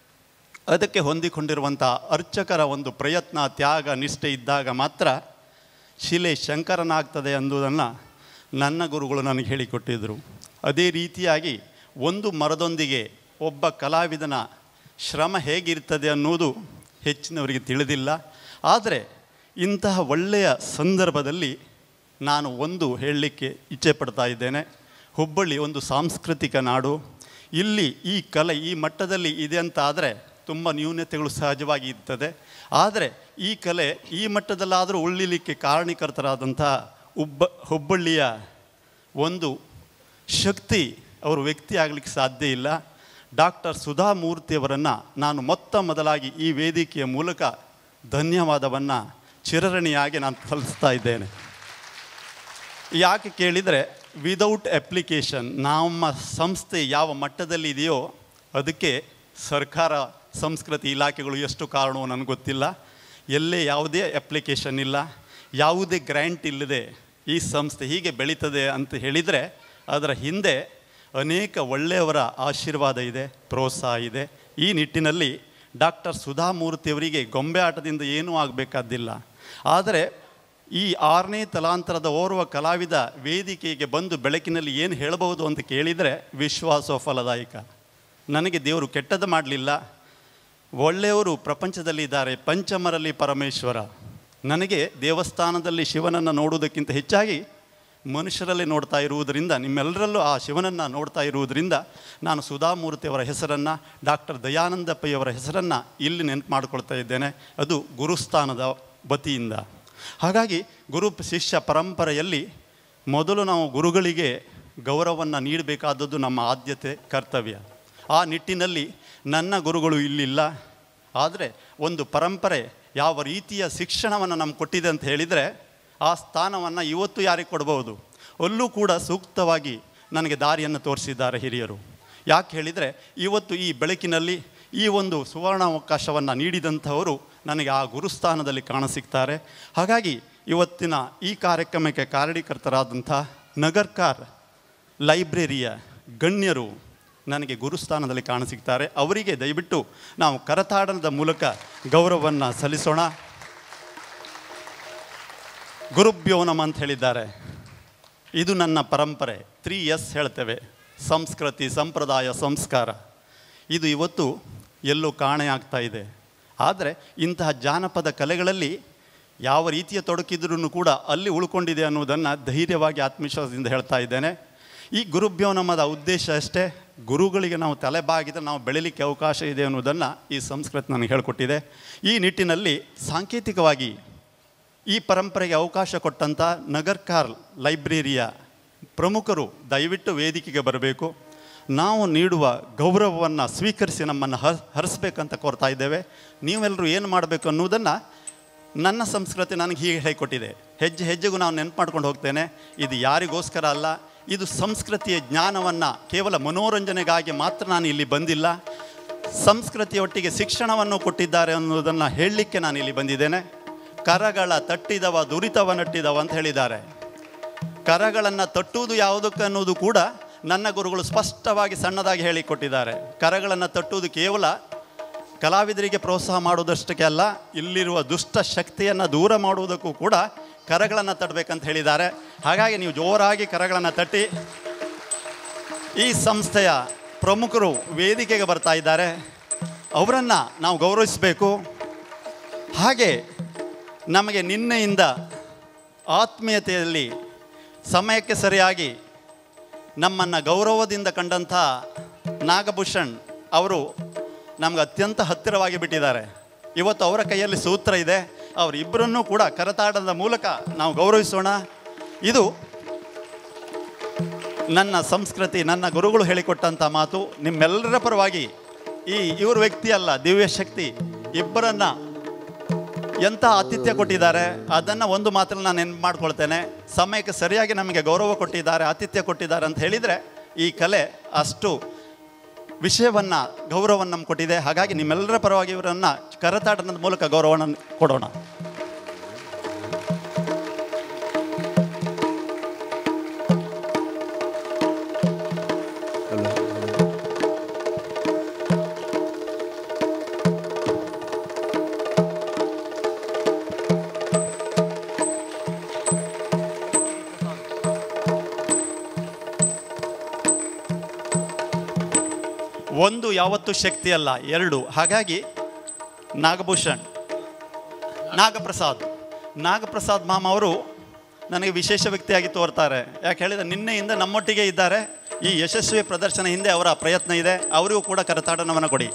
ಅದಕ್ಕೆ ಹೊಂದಿಕೊಂಡಿರುವಂಥ ಅರ್ಚಕರ ಒಂದು ಪ್ರಯತ್ನ, ತ್ಯಾಗ, ನಿಷ್ಠೆ ಇದ್ದಾಗ ಮಾತ್ರ ಶಿಲೆ ಶಂಕರನಾಗ್ತದೆ ಅನ್ನೋದನ್ನು ನನ್ನ ಗುರುಗಳು ನನಗೆ ಹೇಳಿಕೊಟ್ಟಿದ್ದರು. ಅದೇ ರೀತಿಯಾಗಿ ಒಂದು ಮರದೊಂದಿಗೆ ಒಬ್ಬ ಕಲಾವಿದನ ಶ್ರಮ ಹೇಗಿರ್ತದೆ ಅನ್ನೋದು ಹೆಚ್ಚಿನವರಿಗೆ ತಿಳಿದಿಲ್ಲ. ಆದರೆ ಇಂತಹ ಒಳ್ಳೆಯ ಸಂದರ್ಭದಲ್ಲಿ ನಾನು ಒಂದು ಹೇಳಲಿಕ್ಕೆ ಇಚ್ಛೆ ಪಡ್ತಾ ಇದ್ದೇನೆ. ಹುಬ್ಬಳ್ಳಿ ಒಂದು ಸಾಂಸ್ಕೃತಿಕ ನಾಡು. ಇಲ್ಲಿ ಈ ಕಲೆ ಈ ಮಟ್ಟದಲ್ಲಿ ಇದೆ ಅಂತ ಆದರೆ ತುಂಬ ನ್ಯೂನತೆಗಳು ಸಹಜವಾಗಿ ಇರ್ತದೆ. ಆದರೆ ಈ ಕಲೆ ಈ ಮಟ್ಟದಲ್ಲಾದರೂ ಉಳಿಲಿಕ್ಕೆ ಕಾರಣೀಕರ್ತರಾದಂಥ ಹುಬ್ಬಳ್ಳಿಯ ಒಂದು ಶಕ್ತಿ ಅವರು ವ್ಯಕ್ತಿ ಆಗಲಿಕ್ಕೆ ಸಾಧ್ಯ ಇಲ್ಲ. ಡಾಕ್ಟರ್ ಸುಧಾಮೂರ್ತಿಯವರನ್ನು ನಾನು ಮೊದಲಾಗಿ ಈ ವೇದಿಕೆಯ ಮೂಲಕ ಧನ್ಯವಾದವನ್ನು ಚಿರಋಣಿಯಾಗಿ ನಾನು ಸಲ್ಲಿಸ್ತಾ ಇದ್ದೇನೆ. ಯಾಕೆ ಕೇಳಿದರೆ ವಿದೌಟ್ ಅಪ್ಲಿಕೇಶನ್ ನಮ್ಮ ಸಂಸ್ಥೆ ಯಾವ ಮಟ್ಟದಲ್ಲಿ ಇದೆಯೋ ಅದಕ್ಕೆ ಸರ್ಕಾರ ಸಂಸ್ಕೃತಿ ಇಲಾಖೆಗಳು ಎಷ್ಟು ಕಾರಣವೋ ನನಗೆ ಗೊತ್ತಿಲ್ಲ. ಎಲ್ಲೇ ಯಾವುದೇ ಅಪ್ಲಿಕೇಶನ್ ಇಲ್ಲ, ಯಾವುದೇ ಗ್ರ್ಯಾಂಟ್ ಇಲ್ಲದೆ ಈ ಸಂಸ್ಥೆ ಹೀಗೆ ಬೆಳೀತದೆ ಅಂತ ಹೇಳಿದರೆ ಅದರ ಹಿಂದೆ ಅನೇಕ ಒಳ್ಳೆಯವರ ಆಶೀರ್ವಾದ ಇದೆ, ಪ್ರೋತ್ಸಾಹ ಇದೆ. ಈ ನಿಟ್ಟಿನಲ್ಲಿ ಡಾಕ್ಟರ್ ಸುಧಾಮೂರ್ತಿಯವರಿಗೆ ಗೊಂಬೆ ಆಟದಿಂದ ಏನೂ ಆಗಬೇಕಾದ್ದಿಲ್ಲ. ಆದರೆ ಈ 6ನೇ ತಲಾಂತರದ ಓರ್ವ ಕಲಾವಿದ ವೇದಿಕೆಗೆ ಬಂದು ಬೆಳಕಿನಲ್ಲಿ ಏನು ಹೇಳಬಹುದು ಅಂತ ಕೇಳಿದರೆ ವಿಶ್ವಾಸ ಫಲದಾಯಕ. ನನಗೆ ದೇವರು ಕೆಟ್ಟದ್ದು ಮಾಡಲಿಲ್ಲ, ಒಳ್ಳೆಯವರು ಪ್ರಪಂಚದಲ್ಲಿದ್ದಾರೆ, ಪಂಚಮರಲ್ಲಿ ಪರಮೇಶ್ವರ. ನನಗೆ ದೇವಸ್ಥಾನದಲ್ಲಿ ಶಿವನನ್ನು ನೋಡುವುದಕ್ಕಿಂತ ಹೆಚ್ಚಾಗಿ ಮನುಷ್ಯರಲ್ಲೇ ನೋಡ್ತಾ ಇರುವುದರಿಂದ, ನಿಮ್ಮೆಲ್ಲರಲ್ಲೂ ಆ ಶಿವನನ್ನು ನೋಡ್ತಾ ಇರುವುದರಿಂದ ನಾನು ಸುಧಾಮೂರ್ತಿಯವರ ಹೆಸರನ್ನು, ಡಾಕ್ಟರ್ ದಯಾನಂದ ಪೈಯವರ ಹೆಸರನ್ನು ಇಲ್ಲಿ ನೆನಪು ಮಾಡಿಕೊಳ್ತಾ ಇದ್ದೇನೆ. ಅದು ಗುರುಸ್ಥಾನದ ವತಿಯಿಂದ. ಹಾಗಾಗಿ ಗುರು ಶಿಷ್ಯ ಪರಂಪರೆಯಲ್ಲಿ ಮೊದಲು ನಾವು ಗುರುಗಳಿಗೆ ಗೌರವವನ್ನು ನೀಡಬೇಕಾದದ್ದು ನಮ್ಮ ಆದ್ಯತೆ, ಕರ್ತವ್ಯ. ಆ ನಿಟ್ಟಿನಲ್ಲಿ ನನ್ನ ಗುರುಗಳು ಇಲ್ಲಿಲ್ಲ. ಆದರೆ ಒಂದು ಪರಂಪರೆ ಯಾವ ರೀತಿಯ ಶಿಕ್ಷಣವನ್ನು ನಮ್ಗೆ ಕೊಟ್ಟಿದೆ ಅಂತ ಹೇಳಿದರೆ ಆ ಸ್ಥಾನವನ್ನು ಇವತ್ತು ಯಾರಿಗೆ ಕೊಡ್ಬೋದು? ಅಲ್ಲೂ ಕೂಡ ಸೂಕ್ತವಾಗಿ ನನಗೆ ದಾರಿಯನ್ನು ತೋರಿಸಿದ್ದಾರೆ ಹಿರಿಯರು. ಯಾಕೆ ಹೇಳಿದರೆ ಇವತ್ತು ಈ ಬೆಳಕಿನಲ್ಲಿ ಈ ಒಂದು ಸುವರ್ಣಾವಕಾಶವನ್ನು ನೀಡಿದಂಥವರು ನನಗೆ ಆ ಗುರುಸ್ಥಾನದಲ್ಲಿ ಕಾಣಸಿಗ್ತಾರೆ. ಹಾಗಾಗಿ ಇವತ್ತಿನ ಈ ಕಾರ್ಯಕ್ರಮಕ್ಕೆ ಕಾರಣೀಕರ್ತರಾದಂಥ ನಗರ್ಕಾರ್ ಲೈಬ್ರರಿಯ ಗಣ್ಯರು ನನಗೆ ಗುರುಸ್ಥಾನದಲ್ಲಿ ಕಾಣಸಿಗ್ತಾರೆ. ಅವರಿಗೆ ದಯವಿಟ್ಟು ನಾವು ಕರತಾಡನದ ಮೂಲಕ ಗೌರವವನ್ನು ಸಲ್ಲಿಸೋಣ. ಗುರುಭ್ಯೋ ನಮಃ ಅಂತ ಹೇಳಿದ್ದಾರೆ. ಇದು ನನ್ನ ಪರಂಪರೆ. 3S ಹೇಳ್ತೇವೆ: ಸಂಸ್ಕೃತಿ, ಸಂಪ್ರದಾಯ, ಸಂಸ್ಕಾರ. ಇದು ಇವತ್ತು ಎಲ್ಲೋ ಕಾಣೆಯಾಗ್ತಾ ಇದೆ. ಆದರೆ ಇಂತಹ ಜಾನಪದ ಕಲೆಗಳಲ್ಲಿ ಯಾವ ರೀತಿಯ ತೊಡಕಿದ್ರೂ ಕೂಡ ಅಲ್ಲಿ ಉಳ್ಕೊಂಡಿದೆ ಅನ್ನೋದನ್ನು ಧೈರ್ಯವಾಗಿ ಆತ್ಮವಿಶ್ವಾಸದಿಂದ ಹೇಳ್ತಾ ಇದ್ದೇನೆ. ಈ ಗುರುಭ್ಯೋ ನಮ್ಮದ ಉದ್ದೇಶ ಅಷ್ಟೇ, ಗುರುಗಳಿಗೆ ನಾವು ತಲೆ ಬಾಗಿದ್ರೆ ನಾವು ಬೆಳೀಲಿಕ್ಕೆ ಅವಕಾಶ ಇದೆ ಅನ್ನೋದನ್ನು ಈ ಸಂಸ್ಕೃತಿ ನನಗೆ ಹೇಳಿಕೊಟ್ಟಿದೆ. ಈ ನಿಟ್ಟಿನಲ್ಲಿ ಸಾಂಕೇತಿಕವಾಗಿ ಈ ಪರಂಪರೆಗೆ ಅವಕಾಶ ಕೊಟ್ಟಂಥ ನಗರ್ಕಾರ್ ಲೈಬ್ರರಿಯ ಪ್ರಮುಖರು ದಯವಿಟ್ಟು ವೇದಿಕೆಗೆ ಬರಬೇಕು. ನಾವು ನೀಡುವ ಗೌರವವನ್ನು ಸ್ವೀಕರಿಸಿ ನಮ್ಮನ್ನು ಹರಿಸ್ಬೇಕಂತ ಕೋರ್ತಾ ಇದ್ದೇವೆ. ನೀವೆಲ್ಲರೂ ಏನು ಮಾಡಬೇಕು ಅನ್ನೋದನ್ನು ನನ್ನ ಸಂಸ್ಕೃತಿ ನನಗೆ ಹೀಗೆ ಹೇಳಿಕೊಟ್ಟಿದೆ. ಹೆಜ್ಜೆ ಹೆಜ್ಜೆಗೂ ನಾವು ನೆನಪು ಮಾಡ್ಕೊಂಡು ಹೋಗ್ತೇನೆ. ಇದು ಯಾರಿಗೋಸ್ಕರ ಅಲ್ಲ, ಇದು ಸಂಸ್ಕೃತಿಯ ಜ್ಞಾನವನ್ನು ಕೇವಲ ಮನೋರಂಜನೆಗಾಗಿ ಮಾತ್ರ ನಾನು ಇಲ್ಲಿ ಬಂದಿಲ್ಲ, ಸಂಸ್ಕೃತಿಯೊಟ್ಟಿಗೆ ಶಿಕ್ಷಣವನ್ನು ಕೊಟ್ಟಿದ್ದಾರೆ ಅನ್ನೋದನ್ನು ಹೇಳಲಿಕ್ಕೆ ನಾನು ಇಲ್ಲಿ ಬಂದಿದ್ದೇನೆ. ಕರಗಳ ತಟ್ಟಿದವ ದುರಿತವ ನಟ್ಟಿದವ ಅಂತ ಹೇಳಿದ್ದಾರೆ. ಕರಗಳನ್ನು ತಟ್ಟುವುದು ಯಾವುದಕ್ಕೆ ಅನ್ನೋದು ಕೂಡ ನನ್ನ ಗುರುಗಳು ಸ್ಪಷ್ಟವಾಗಿ ಸಣ್ಣದಾಗಿ ಹೇಳಿಕೊಟ್ಟಿದ್ದಾರೆ. ಕರಗಳನ್ನು ತಟ್ಟುವುದು ಕೇವಲ ಕಲಾವಿದರಿಗೆ ಪ್ರೋತ್ಸಾಹ ಮಾಡುವುದಷ್ಟಕ್ಕೆ ಅಲ್ಲ, ಇಲ್ಲಿರುವ ದುಷ್ಟ ಶಕ್ತಿಯನ್ನು ದೂರ ಮಾಡುವುದಕ್ಕೂ ಕೂಡ ಕರಗಳನ್ನು ತಟ್ಟಬೇಕಂತ ಹೇಳಿದ್ದಾರೆ. ಹಾಗಾಗಿ ನೀವು ಜೋರಾಗಿ ಕರಗಳನ್ನು ತಟ್ಟಿ. ಈ ಸಂಸ್ಥೆಯ ಪ್ರಮುಖರು ವೇದಿಕೆಗೆ ಬರ್ತಾ ಇದ್ದಾರೆ, ಅವರನ್ನು ನಾವು ಗೌರವಿಸಬೇಕು. ಹಾಗೆ ನಮಗೆ ನಿನ್ನೆಯಿಂದ ಆತ್ಮೀಯತೆಯಲ್ಲಿ ಸಮಯಕ್ಕೆ ಸರಿಯಾಗಿ ನಮ್ಮನ್ನು ಗೌರವದಿಂದ ಕಂಡಂಥ ನಾಗಭೂಷಣ್ ಅವರು ನಮಗೆ ಅತ್ಯಂತ ಹತ್ತಿರವಾಗಿ ಬಿಟ್ಟಿದ್ದಾರೆ. ಇವತ್ತು ಅವರ ಕೈಯಲ್ಲಿ ಸೂತ್ರ ಇದೆ. ಅವರಿಬ್ಬರನ್ನೂ ಕೂಡ ಕರತಾಡದ ಮೂಲಕ ನಾವು ಗೌರವಿಸೋಣ. ಇದು ನನ್ನ ಸಂಸ್ಕೃತಿ, ನನ್ನ ಗುರುಗಳು ಹೇಳಿಕೊಟ್ಟಂಥ ಮಾತು. ನಿಮ್ಮೆಲ್ಲರ ಪರವಾಗಿ ಇವ್ರ ವ್ಯಕ್ತಿ ಅಲ್ಲ, ದಿವ್ಯ ಶಕ್ತಿ ಇಬ್ಬರನ್ನು ಎಂಥ ಆತಿಥ್ಯ ಕೊಟ್ಟಿದ್ದಾರೆ ಅದನ್ನು ಒಂದು ಮಾತನ್ನು ನಾನು ನೆನಪು ಮಾಡ್ಕೊಳ್ತೇನೆ. ಸಮಯಕ್ಕೆ ಸರಿಯಾಗಿ ನಮಗೆ ಗೌರವ ಕೊಟ್ಟಿದ್ದಾರೆ, ಆತಿಥ್ಯ ಕೊಟ್ಟಿದ್ದಾರೆ ಅಂತ ಹೇಳಿದರೆ ಈ ಕಲೆ ಅಷ್ಟು ವಿಷಯವನ್ನು ಗೌರವವನ್ನು ನಮ್ಗೆ ಕೊಟ್ಟಿದೆ. ಹಾಗಾಗಿ ನಿಮ್ಮೆಲ್ಲರ ಪರವಾಗಿ ಇವರನ್ನು ಕರತಾಟದ ಮೂಲಕ ಗೌರವವನ್ನು ಕೊಡೋಣ. ಒಂದು ಯಾವತ್ತೂ ಶಕ್ತಿ ಅಲ್ಲ, ಎರಡು. ಹಾಗಾಗಿ ನಾಗಭೂಷಣ್, ನಾಗಪ್ರಸಾದ್ ಮಾಮ ಅವರು ನನಗೆ ವಿಶೇಷ ವ್ಯಕ್ತಿಯಾಗಿ ತೋರ್ತಾರೆ. ಯಾಕೆ ಹೇಳಿದರೆ ನಿನ್ನೆಯಿಂದ ನಮ್ಮೊಟ್ಟಿಗೆ ಇದ್ದಾರೆ. ಈ ಯಶಸ್ವಿ ಪ್ರದರ್ಶನ ಹಿಂದೆ ಅವರ ಪ್ರಯತ್ನ ಇದೆ. ಅವರಿಗೂ ಕೂಡ ಕರತಾಡನವನ್ನು ಕೊಡಿ.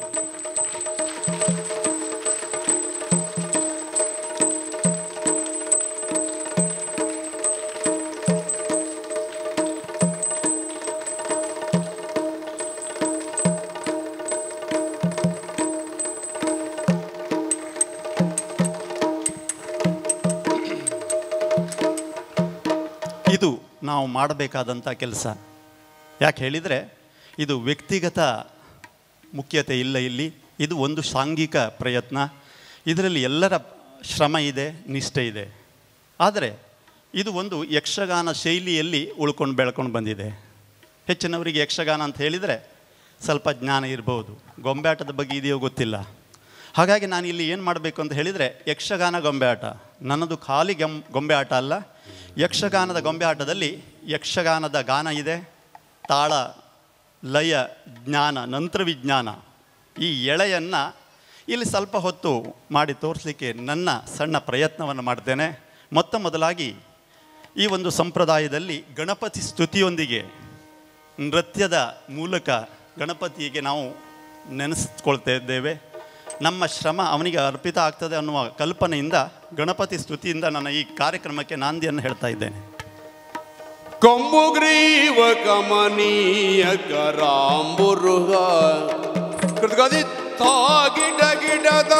ಇದು ನಾವು ಮಾಡಬೇಕಾದಂಥ ಕೆಲಸ. ಯಾಕೆ ಹೇಳಿದರೆ ಇದು ವ್ಯಕ್ತಿಗತ ಮುಖ್ಯತೆ ಇಲ್ಲ ಇಲ್ಲಿ. ಇದು ಒಂದು ಸಾಂಘಿಕ ಪ್ರಯತ್ನ. ಇದರಲ್ಲಿ ಎಲ್ಲರ ಶ್ರಮ ಇದೆ, ನಿಷ್ಠೆ ಇದೆ. ಆದರೆ ಇದು ಒಂದು ಯಕ್ಷಗಾನ ಶೈಲಿಯಲ್ಲಿ ಉಳ್ಕೊಂಡು ಬೆಳ್ಕೊಂಡು ಬಂದಿದೆ. ಹೆಚ್ಚಿನವರಿಗೆ ಯಕ್ಷಗಾನ ಅಂತ ಹೇಳಿದರೆ ಸ್ವಲ್ಪ ಜ್ಞಾನ ಇರ್ಬೋದು, ಗೊಂಬೆ ಆಟದ ಬಗ್ಗೆ ಇದೆಯೋ ಗೊತ್ತಿಲ್ಲ. ಹಾಗಾಗಿ ನಾನು ಇಲ್ಲಿ ಏನು ಮಾಡಬೇಕು ಅಂತ ಹೇಳಿದರೆ, ಯಕ್ಷಗಾನ ಗೊಂಬೆ ಆಟ ನನ್ನದು ಖಾಲಿ ಗೊಂಬೆ ಆಟ ಅಲ್ಲ. ಯಕ್ಷಗಾನದ ಗೊಂಬೆ ಆಟದಲ್ಲಿ ಯಕ್ಷಗಾನದ ಗಾನ ಇದೆ, ತಾಳ, ಲಯ, ಜ್ಞಾನ, ನಂತರ ವಿಜ್ಞಾನ. ಈ ಎಳೆಯನ್ನು ಇಲ್ಲಿ ಸ್ವಲ್ಪ ಹೊತ್ತು ಮಾಡಿ ತೋರಿಸಲಿಕ್ಕೆ ನನ್ನ ಸಣ್ಣ ಪ್ರಯತ್ನವನ್ನು ಮಾಡ್ತೇನೆ. ಮೊದಲಾಗಿ ಈ ಒಂದು ಸಂಪ್ರದಾಯದಲ್ಲಿ ಗಣಪತಿ ಸ್ತುತಿಯೊಂದಿಗೆ ನೃತ್ಯದ ಮೂಲಕ ಗಣಪತಿಗೆ ನಾವು ನೆನೆಸ್ಕೊಳ್ತಾ ಇದ್ದೇವೆ. ನಮ್ಮ ಶ್ರಮ ಅವನಿಗೆ ಅರ್ಪಿತ ಆಗ್ತದೆ ಅನ್ನುವ ಕಲ್ಪನೆಯಿಂದ ಗಣಪತಿ ಸ್ತುತಿಯಿಂದ ನನ್ನ ಈ ಕಾರ್ಯಕ್ರಮಕ್ಕೆ ನಾಂದಿಯನ್ನು ಹೇಳ್ತಾ ಇದ್ದೇನೆ. ಕೊಂಬುಗ್ರೀವ ಕಮನೀಯ ಕರಾಂಬುರುಗ ಕೃತಗದಿತ್ತ ಗಿಡ ಗಿಡದ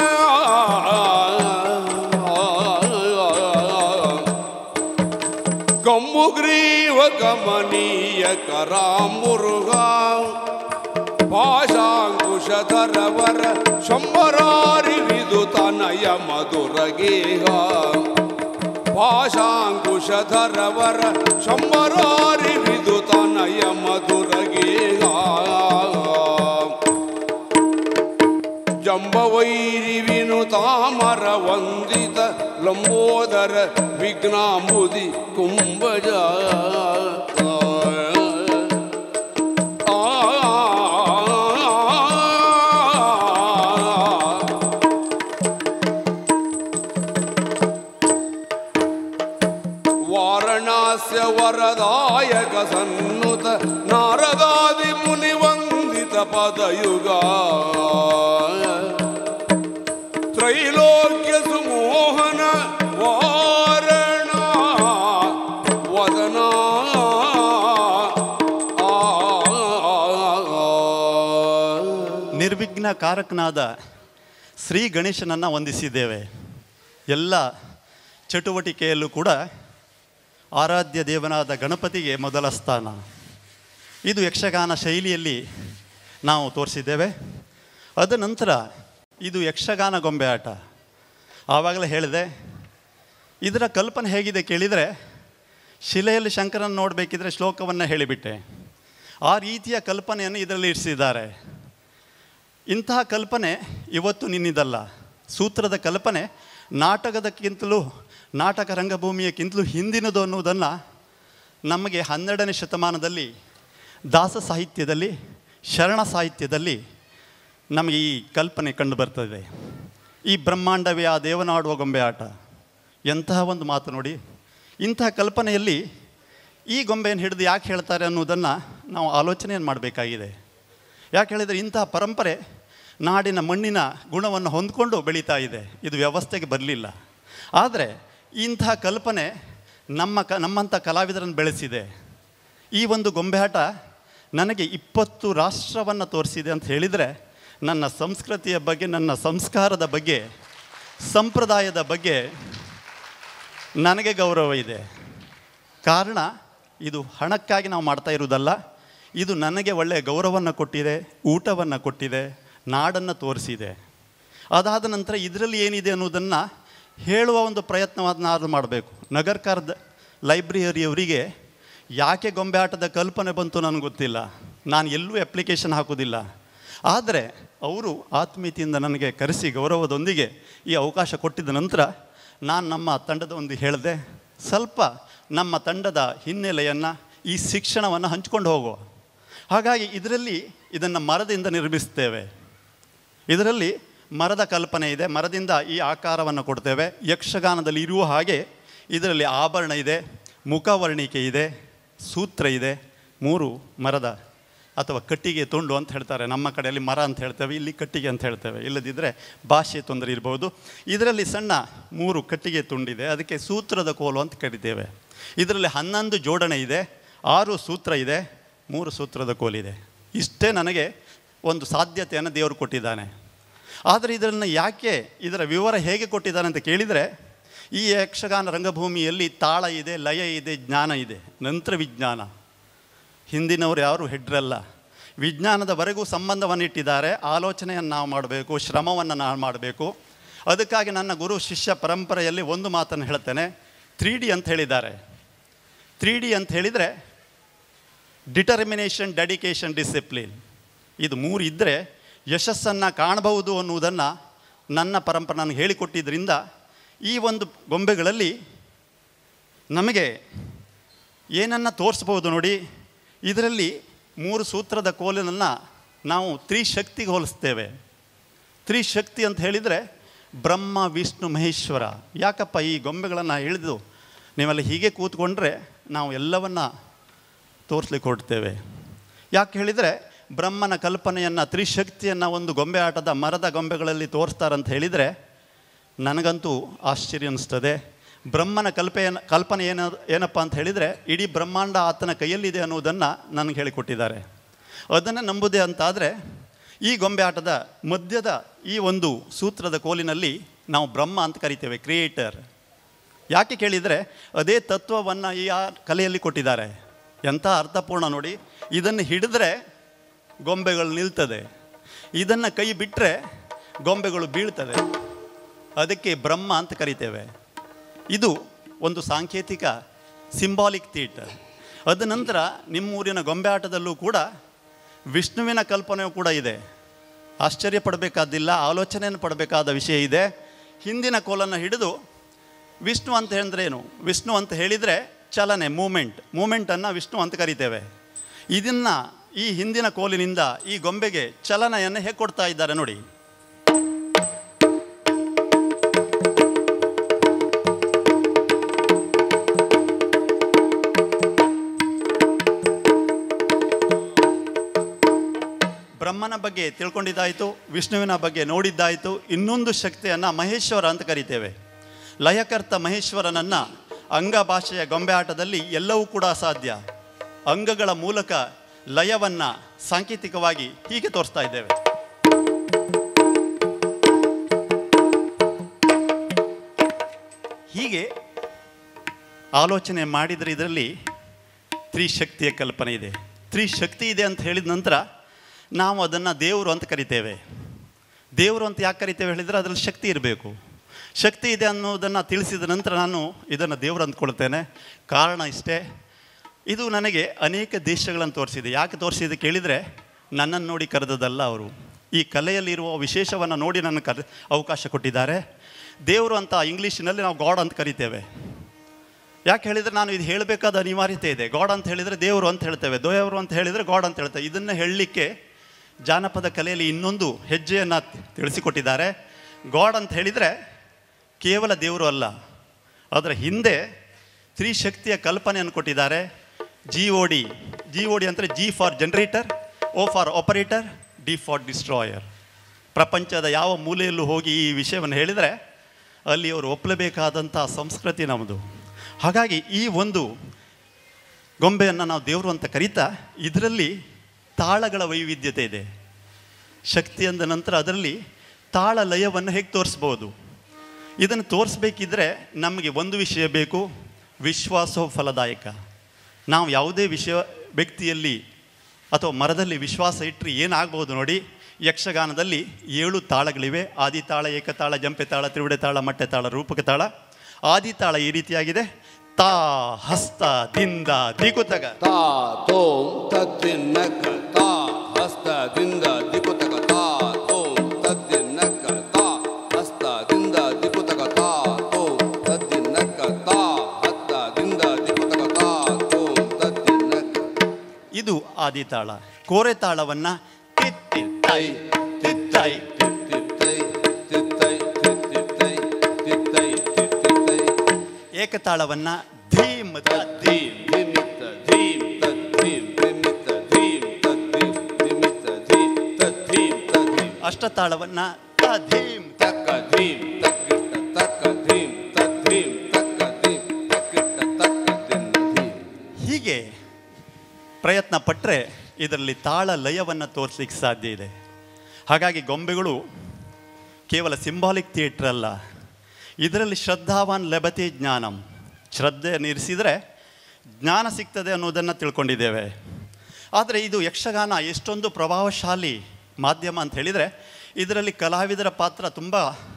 ಕೊಂಬುಗ್ರೀವ ಕಮನೀಯ ಕರಾಂಬುರುಗ ಪಾಶಾಂಕುಶಧರವರ ಶಂಬರಾರಿವಿದು ತನಯ ಮಧುರಗೇಹ ಪಾಶಾಂಕುಶಧರವರ ಶಂಬರಾರಿವಿದು ತನಯ ಮಧುರಗೇಹ ಜಂಬವೈರಿ ವಿನುತಾಮರ ವಂದಿತ ಲಂಬೋದರ ವಿಘ್ನಾಂಬುದಿ ಕುಂಭಜ ವರದಾಯಕ ಸನ್ನುತ ಸುತ ನಾರದಾದಿ ಮುನಿ ವಂದಿತ ಪದಯುಗ ತ್ರೈಲೋಕ್ಯ ಸುಮೋಹನ ವಾರಣ ವದನ ನಿರ್ವಿಘ್ನ ಕಾರಕನಾದ ಶ್ರೀ ಗಣೇಶನನ್ನು ವಂದಿಸಿದ್ದೇವೆ. ಎಲ್ಲ ಚಟುವಟಿಕೆಯಲ್ಲೂ ಕೂಡ ಆರಾಧ್ಯ ದೇವನಾದ ಗಣಪತಿಗೆ ಮೊದಲ ಸ್ಥಾನ. ಇದು ಯಕ್ಷಗಾನ ಶೈಲಿಯಲ್ಲಿ ನಾವು ತೋರಿಸಿದ್ದೇವೆ. ಅದ ನಂತರ ಇದು ಯಕ್ಷಗಾನ ಗೊಂಬೆ ಆಟ. ಆವಾಗಲೇ ಹೇಳಿದೆ, ಇದರ ಕಲ್ಪನೆ ಹೇಗಿದೆ ಕೇಳಿದರೆ, ಶಿಲೆಯಲ್ಲಿ ಶಂಕರನ ನೋಡಬೇಕಿದ್ರೆ ಶ್ಲೋಕವನ್ನು ಹೇಳಿಬಿಟ್ಟೆ. ಆ ರೀತಿಯ ಕಲ್ಪನೆಯನ್ನು ಇದರಲ್ಲಿ ಇರಿಸಿದ್ದಾರೆ. ಇಂತಹ ಕಲ್ಪನೆ ಇವತ್ತು ನಿನ್ನಿದಲ್ಲ. ಸೂತ್ರದ ಕಲ್ಪನೆ ನಾಟಕದಕ್ಕಿಂತಲೂ, ನಾಟಕ ರಂಗಭೂಮಿಯಕ್ಕಿಂತಲೂ ಹಿಂದಿನದು ಅನ್ನುವುದನ್ನು ನಮಗೆ 12ನೇ ಶತಮಾನದಲ್ಲಿ ದಾಸ ಸಾಹಿತ್ಯದಲ್ಲಿ, ಶರಣ ಸಾಹಿತ್ಯದಲ್ಲಿ ನಮಗೆ ಈ ಕಲ್ಪನೆ ಕಂಡು ಬರ್ತದೆ. ಈ ಬ್ರಹ್ಮಾಂಡವೇ ಆ ದೇವನಾಡುವ ಗೊಂಬೆ ಆಟ, ಎಂತಹ ಒಂದು ಮಾತು ನೋಡಿ. ಇಂತಹ ಕಲ್ಪನೆಯಲ್ಲಿ ಈ ಗೊಂಬೆಯನ್ನು ಹಿಡಿದು ಯಾಕೆ ಹೇಳ್ತಾರೆ ಅನ್ನೋದನ್ನು ನಾವು ಆಲೋಚನೆಯನ್ನು ಮಾಡಬೇಕಾಗಿದೆ. ಯಾಕೆ ಹೇಳಿದರೆ, ಇಂತಹ ಪರಂಪರೆ ನಾಡಿನ ಮಣ್ಣಿನ ಗುಣವನ್ನು ಹೊಂದ್ಕೊಂಡು ಬೆಳೀತಾ ಇದೆ. ಇದು ವ್ಯವಸ್ಥೆಗೆ ಬರಲಿಲ್ಲ. ಆದರೆ ಇಂತಹ ಕಲ್ಪನೆ ನಮ್ಮಂಥ ಕಲಾವಿದರನ್ನು ಬೆಳೆಸಿದೆ. ಈ ಒಂದು ಗೊಂಬೆ ಆಟ ನನಗೆ 20 ರಾಷ್ಟ್ರವನ್ನು ತೋರಿಸಿದೆ ಅಂತ ಹೇಳಿದರೆ, ನನ್ನ ಸಂಸ್ಕೃತಿಯ ಬಗ್ಗೆ, ನನ್ನ ಸಂಸ್ಕಾರದ ಬಗ್ಗೆ, ಸಂಪ್ರದಾಯದ ಬಗ್ಗೆ ನನಗೆ ಗೌರವ ಇದೆ. ಕಾರಣ ಇದು ಹಣಕ್ಕಾಗಿ ನಾವು ಮಾಡ್ತಾ ಇರುವುದಲ್ಲ. ಇದು ನನಗೆ ಒಳ್ಳೆಯ ಗೌರವವನ್ನು ಕೊಟ್ಟಿದೆ, ಊಟವನ್ನು ಕೊಟ್ಟಿದೆ, ನಾಡನ್ನು ತೋರಿಸಿದೆ. ಅದಾದ ನಂತರ ಇದರಲ್ಲಿ ಏನಿದೆ ಅನ್ನೋದನ್ನು ಹೇಳುವ ಒಂದು ಪ್ರಯತ್ನವನ್ನು ಮಾಡಬೇಕು. ನಗರ್ಕಾರ್ದ ಲೈಬ್ರರಿಯವರಿಗೆ ಯಾಕೆ ಗೊಂಬೆ ಆಟದ ಕಲ್ಪನೆ ಬಂತು ನನಗೆ ಗೊತ್ತಿಲ್ಲ. ನಾನು ಎಲ್ಲೂ ಅಪ್ಲಿಕೇಶನ್ ಹಾಕೋದಿಲ್ಲ. ಆದರೆ ಅವರು ಆತ್ಮೀಯತೆಯಿಂದ ನನಗೆ ಕರೆಸಿ ಗೌರವದೊಂದಿಗೆ ಈ ಅವಕಾಶ ಕೊಟ್ಟಿದ್ದ ನಂತರ ನಾನು ನಮ್ಮ ತಂಡದೊಂದಿಗೆ ಹೇಳಿದೆ, ಸ್ವಲ್ಪ ನಮ್ಮ ತಂಡದ ಹಿನ್ನೆಲೆಯನ್ನು, ಈ ಶಿಕ್ಷಣವನ್ನು ಹಂಚ್ಕೊಂಡು ಹೋಗುವ. ಹಾಗಾಗಿ ಇದರಲ್ಲಿ ಇದನ್ನು ಮರದಿಂದ ನಿರ್ಮಿಸ್ತೇವೆ. ಇದರಲ್ಲಿ ಮರದ ಕಲ್ಪನೆ ಇದೆ. ಮರದಿಂದ ಈ ಆಕಾರವನ್ನು ಕೊಡ್ತೇವೆ. ಯಕ್ಷಗಾನದಲ್ಲಿ ಇರುವ ಹಾಗೆ ಇದರಲ್ಲಿ ಆಭರಣ ಇದೆ, ಮುಖವರ್ಣಿಕೆ ಇದೆ, ಸೂತ್ರ ಇದೆ. 3 ಮರದ ಅಥವಾ ಕಟ್ಟಿಗೆ ತುಂಡು ಅಂತ ಹೇಳ್ತಾರೆ. ನಮ್ಮ ಕಡೆಯಲ್ಲಿ ಮರ ಅಂತ ಹೇಳ್ತೇವೆ, ಇಲ್ಲಿ ಕಟ್ಟಿಗೆ ಅಂತ ಹೇಳ್ತೇವೆ. ಇಲ್ಲದಿದ್ದರೆ ಭಾಷೆ ತೊಂದರೆ ಇರ್ಬೋದು. ಇದರಲ್ಲಿ ಸಣ್ಣ 3 ಕಟ್ಟಿಗೆ ತುಂಡಿದೆ, ಅದಕ್ಕೆ ಸೂತ್ರದ ಕೋಲು ಅಂತ ಕರಿತೇವೆ. ಇದರಲ್ಲಿ 11 ಜೋಡಣೆ ಇದೆ, 6 ಸೂತ್ರ ಇದೆ, 3 ಸೂತ್ರದ ಕೋಲಿದೆ. ಇಷ್ಟೇ ನನಗೆ ಒಂದು ಸಾಧ್ಯತೆಯನ್ನು ದೇವರು ಕೊಟ್ಟಿದ್ದಾನೆ. ಆದರೆ ಇದನ್ನು ಯಾಕೆ, ಇದರ ವಿವರ ಹೇಗೆ ಕೊಟ್ಟಿದ್ದಾನೆ ಅಂತ ಕೇಳಿದರೆ, ಈ ಯಕ್ಷಗಾನ ರಂಗಭೂಮಿಯಲ್ಲಿ ತಾಳ ಇದೆ, ಲಯ ಇದೆ, ಜ್ಞಾನ ಇದೆ, ನಂತರ ವಿಜ್ಞಾನ. ಹಿಂದಿನವರು ಯಾರು ಹೆಡ್ರಲ್ಲ. ವಿಜ್ಞಾನದವರೆಗೂ ಸಂಬಂಧವನ್ನು ಇಟ್ಟಿದ್ದಾರೆ. ಆಲೋಚನೆಯನ್ನು ನಾವು ಮಾಡಬೇಕು, ಶ್ರಮವನ್ನು ನಾವು ಮಾಡಬೇಕು. ಅದಕ್ಕಾಗಿ ನನ್ನ ಗುರು ಶಿಷ್ಯ ಪರಂಪರೆಯಲ್ಲಿ ಒಂದು ಮಾತನ್ನು ಹೇಳ್ತೇನೆ, 3D ಅಂತ ಹೇಳಿದ್ದಾರೆ. 3D ಅಂತ ಹೇಳಿದರೆ ಡಿಟರ್ಮಿನೇಷನ್, ಡೆಡಿಕೇಶನ್, ಡಿಸಿಪ್ಲಿನ್. ಇದು 3 ಇದ್ದರೆ ಯಶಸ್ಸನ್ನು ಕಾಣಬಹುದು ಅನ್ನುವುದನ್ನು ನನ್ನ ಪರಂಪರೆ ನನಗೆ ಹೇಳಿಕೊಟ್ಟಿದ್ದರಿಂದ ಈ ಒಂದು ಗೊಂಬೆಗಳಲ್ಲಿ ನಮಗೆ ಏನನ್ನು ತೋರಿಸ್ಬೋದು ನೋಡಿ. ಇದರಲ್ಲಿ 3 ಸೂತ್ರದ ಕೋಲನ್ನು ನಾವು ತ್ರಿಶಕ್ತಿಗೆ ಹೋಲಿಸ್ತೇವೆ. ತ್ರಿಶಕ್ತಿ ಅಂತ ಹೇಳಿದರೆ ಬ್ರಹ್ಮ, ವಿಷ್ಣು, ಮಹೇಶ್ವರ. ಯಾಕಪ್ಪ ಈ ಗೊಂಬೆಗಳನ್ನು ಹಿಡಿದು ನೀವೆಲ್ಲ ಹೀಗೆ ಕೂತ್ಕೊಂಡ್ರೆ ನಾವು ಎಲ್ಲವನ್ನು ತೋರಿಸ್ಲಿಕ್ಕೆ ಹೊರಡ್ತೇವೆ. ಯಾಕೆ ಹೇಳಿದರೆ, ಬ್ರಹ್ಮನ ಕಲ್ಪನೆಯನ್ನು, ತ್ರಿಶಕ್ತಿಯನ್ನು ಒಂದು ಗೊಂಬೆ ಆಟದ ಮರದ ಗೊಂಬೆಗಳಲ್ಲಿ ತೋರಿಸ್ತಾರಂತ ಹೇಳಿದರೆ ನನಗಂತೂ ಆಶ್ಚರ್ಯ ಅನ್ನಿಸ್ತದೆ. ಬ್ರಹ್ಮನ ಕಲ್ಪನೆ ಏನಪ್ಪ ಅಂತ ಹೇಳಿದರೆ, ಇಡೀ ಬ್ರಹ್ಮಾಂಡ ಆತನ ಕೈಯಲ್ಲಿದೆ ಅನ್ನೋದನ್ನು ನನಗೆ ಹೇಳಿಕೊಟ್ಟಿದ್ದಾರೆ. ಅದನ್ನು ನಂಬುದೇ ಅಂತಾದರೆ ಈ ಗೊಂಬೆ ಆಟದ ಮಧ್ಯದ ಈ ಒಂದು ಸೂತ್ರದ ಕೋಲಿನಲ್ಲಿ ನಾವು ಬ್ರಹ್ಮ ಅಂತ ಕರಿತೇವೆ, ಕ್ರಿಯೇಟರ್. ಯಾಕೆ ಕೇಳಿದರೆ, ಅದೇ ತತ್ವವನ್ನು ಈ ಕಲೆಯಲ್ಲಿ ಕೊಟ್ಟಿದ್ದಾರೆ. ಎಂಥ ಅರ್ಥಪೂರ್ಣ ನೋಡಿ. ಇದನ್ನು ಹಿಡಿದ್ರೆ ಗೊಂಬೆಗಳು ನಿಲ್ತದೆ, ಇದನ್ನು ಕೈ ಬಿಟ್ಟರೆ ಗೊಂಬೆಗಳು ಬೀಳ್ತದೆ. ಅದಕ್ಕೆ ಬ್ರಹ್ಮ ಅಂತ ಕರಿತೇವೆ. ಇದು ಒಂದು ಸಾಂಕೇತಿಕ ಸಿಂಬಾಲಿಕ್ ಥಿಯೇಟರ್. ಅದ ನಂತರ ನಿಮ್ಮೂರಿನ ಗೊಂಬೆ ಆಟದಲ್ಲೂ ಕೂಡ ವಿಷ್ಣುವಿನ ಕಲ್ಪನೆಯೂ ಕೂಡ ಇದೆ. ಆಶ್ಚರ್ಯಪಡಬೇಕಾದಿಲ್ಲ, ಆಲೋಚನೆಯನ್ನು ಪಡಬೇಕಾದ ವಿಷಯ ಇದೆ. ಹಿಂದಿನ ಕೋಲನ್ನು ಹಿಡಿದು ವಿಷ್ಣು ಅಂತ ಹೇಳಿದ್ರೆ ಏನು? ವಿಷ್ಣು ಅಂತ ಹೇಳಿದರೆ ಚಲನೆ, ಮೂಮೆಂಟನ್ನು ವಿಷ್ಣು ಅಂತ ಕರಿತೇವೆ. ಇದನ್ನು ಈ ಹಿಂದಿನ ಕೋಲಿನಿಂದ ಈ ಗೊಂಬೆಗೆ ಚಲನೆಯನ್ನು ಹೇಗೆ ಕೊಡ್ತಾ ಇದ್ದಾರೆ ನೋಡಿ. ಬ್ರಹ್ಮನ ಬಗ್ಗೆ ತಿಳ್ಕೊಂಡಿದ್ದಾಯಿತು, ವಿಷ್ಣುವಿನ ಬಗ್ಗೆ ನೋಡಿದ್ದಾಯಿತು. ಇನ್ನೊಂದು ಶಕ್ತಿಯನ್ನು ಮಹೇಶ್ವರ ಅಂತ ಕರಿತೇವೆ. ಲಯಕರ್ತ ಮಹೇಶ್ವರನನ್ನು ಅಂಗಭಾಷೆಯ ಗೊಂಬೆ ಆಟದಲ್ಲಿ ಎಲ್ಲವೂ ಕೂಡ ಅಸಾಧ್ಯ. ಅಂಗಗಳ ಮೂಲಕ ಲಯವನ್ನು ಸಾಂಕೇತಿಕವಾಗಿ ಹೀಗೆ ತೋರಿಸ್ತಾ ಇದ್ದೇವೆ. ಹೀಗೆ ಆಲೋಚನೆ ಮಾಡಿದರೆ ಇದರಲ್ಲಿ ತ್ರಿಶಕ್ತಿಯ ಕಲ್ಪನೆ ಇದೆ. ತ್ರಿಶಕ್ತಿ ಇದೆ ಅಂತ ಹೇಳಿದ ನಂತರ ನಾವು ಅದನ್ನು ದೇವರು ಅಂತ ಕರಿತೇವೆ. ದೇವರು ಅಂತ ಯಾಕೆ ಕರಿತೇವೆ ಹೇಳಿದರೆ ಅದರಲ್ಲಿ ಶಕ್ತಿ ಇರಬೇಕು. ಶಕ್ತಿ ಇದೆ ಅನ್ನೋದನ್ನು ತಿಳಿಸಿದ ನಂತರ ನಾನು ಇದನ್ನು ದೇವರು ಅಂದ್ಕೊಳ್ತೇನೆ. ಕಾರಣ ಇಷ್ಟೇ, ಇದು ನನಗೆ ಅನೇಕ ದೇಶಗಳನ್ನು ತೋರಿಸಿದೆ. ಯಾಕೆ ತೋರಿಸಿದೆ ಕೇಳಿದರೆ, ನನ್ನನ್ನು ನೋಡಿ ಕರೆದದಲ್ಲ ಅವರು. ಈ ಕಲೆಯಲ್ಲಿರುವ ವಿಶೇಷವನ್ನು ನೋಡಿ ನನಗೆ ಅವಕಾಶ ಕೊಟ್ಟಿದ್ದಾರೆ. ದೇವರು ಅಂತ ಇಂಗ್ಲೀಷಿನಲ್ಲಿ ನಾವು ಗಾಡ್ ಅಂತ ಕರಿತೇವೆ. ಯಾಕೆ ಹೇಳಿದರೆ ನಾನು ಇದು ಹೇಳಬೇಕಾದ ಅನಿವಾರ್ಯತೆ ಇದೆ. ಗಾಡ್ ಅಂತ ಹೇಳಿದರೆ ದೇವರು ಅಂತ ಹೇಳ್ತೇವೆ, ದೇವರು ಅಂತ ಹೇಳಿದರೆ ಗಾಡ್ ಅಂತ ಹೇಳ್ತೇವೆ. ಇದನ್ನು ಹೇಳಲಿಕ್ಕೆ ಜಾನಪದ ಕಲೆಯಲ್ಲಿ ಇನ್ನೊಂದು ಹೆಜ್ಜೆಯನ್ನು ತಿಳಿಸಿಕೊಟ್ಟಿದ್ದಾರೆ. ಗಾಡ್ ಅಂತ ಹೇಳಿದರೆ ಕೇವಲ ದೇವರು ಅಲ್ಲ, ಅದರ ಹಿಂದೆ ತ್ರಿಶಕ್ತಿಯ ಕಲ್ಪನೆಯನ್ನು ಕೊಟ್ಟಿದ್ದಾರೆ. GOD ಅಂದರೆ G for generator, O for operator, D for destroyer. ಪ್ರಪಂಚದ ಯಾವ ಮೂಲೆಯಲ್ಲೂ ಹೋಗಿ ಈ ವಿಷಯವನ್ನು ಹೇಳಿದರೆ ಅಲ್ಲಿ ಅವರು ಒಪ್ಪಲೇಬೇಕಾದಂಥ ಸಂಸ್ಕೃತಿ ನಮ್ಮದು. ಹಾಗಾಗಿ ಈ ಒಂದು ಗೊಂಬೆಯನ್ನು ನಾವು ದೇವರು ಅಂತ ಕರೀತಾ, ಇದರಲ್ಲಿ ತಾಳಗಳ ವೈವಿಧ್ಯತೆ ಇದೆ. ಶಕ್ತಿ ಅಂದ ನಂತರ ಅದರಲ್ಲಿ ತಾಳ ಲಯವನ್ನು ಹೇಗೆ ತೋರಿಸ್ಬೋದು? ಇದನ್ನು ತೋರಿಸ್ಬೇಕಿದ್ರೆ ನಮಗೆ ಒಂದು ವಿಷಯ ಬೇಕು, ವಿಶ್ವಾಸವು ಫಲದಾಯಕ. ನಾವು ಯಾವುದೇ ವ್ಯಕ್ತಿಯಲ್ಲಿ ಅಥವಾ ಮರದಲ್ಲಿ ವಿಶ್ವಾಸ ಇಟ್ಟರೆ ಏನಾಗ್ಬೋದು ನೋಡಿ. ಯಕ್ಷಗಾನದಲ್ಲಿ 7 ತಾಳಗಳಿವೆ. ಆದಿತಾಳ, ಏಕತಾಳ, ಜಂಪೆ ತಾಳ, ತ್ರಿವಿಡೆ ತಾಳ, ಮಟ್ಟೆ ತಾಳ, ರೂಪಕ ತಾಳ. ಆದಿತಾಳ ಈ ರೀತಿಯಾಗಿದೆ. ತಾ ಹಸ್ತ ದಿಂದ ದಿಗುತಗ ತಾ ತೋಂ ತದ್ದಿನ್ನಕ ತಾ ಹಸ್ತ ದಿಂದ ದಿಗುತಗ ತಾ ತೋಂ ತದ್ದಿನ್ನಕ ತಾ ಹಸ್ತ ದಿಂದ ದಿಗುತಗ ತಾ ತೋಂ ತದ್ದಿನ್ನಕ ತಾ ಹಸ್ತ ದಿಂದ ದಿಗುತಗ ತಾ ತೋಂ ತದ್ದಿನ್ನಕ. ಇದು ಆದಿತಾಳ. ಕೋರೆ ತಾಳವನ್ನು ತಿತ್ತಿತ್ತೈ ತಿತ್ತೈ ತಿತ್ತೈ ತಿತ್ತೈ ತಿತ್ತೈ ತಿತ್ತೈ ತಿತ್ತೈ. ಏಕತಾಳವನ್ನು ಧೀಮ್ ಧೀಮ್ ಧಿಮಿತ್ತ ಧೀಮ್ ತದ್ಧೀಮ್ ಧಿಮಿತ್ತ ಧೀಮ್ ತದ್ಧೀಮ್ ಧಿಮಿತ್ತ ಧೀಮ್ ತದ್ಧೀಮ್ ತದ್ಧೀಮ್. ಅಷ್ಟತಾಳವನ್ನು ತಧೀಮ್ ತಕ್ಕ ಧೀಮ್ ತಕ್ಕಿಟ್ಟ ತಕ್ಕ ಧೀಮ್ ತದ್ಧೀಮ್ ತಕ್ಕ ಧೀಮ್ ತಕ್ಕಿಟ್ಟ ತಕ್ಕ ಧೀಮ್. ಹೀಗೆ ಪ್ರಯತ್ನ ಪಟ್ಟರೆ ಇದರಲ್ಲಿ ತಾಳ ಲಯವನ್ನು ತೋರಿಸ್ಲಿಕ್ಕೆ ಸಾಧ್ಯ ಇದೆ. ಹಾಗಾಗಿ ಗೊಂಬೆಗಳು ಕೇವಲ ಸಿಂಬಾಲಿಕ್ ಥಿಯೇಟ್ರ್ ಅಲ್ಲ, ಇದರಲ್ಲಿ ಶ್ರದ್ಧಾವಾನ್ ಲಭತೆ ಜ್ಞಾನಂ. ಶ್ರದ್ಧೆಯನ್ನು ಇರಿಸಿದರೆ ಜ್ಞಾನ ಸಿಗ್ತದೆ ಅನ್ನೋದನ್ನು ತಿಳ್ಕೊಂಡಿದ್ದೇವೆ. ಆದರೆ ಇದು ಯಕ್ಷಗಾನ ಎಷ್ಟೊಂದು ಪ್ರಭಾವಶಾಲಿ ಮಾಧ್ಯಮ ಅಂತ ಹೇಳಿದರೆ ಇದರಲ್ಲಿ ಕಲಾವಿದರ ಪಾತ್ರ ತುಂಬ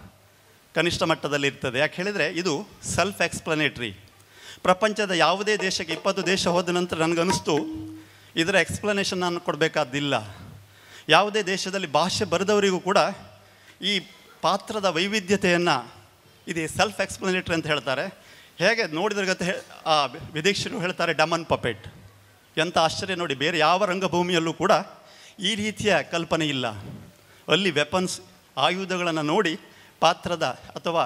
ಕನಿಷ್ಠ ಮಟ್ಟದಲ್ಲಿರ್ತದೆ. ಯಾಕೆ ಹೇಳಿದರೆ ಇದು ಸೆಲ್ಫ್ ಎಕ್ಸ್ಪ್ಲನೇಟ್ರಿ. ಪ್ರಪಂಚದ ಯಾವುದೇ ದೇಶಕ್ಕೆ 20 ದೇಶ ಹೋದ ನಂತರ ನನಗನ್ನಿಸ್ತು ಇದರ ಎಕ್ಸ್ಪ್ಲನೇಷನ್ ನಾನು ಕೊಡಬೇಕಾದ್ದಿಲ್ಲ. ಯಾವುದೇ ದೇಶದಲ್ಲಿ ಭಾಷೆ ಬರೆದವರಿಗೂ ಕೂಡ ಈ ಪಾತ್ರದ ವೈವಿಧ್ಯತೆಯನ್ನು ಇದು ಸೆಲ್ಫ್ ಎಕ್ಸ್ಪ್ಲನೇಟ್ರಿ ಅಂತ ಹೇಳ್ತಾರೆ. ಹೇಗೆ ನೋಡಿದ್ರೆ ಗತೆ ಆ ವಿದೇಶಿಯರು ಹೇಳ್ತಾರೆ ಡಮನ್ ಪಪೆಟ್. ಎಂಥ ಆಶ್ಚರ್ಯ ನೋಡಿ, ಬೇರೆ ಯಾವ ರಂಗಭೂಮಿಯಲ್ಲೂ ಕೂಡ ಈ ರೀತಿಯ ಕಲ್ಪನೆ ಇಲ್ಲ. ಅಲ್ಲಿ ವೆಪನ್ಸ್, ಆಯುಧಗಳನ್ನು ನೋಡಿ ಪಾತ್ರದ ಅಥವಾ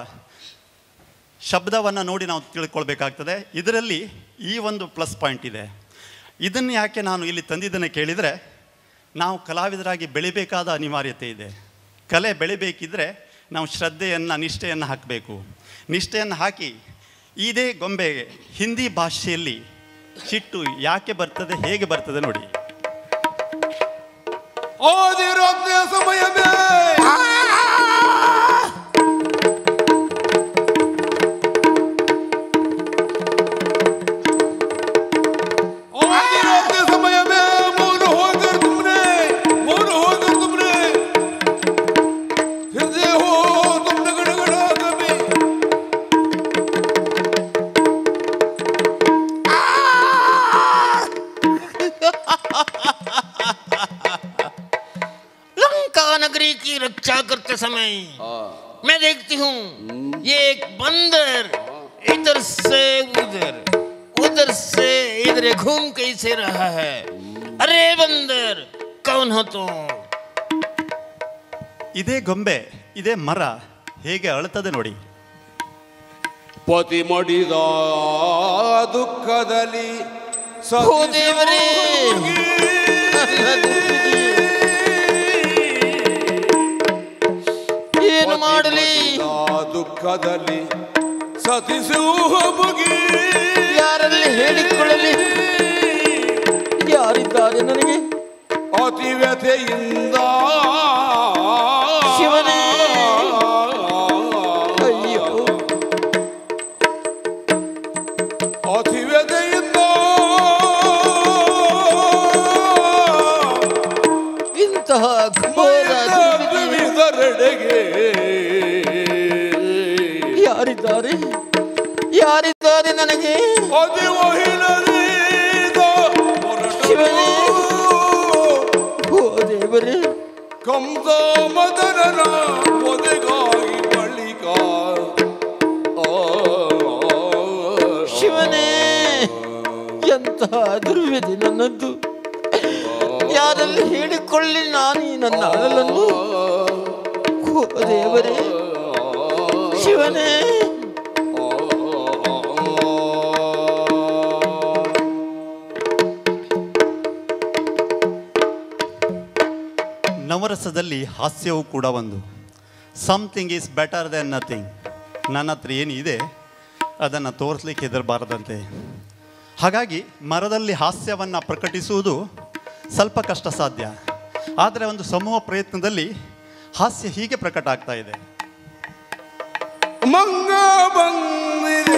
ಶಬ್ದವನ್ನು ನೋಡಿ ನಾವು ತಿಳ್ಕೊಳ್ಬೇಕಾಗ್ತದೆ. ಇದರಲ್ಲಿ ಈ ಒಂದು ಪ್ಲಸ್ ಪಾಯಿಂಟ್ ಇದೆ. ಇದನ್ನು ಯಾಕೆ ನಾನು ಇಲ್ಲಿ ತಂದಿದ್ದನ್ನು ಕೇಳಿದರೆ, ನಾವು ಕಲಾವಿದರಾಗಿ ಬೆಳಿಬೇಕಾದ ಅನಿವಾರ್ಯತೆ ಇದೆ. ಕಲೆ ಬೆಳಿಬೇಕಿದ್ರೆ ನಾವು ಶ್ರದ್ಧೆಯನ್ನು, ನಿಷ್ಠೆಯನ್ನು ಹಾಕಬೇಕು. ನಿಷ್ಠೆಯನ್ನು ಹಾಕಿ ಇದೇ ಗೊಂಬೆಗೆ ಹಿಂದಿ ಭಾಷೆಯಲ್ಲಿ ಸಿಟ್ಟು ಯಾಕೆ ಬರ್ತದೆ, ಹೇಗೆ ಬರ್ತದೆ ನೋಡಿ. ಸಮಯವೇ रक्षा करते समय मैं देखती हूँ ये एक बंदर इधर से उधर, उधर से इधर घूम कैसे रहा है. अरे बंदर कौन हो तुम? ಇದೇ ಗೊಂಬೆ, ಇದೇ ಮರ ಹೇಗೆ ಅಳುತ್ತದೆ ನೋಡಿ. ಪತಿ ಮಡಿದ ದುಃಖದಲ್ಲಿ ಮಾಡಲಿ ದುಃಖದಲ್ಲಿ ಸತಿಸುವ ಮುಗಿ ಯಾರಲ್ಲಿ ಹೇಳಿಕೊಳ್ಳಲಿ ಯಾರಿದ್ದಾರೆ ನನಗೆ ಅತಿ ವ್ಯಥೆಯಿಂದ ಶಿವನೇ ಅಯ್ಯೋ ಅತಿ ವ್ಯಥೆಯಿಂದ ಇಂತಹ ಘೋರ ದುರ್ವಿಧರೆಡೆಗೆ ಯಾರಿದ್ದಾರೆ ನನಗೆ ಅತಿ ವಹಿನರೀದ ಶಿವನೇ ಓ ದೇವರೇ ಕಂಸ ಮದನನ ಒದೆಗಾಗಿ ಬಳಿಕ ಶಿವನೇ ಎಂತಹ ದುರ್ವಿಧಿ ನನ್ನದ್ದು ಯಾರಲ್ಲಿ ಹೇಳಿಕೊಳ್ಳಿ ನಾನು ನನ್ನ ಅಳಲನ್ನು ಓ ದೇವರೇ ಶಿವನೇ ನವರಸದಲ್ಲಿ ಹಾಸ್ಯವೂ ಕೂಡ ಒಂದು. Something is better than nothing. ನನ್ನ ಹತ್ರ ಏನಿದೆ ಅದನ್ನು ತೋರಿಸ್ಲಿಕ್ಕೆ ಹೆದರಬಾರದಂತೆ. ಹಾಗಾಗಿ ಮರದಲ್ಲಿ ಹಾಸ್ಯವನ್ನು ಪ್ರಕಟಿಸುವುದು ಸ್ವಲ್ಪ ಕಷ್ಟ ಸಾಧ್ಯ. ಆದರೆ ಒಂದು ಸಮೂಹ ಪ್ರಯತ್ನದಲ್ಲಿ ಹಾಸ್ಯ ಹೀಗೆ ಪ್ರಕಟ ಆಗ್ತಾ ಇದೆ. ಮಂಗ ಬಂದಿದೆ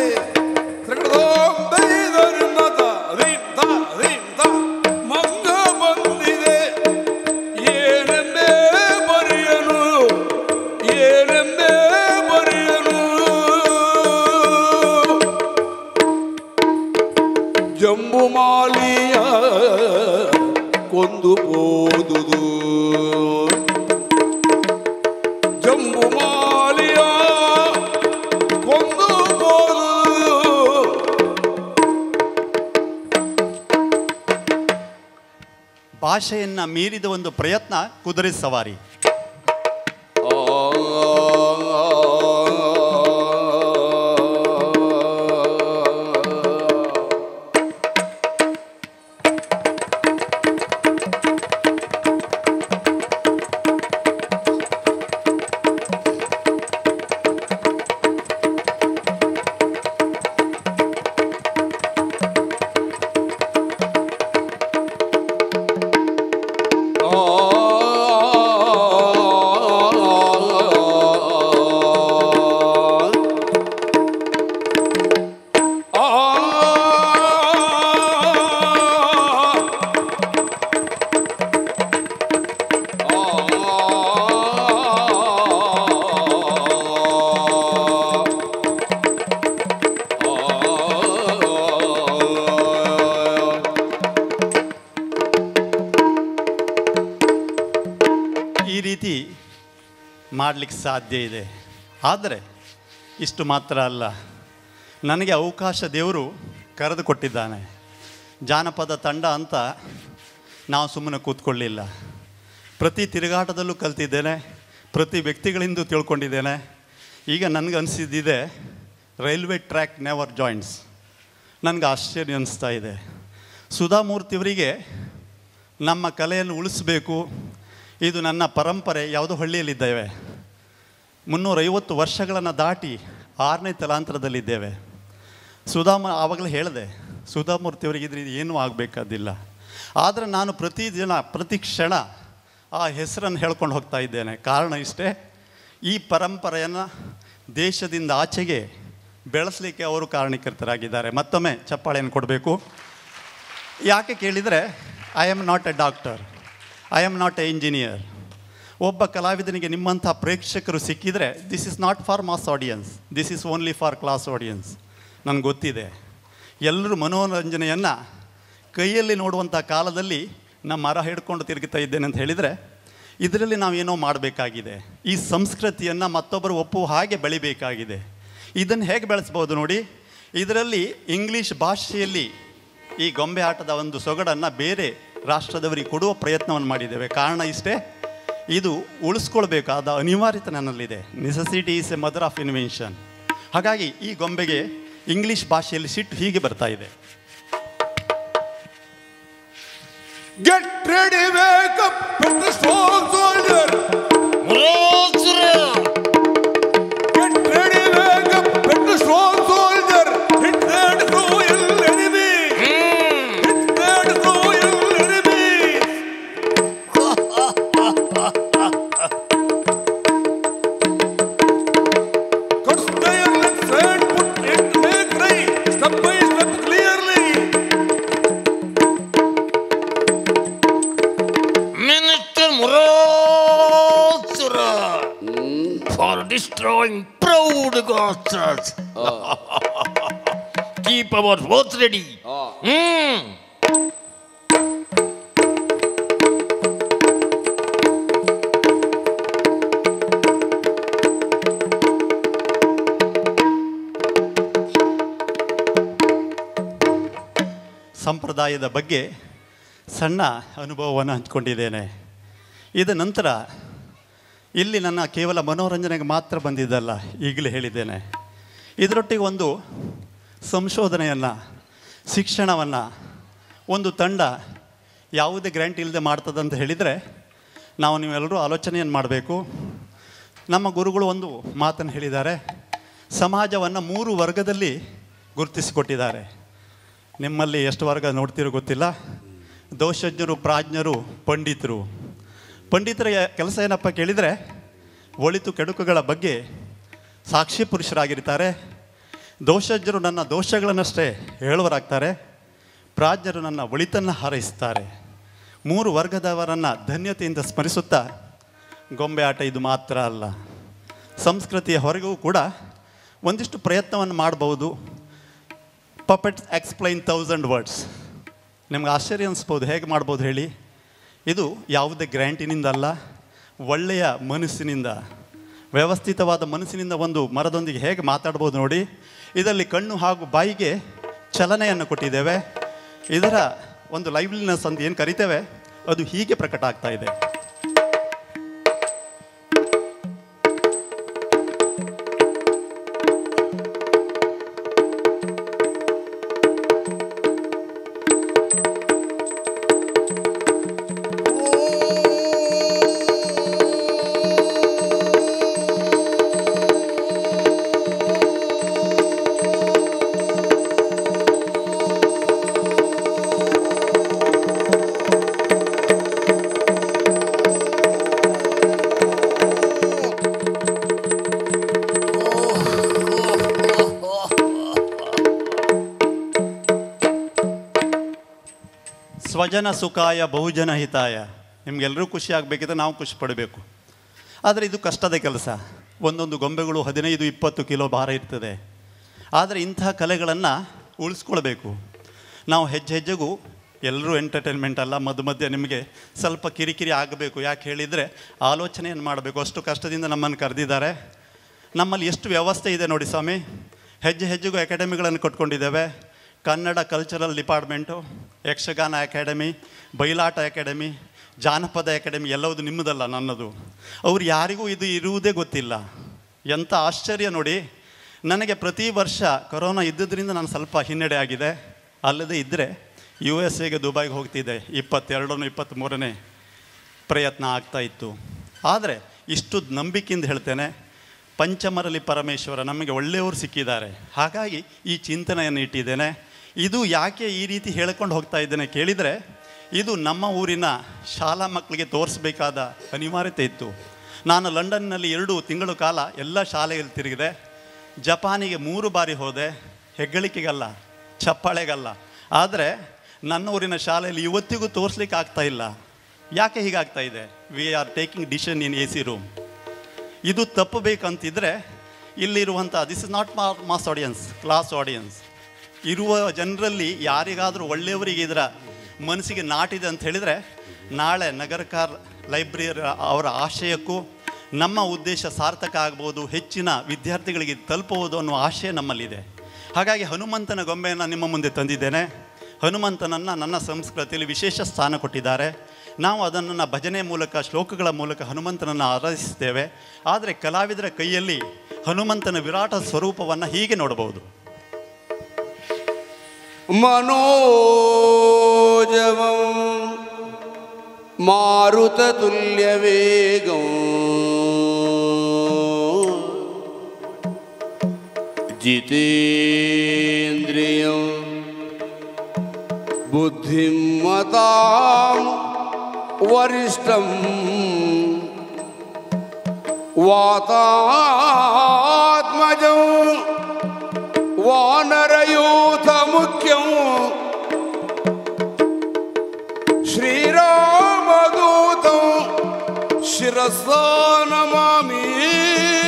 ಮಂಗ ಬಂದಿದೆ ಏನೆಂದೇ ಬರೆಯನು ಏನೆಂದೇ ಬರೆಯನು ಜಂಬು ಮಾಲಿಯ ಕೊಂದು ಓದುದು ಜಂಬು ಮಾಲಿಯ ಕೊಂದು ಭಾಷೆಯನ್ನು ಮೀರಿದ ಒಂದು ಪ್ರಯತ್ನ ಕುದುರೆ ಸವಾರಿ. ಮಾಡಲಿಕ್ಕೆ ಸಾಧ್ಯ ಇದೆ. ಆದರೆ ಇಷ್ಟು ಮಾತ್ರ ಅಲ್ಲ, ನನಗೆ ಅವಕಾಶ ದೇವರು ಕರೆದು ಕೊಟ್ಟಿದ್ದಾನೆ. ಜಾನಪದ ತಂಡ ಅಂತ ನಾವು ಸುಮ್ಮನೆ ಕೂತ್ಕೊಳ್ಳಿಲ್ಲ. ಪ್ರತಿ ತಿರುಗಾಟದಲ್ಲೂ ಕಲ್ತಿದ್ದೇನೆ, ಪ್ರತಿ ವ್ಯಕ್ತಿಗಳಿಂದ ತಿಳ್ಕೊಂಡಿದ್ದೇನೆ. ಈಗ ನನಗನ್ಸಿದ್ದಿದೆ ರೈಲ್ವೆ ಟ್ರ್ಯಾಕ್ ನೆವರ್ ಜಾಯಿಂಟ್ಸ್. ನನಗೆ ಆಶ್ಚರ್ಯ ಅನ್ನಿಸ್ತಾ ಇದೆ. ಸುಧಾಮೂರ್ತಿಯವರಿಗೆ ನಮ್ಮ ಕಲೆಯನ್ನು ಉಳಿಸಬೇಕು, ಇದು ನನ್ನ ಪರಂಪರೆ. ಯಾವುದೋ ಹಳ್ಳಿಯಲ್ಲಿದ್ದೇವೆ, 350 ವರ್ಷಗಳನ್ನು ದಾಟಿ 6ನೇ ತಲಾಂತರದಲ್ಲಿದ್ದೇವೆ. ಆವಾಗಲೇ ಹೇಳಿದೆ, ಸುಧಾಮೂರ್ತಿಯವರಿಗಿದ್ರೆ ಇದು ಏನೂ ಆಗಬೇಕಾದಿಲ್ಲ. ಆದರೆ ನಾನು ಪ್ರತಿದಿನ ಪ್ರತಿ ಕ್ಷಣ ಆ ಹೆಸರನ್ನು ಹೇಳ್ಕೊಂಡು ಹೋಗ್ತಾ ಇದ್ದೇನೆ. ಕಾರಣ ಇಷ್ಟೇ, ಈ ಪರಂಪರೆಯನ್ನು ದೇಶದಿಂದ ಆಚೆಗೆ ಬೆಳೆಸಲಿಕ್ಕೆ ಅವರು ಕಾರಣೀಕರ್ತರಾಗಿದ್ದಾರೆ. ಮತ್ತೊಮ್ಮೆ ಚಪ್ಪಾಳೆಯನ್ನು ಕೊಡಬೇಕು. ಯಾಕೆ ಕೇಳಿದರೆ, I am not a doctor, I am not a engineer. ಒಬ್ಬ ಕಲಾವಿದನಿಗೆ ನಿಮ್ಮಂಥ ಪ್ರೇಕ್ಷಕರು ಸಿಕ್ಕಿದರೆ this is not for mass audience, this is only for class audience. ನನಗೆ ಗೊತ್ತಿದೆ, ಎಲ್ಲರೂ ಮನೋರಂಜನೆಯನ್ನು ಕೈಯಲ್ಲಿ ನೋಡುವಂಥ ಕಾಲದಲ್ಲಿ ನಮ್ಮ ಮರ ಹಿಡ್ಕೊಂಡು ತಿರುಗುತ್ತಾ ಇದ್ದೇನೆ ಅಂತ ಹೇಳಿದರೆ, ಇದರಲ್ಲಿ ನಾವೇನೋ ಮಾಡಬೇಕಾಗಿದೆ. ಈ ಸಂಸ್ಕೃತಿಯನ್ನು ಮತ್ತೊಬ್ಬರು ಒಪ್ಪುವ ಹಾಗೆ ಬೆಳಿಬೇಕಾಗಿದೆ. ಇದನ್ನು ಹೇಗೆ ಬೆಳೆಸ್ಬೋದು ನೋಡಿ. ಇದರಲ್ಲಿ ಇಂಗ್ಲೀಷ್ ಭಾಷೆಯಲ್ಲಿ ಈ ಗೊಂಬೆ ಆಟದ ಒಂದು ಸೊಗಡನ್ನು ಬೇರೆ ರಾಷ್ಟ್ರದವರಿಗೆ ಕೊಡುವ ಪ್ರಯತ್ನವನ್ನು ಮಾಡಿದ್ದೇವೆ. ಕಾರಣ ಇಷ್ಟೇ, ಇದು ಉಳಿಸ್ಕೊಳ್ಬೇಕಾದ ಅನಿವಾರ್ಯತೆ ನನ್ನಲ್ಲಿದೆ. Necessity is a mother of invention. ಹಾಗಾಗಿ ಈ ಗೊಂಬೆಗೆ ಇಂಗ್ಲೀಷ್ ಭಾಷೆಯಲ್ಲಿ ಸಿಟ್ಟು ಹೀಗೆ ಬರ್ತಾ ಇದೆ. Get ready, wake up, put the strong soldier. for destroying proud gods. Keep our words ready. ಸಂಪ್ರದಾಯದ ಬಗ್ಗೆ ಸಣ್ಣ ಅನುಭವವನ್ನು ಹಂಚಿಕೊಂಡಿದ್ದೇನೆ. ಇದ ನಂತರ ಇಲ್ಲಿ ನನ್ನ ಕೇವಲ ಮನೋರಂಜನೆಗೆ ಮಾತ್ರ ಬಂದಿದ್ದಲ್ಲ, ಈಗಲೇ ಹೇಳಿದ್ದೇನೆ. ಇದರೊಟ್ಟಿಗೆ ಒಂದು ಸಂಶೋಧನೆಯನ್ನು, ಶಿಕ್ಷಣವನ್ನು ಒಂದು ತಂಡ ಯಾವುದೇ ಗ್ರ್ಯಾಂಟ್ ಇಲ್ಲದೆ ಮಾಡ್ತದಂತ ಹೇಳಿದರೆ ನಾವು ನೀವೆಲ್ಲರೂ ಆಲೋಚನೆಯನ್ನು ಮಾಡಬೇಕು. ನಮ್ಮ ಗುರುಗಳು ಒಂದು ಮಾತನ್ನು ಹೇಳಿದ್ದಾರೆ, ಸಮಾಜವನ್ನು 3 ವರ್ಗದಲ್ಲಿ ಗುರುತಿಸಿಕೊಟ್ಟಿದ್ದಾರೆ. ನಿಮ್ಮಲ್ಲಿ ಎಷ್ಟು ವರ್ಗ ನೋಡ್ತಿರೋ ಗೊತ್ತಿಲ್ಲ. ದೋಷಜ್ಞರು, ಪ್ರಾಜ್ಞರು, ಪಂಡಿತರು. ಪಂಡಿತರ ಕೆಲಸ ಏನಪ್ಪ ಕೇಳಿದರೆ, ಒಳಿತು ಕೆಡುಕುಗಳ ಬಗ್ಗೆ ಸಾಕ್ಷಿ ಪುರುಷರಾಗಿರ್ತಾರೆ. ದೋಷಜ್ಞರು ನನ್ನ ದೋಷಗಳನ್ನಷ್ಟೇ ಹೇಳುವರಾಗ್ತಾರೆ. ಪ್ರಾಜ್ಞರು ನನ್ನ ಒಳಿತನ್ನು ಹಾರೈಸ್ತಾರೆ. 3 ವರ್ಗದವರನ್ನು ಧನ್ಯತೆಯಿಂದ ಸ್ಮರಿಸುತ್ತಾ, ಗೊಂಬೆ ಆಟ ಇದು ಮಾತ್ರ ಅಲ್ಲ, ಸಂಸ್ಕೃತಿಯ ಹೊರಗೂ ಕೂಡ ಒಂದಿಷ್ಟು ಪ್ರಯತ್ನವನ್ನು ಮಾಡಬಹುದು. Puppets explain 1000 words. ನಿಮ್ಗೆ ಆಶ್ಚರ್ಯ ಅನಿಸ್ಬೋದು, ಹೇಗೆ ಮಾಡ್ಬೋದು ಹೇಳಿ? ಇದು ಯಾವುದೇ ಗ್ರ್ಯಾಂಟಿನಿಂದ ಅಲ್ಲ, ಒಳ್ಳೆಯ ಮನಸ್ಸಿನಿಂದ, ವ್ಯವಸ್ಥಿತವಾದ ಮನಸ್ಸಿನಿಂದ ಒಂದು ಮರದೊಂದಿಗೆ ಹೇಗೆ ಮಾತಾಡ್ಬೋದು ನೋಡಿ. ಇದರಲ್ಲಿ ಕಣ್ಣು ಹಾಗೂ ಬಾಯಿಗೆ ಚಲನೆಯನ್ನು ಕೊಟ್ಟಿದ್ದೇವೆ. ಇದರ ಒಂದು ಲೈವ್ಲಿನೆಸ್ ಅಂತ ಏನು ಕರಿತೇವೆ, ಅದು ಹೀಗೆ ಪ್ರಕಟ ಆಗ್ತಾ ಇದೆ. ಸ್ವಜನ ಸುಖಾಯ ಬಹುಜನ ಹಿತಾಯ. ನಿಮಗೆಲ್ಲರೂ ಖುಷಿ ಆಗಬೇಕಿದ್ರೆ ನಾವು ಖುಷಿ ಪಡಬೇಕು. ಆದರೆ ಇದು ಕಷ್ಟದ ಕೆಲಸ. ಒಂದೊಂದು ಗೊಂಬೆಗಳು 15-20 ಕಿಲೋ ಭಾರ ಇರ್ತದೆ. ಆದರೆ ಇಂತಹ ಕಲೆಗಳನ್ನು ಉಳಿಸ್ಕೊಳ್ಬೇಕು. ನಾವು ಹೆಜ್ಜೆ ಹೆಜ್ಜೆಗೂ ಎಲ್ಲರೂ ಎಂಟರ್ಟೈನ್ಮೆಂಟ್ ಅಲ್ಲ, ಮಧ್ಯೆ ನಿಮಗೆ ಸ್ವಲ್ಪ ಕಿರಿಕಿರಿ ಆಗಬೇಕು. ಯಾಕೆ ಹೇಳಿದರೆ ಆಲೋಚನೆಯನ್ನು ಮಾಡಬೇಕು. ಅಷ್ಟು ಕಷ್ಟದಿಂದ ನಮ್ಮನ್ನು ಕರೆದಿದ್ದಾರೆ. ನಮ್ಮಲ್ಲಿ ಎಷ್ಟು ವ್ಯವಸ್ಥೆ ಇದೆ ನೋಡಿ ಸ್ವಾಮಿ. ಹೆಜ್ಜೆ ಹೆಜ್ಜೆಗೂ ಅಕಾಡೆಮಿಗಳನ್ನು ಕಟ್ಕೊಂಡಿದ್ದೇವೆ. Kannada cultural department, Yakshagana academy, Bayalata academy, ಜಾನಪದ ಅಕಾಡೆಮಿ ಎಲ್ಲವುದು ನಿಮ್ಮದಲ್ಲ, ನನ್ನದು. ಅವ್ರು ಯಾರಿಗೂ ಇದು ಇರುವುದೇ ಗೊತ್ತಿಲ್ಲ. ಎಂಥ ಆಶ್ಚರ್ಯ ನೋಡಿ. ನನಗೆ ಪ್ರತಿ ವರ್ಷ ಕೊರೋನಾ ಇದ್ದುದರಿಂದ ನಾನು ಸ್ವಲ್ಪ ಹಿನ್ನಡೆ ಆಗಿದೆ. ಅಲ್ಲದೆ ಇದ್ದರೆ USA ದುಬೈಗೆ ಹೋಗ್ತಿದ್ದೆ. 22-23ನೇ ಪ್ರಯತ್ನ ಆಗ್ತಾಯಿತ್ತು. ಆದರೆ ಇಷ್ಟು ನಂಬಿಕೆಯಿಂದ ಹೇಳ್ತೇನೆ, ಪಂಚಮರಲಿ ಪರಮೇಶ್ವರ ನಮಗೆ ಒಳ್ಳೆಯವರು ಸಿಕ್ಕಿದ್ದಾರೆ. ಹಾಗಾಗಿ ಈ ಚಿಂತನೆಯನ್ನು ಇಟ್ಟಿದ್ದೇನೆ. ಇದು ಯಾಕೆ ಈ ರೀತಿ ಹೇಳ್ಕೊಂಡು ಹೋಗ್ತಾ ಇದ್ದೇನೆ ಕೇಳಿದರೆ, ಇದು ನಮ್ಮ ಊರಿನ ಶಾಲಾ ಮಕ್ಕಳಿಗೆ ತೋರಿಸಬೇಕಾದ ಅನಿವಾರ್ಯತೆ ಇತ್ತು. ನಾನು ಲಂಡನ್ನಲ್ಲಿ 2 ತಿಂಗಳ ಕಾಲ ಎಲ್ಲ ಶಾಲೆಯಲ್ಲಿ ತಿರುಗಿದೆ. ಜಪಾನಿಗೆ 3 ಬಾರಿ ಹೋದೆ. ಹೆಗ್ಗಳಿಕೆಗಲ್ಲ, ಚಪ್ಪಾಳೆಗಲ್ಲ. ಆದರೆ ನನ್ನ ಊರಿನ ಶಾಲೆಯಲ್ಲಿ ಇವತ್ತಿಗೂ ತೋರಿಸ್ಲಿಕ್ಕೆ ಆಗ್ತಾಯಿಲ್ಲ. ಯಾಕೆ ಹೀಗಾಗ್ತಾ ಇದೆ? We are taking decision in AC room. ಇದು ತಪ್ಪಬೇಕಂತಿದ್ರೆ ಇಲ್ಲಿರುವಂಥ this is not mass audience, class audience. ಇರುವ ಜನರಲ್ಲಿ ಯಾರಿಗಾದರೂ ಒಳ್ಳೆಯವರಿಗೆ ಇದರ ಮನಸ್ಸಿಗೆ ನಾಟಿದೆ ಅಂತ ಹೇಳಿದರೆ, ನಾಳೆ ನಗರಕಾರ್ ಲೈಬ್ರರಿ ಅವರ ಆಶಯಕ್ಕೂ ನಮ್ಮ ಉದ್ದೇಶ ಸಾರ್ಥಕ ಆಗ್ಬೋದು, ಹೆಚ್ಚಿನ ವಿದ್ಯಾರ್ಥಿಗಳಿಗೆ ತಲುಪಬಹುದು ಅನ್ನೋ ಆಶಯ ನಮ್ಮಲ್ಲಿದೆ. ಹಾಗಾಗಿ ಹನುಮಂತನ ಗೊಂಬೆಯನ್ನು ನಿಮ್ಮ ಮುಂದೆ ತಂದಿದ್ದೇನೆ. ಹನುಮಂತನನ್ನು ನನ್ನ ಸಂಸ್ಕೃತಿಯಲ್ಲಿ ವಿಶೇಷ ಸ್ಥಾನ ಕೊಟ್ಟಿದ್ದಾರೆ. ನಾವು ಅದನ್ನು ಭಜನೆ ಮೂಲಕ, ಶ್ಲೋಕಗಳ ಮೂಲಕ ಹನುಮಂತನನ್ನು ಆರಾಧಿಸ್ತೇವೆ. ಆದರೆ ಕಲಾವಿದರ ಕೈಯಲ್ಲಿ ಹನುಮಂತನ ವಿರಾಟ ಸ್ವರೂಪವನ್ನು ಹೀಗೆ ನೋಡಬಹುದು. मनोजवं मारुततुल्यवेगं जितेन्द्रियं बुद्धिमतां वरिष्ठं वातात्मजं वानरयूथमुख्यं श्रीरामदूतं शिरसा Namami.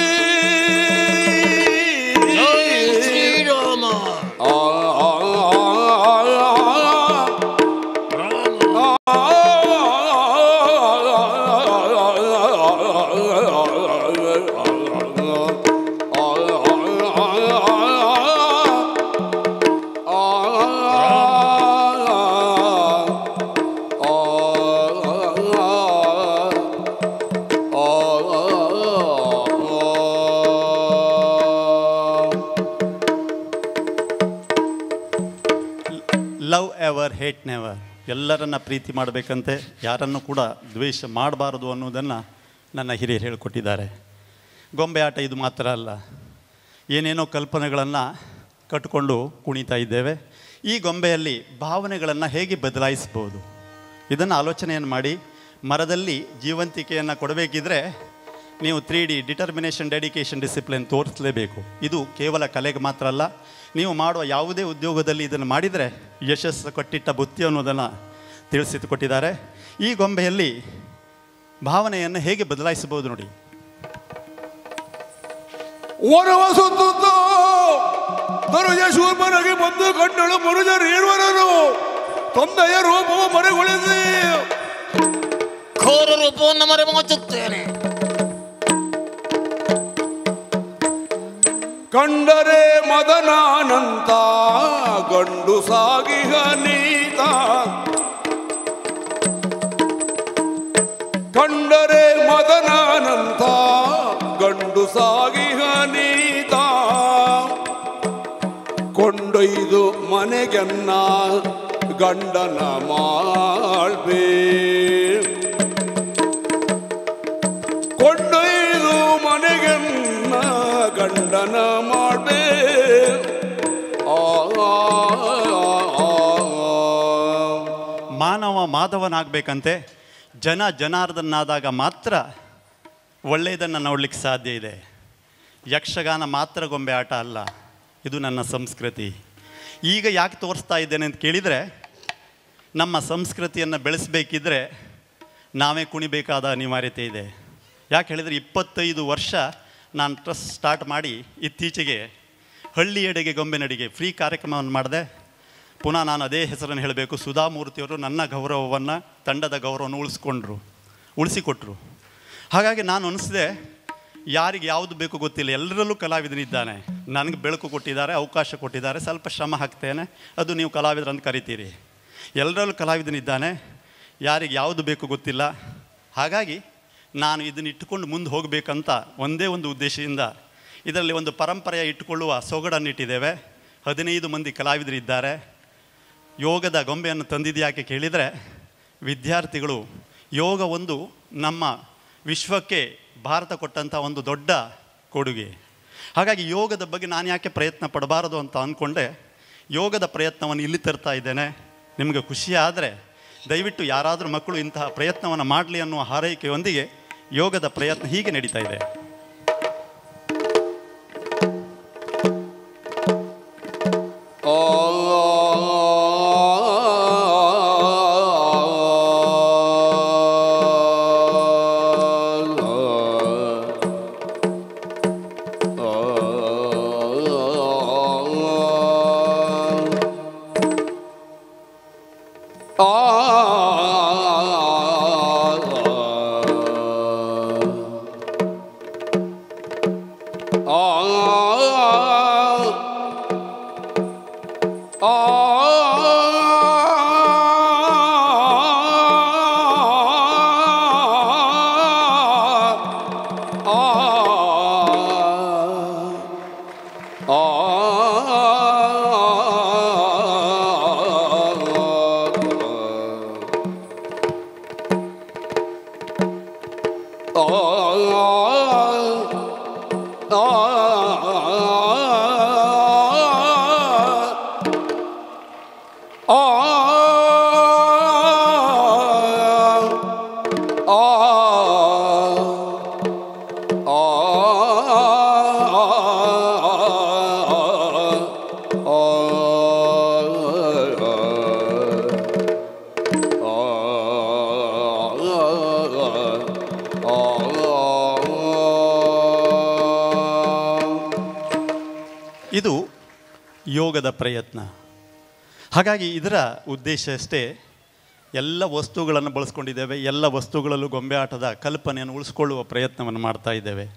Love ever hate never, ಎಲ್ಲರನ್ನ ಪ್ರೀತಿ ಮಾಡಬೇಕಂತೆ, ಯಾರನ್ನು ಕೂಡ ದ್ವೇಷ ಮಾಡಬಾರದು ಅನ್ನೋದನ್ನು ನನ್ನ ಹಿರಿಯರು ಹೇಳಿಕೊಟ್ಟಿದ್ದಾರೆ. ಗೊಂಬೆ ಆಟ ಇದು ಮಾತ್ರ ಅಲ್ಲ, ಏನೇನೋ ಕಲ್ಪನೆಗಳನ್ನು ಕಟ್ಟಿಕೊಂಡು ಕುಣಿತಾ ಇದ್ದೇವೆ. ಈ ಗೊಂಬೆಯಲ್ಲಿ ಭಾವನೆಗಳನ್ನು ಹೇಗೆ ಬದಲಾಯಿಸ್ಬೋದು ಇದನ್ನು ಆಲೋಚನೆಯನ್ನು ಮಾಡಿ. ಮರದಲ್ಲಿ ಜೀವಂತಿಕೆಯನ್ನು ಕೊಡಬೇಕಿದ್ರೆ ನೀವು 3D ಡಿಟರ್ಮಿನೇಷನ್, ಡೆಡಿಕೇಶನ್, ಡಿಸಿಪ್ಲಿನ್ ತೋರಿಸಲೇಬೇಕು. ಇದು ಕೇವಲ ಕಲೆಗೆ ಮಾತ್ರ ಅಲ್ಲ, ನೀವು ಮಾಡುವ ಯಾವುದೇ ಉದ್ಯೋಗದಲ್ಲಿ ಇದನ್ನು ಮಾಡಿದರೆ ಯಶಸ್ಸು ಕೊಟ್ಟಿಟ್ಟ ಬುತ್ತಿ ಅನ್ನೋದನ್ನು ತಿಳಿಸಿಕೊಟ್ಟಿದ್ದಾರೆ. ಈ ಗೊಂಬೆಯಲ್ಲಿ ಭಾವನೆಯನ್ನು ಹೇಗೆ ಬದಲಾಯಿಸಬಹುದು ನೋಡಿ. ಓರವ ಸುತ್ತುತ್ತೋ ತರುಜ ಶೂರ್ಪನಗೆ ಬಂದು ಕಂಡಳು ಮನುಜರೇರ್ವರನು ತಂದೆಯ ರೂಪವು ಮರೆಗೊಳಿಸಿ ಘೋರ ರೂಪವನ್ನು ಮರೆಮಾಚುತ್ತೇನೆ. ಕಂಡರೆ ಮದನಾನಂತ ಗಂಡು ಸಾಗಿಹ ನೀತ, ಕಂಡರೆ ಮದನಾನಂತ ಗಂಡು ಸಾಗಿಹ ನೀತ, ಕೊಂಡೊಯ್ದು ಮನೆಗೆನ್ನ ಗಂಡನ ಮಾಳ್ಬೇ, ಕೊಂಡೊಯ್ದು ಮನೆಗೆನ್ನ ಗಂಡನ ಮಾಡ್ಬೇ. ಮಾನವ ಮಾಧವನಾಗಬೇಕಂತೆ, ಜನಾರ್ದನಾದಾಗ ಮಾತ್ರ ಒಳ್ಳೆಯದನ್ನು ನೋಡಲಿಕ್ಕೆ ಸಾಧ್ಯ ಇದೆ. ಯಕ್ಷಗಾನ ಮಾತ್ರ ಗೊಂಬೆ ಆಟ ಅಲ್ಲ, ಇದು ನನ್ನ ಸಂಸ್ಕೃತಿ. ಈಗ ಯಾಕೆ ತೋರಿಸ್ತಾ ಇದ್ದೇನೆ ಅಂತ ಕೇಳಿದರೆ, ನಮ್ಮ ಸಂಸ್ಕೃತಿಯನ್ನು ಬೆಳೆಸಬೇಕಿದ್ರೆ ನಾವೇ ಕುಣಿಬೇಕಾದ ಅನಿವಾರ್ಯತೆ ಇದೆ. ಯಾಕೆ ಹೇಳಿದರೆ 25 ವರ್ಷ ನಾನು ಟ್ರಸ್ಟ್ ಸ್ಟಾರ್ಟ್ ಮಾಡಿ ಇತ್ತೀಚೆಗೆ ಹಳ್ಳಿಯೆಡೆಗೆ ಗೊಂಬೆ ನಡಿಗೆ ಫ್ರೀ ಕಾರ್ಯಕ್ರಮವನ್ನು ಮಾಡಿದೆ. ಪುನಃ ನಾನು ಅದೇ ಹೆಸರನ್ನು ಹೇಳಬೇಕು. ಸುಧಾಮೂರ್ತಿಯವರು ನನ್ನ ಗೌರವವನ್ನು, ತಂಡದ ಗೌರವವನ್ನು ಉಳಿಸಿಕೊಟ್ರು. ಹಾಗಾಗಿ ನಾನು ಅನಿಸಿದೆ, ಯಾರಿಗೆ ಯಾವುದು ಬೇಕು ಗೊತ್ತಿಲ್ಲ, ಎಲ್ಲರಲ್ಲೂ ಕಲಾವಿದನಿದ್ದಾನೆ. ನನಗೆ ಬೆಳಕು ಕೊಟ್ಟಿದ್ದಾರೆ, ಅವಕಾಶ ಕೊಟ್ಟಿದ್ದಾರೆ, ಸ್ವಲ್ಪ ಶ್ರಮ ಹಾಕ್ತೇನೆ, ಅದು ನೀವು ಕಲಾವಿದರಂತ ಕರಿತೀರಿ. ಎಲ್ಲರಲ್ಲೂ ಕಲಾವಿದನಿದ್ದಾನೆ, ಯಾರಿಗೆ ಯಾವುದು ಬೇಕು ಗೊತ್ತಿಲ್ಲ. ಹಾಗಾಗಿ ನಾನು ಇದನ್ನು ಇಟ್ಟುಕೊಂಡು ಮುಂದೆ ಹೋಗಬೇಕಂತ ಒಂದೇ ಒಂದು ಉದ್ದೇಶದಿಂದ ಇದರಲ್ಲಿ ಒಂದು ಪರಂಪರೆಯ ಇಟ್ಟುಕೊಳ್ಳುವ ಸೊಗಡನ್ನಿಟ್ಟಿದ್ದೇವೆ. 15 ಮಂದಿ ಕಲಾವಿದರಿದ್ದಾರೆ. ಯೋಗದ ಗೊಂಬೆಯನ್ನು ತಂದಿದ್ಯಾಕೆ ಕೇಳಿದರೆ, ವಿದ್ಯಾರ್ಥಿಗಳು ಯೋಗ ಒಂದು ನಮ್ಮ ವಿಶ್ವಕ್ಕೆ ಭಾರತ ಕೊಟ್ಟಂಥ ಒಂದು ದೊಡ್ಡ ಕೊಡುಗೆ. ಹಾಗಾಗಿ ಯೋಗದ ಬಗ್ಗೆ ನಾನು ಯಾಕೆ ಪ್ರಯತ್ನ ಪಡಬಾರದು ಅಂತ ಅಂದ್ಕೊಂಡೆ ಯೋಗದ ಪ್ರಯತ್ನವನ್ನು ಇಲ್ಲಿ ತರ್ತಾ ಇದ್ದೇನೆ. ನಿಮಗೆ ಖುಷಿ ಆದರೆ ದಯವಿಟ್ಟು ಯಾರಾದರೂ ಮಕ್ಕಳು ಇಂತಹ ಪ್ರಯತ್ನವನ್ನು ಮಾಡಲಿ ಅನ್ನುವ ಹಾರೈಕೆಯೊಂದಿಗೆ ಯೋಗದ ಪ್ರಯತ್ನ ಹೀಗೆ ನಡೀತಾ ಇದೆ. ಇದು ಯೋಗದ ಪ್ರಯತ್ನ. ಹಾಗಾಗಿ ಇದರ ಉದ್ದೇಶ ಅಷ್ಟೇ, ಎಲ್ಲ ವಸ್ತುಗಳನ್ನು ಬಳಸ್ಕೊಂಡಿದ್ದೇವೆ, ಎಲ್ಲ ವಸ್ತುಗಳಲ್ಲೂ ಗೊಂಬೆ ಆಟದ ಕಲ್ಪನೆಯನ್ನು ಉಳಿಸ್ಕೊಳ್ಳುವ ಪ್ರಯತ್ನವನ್ನು ಮಾಡ್ತಾ ಇದ್ದೇವೆ.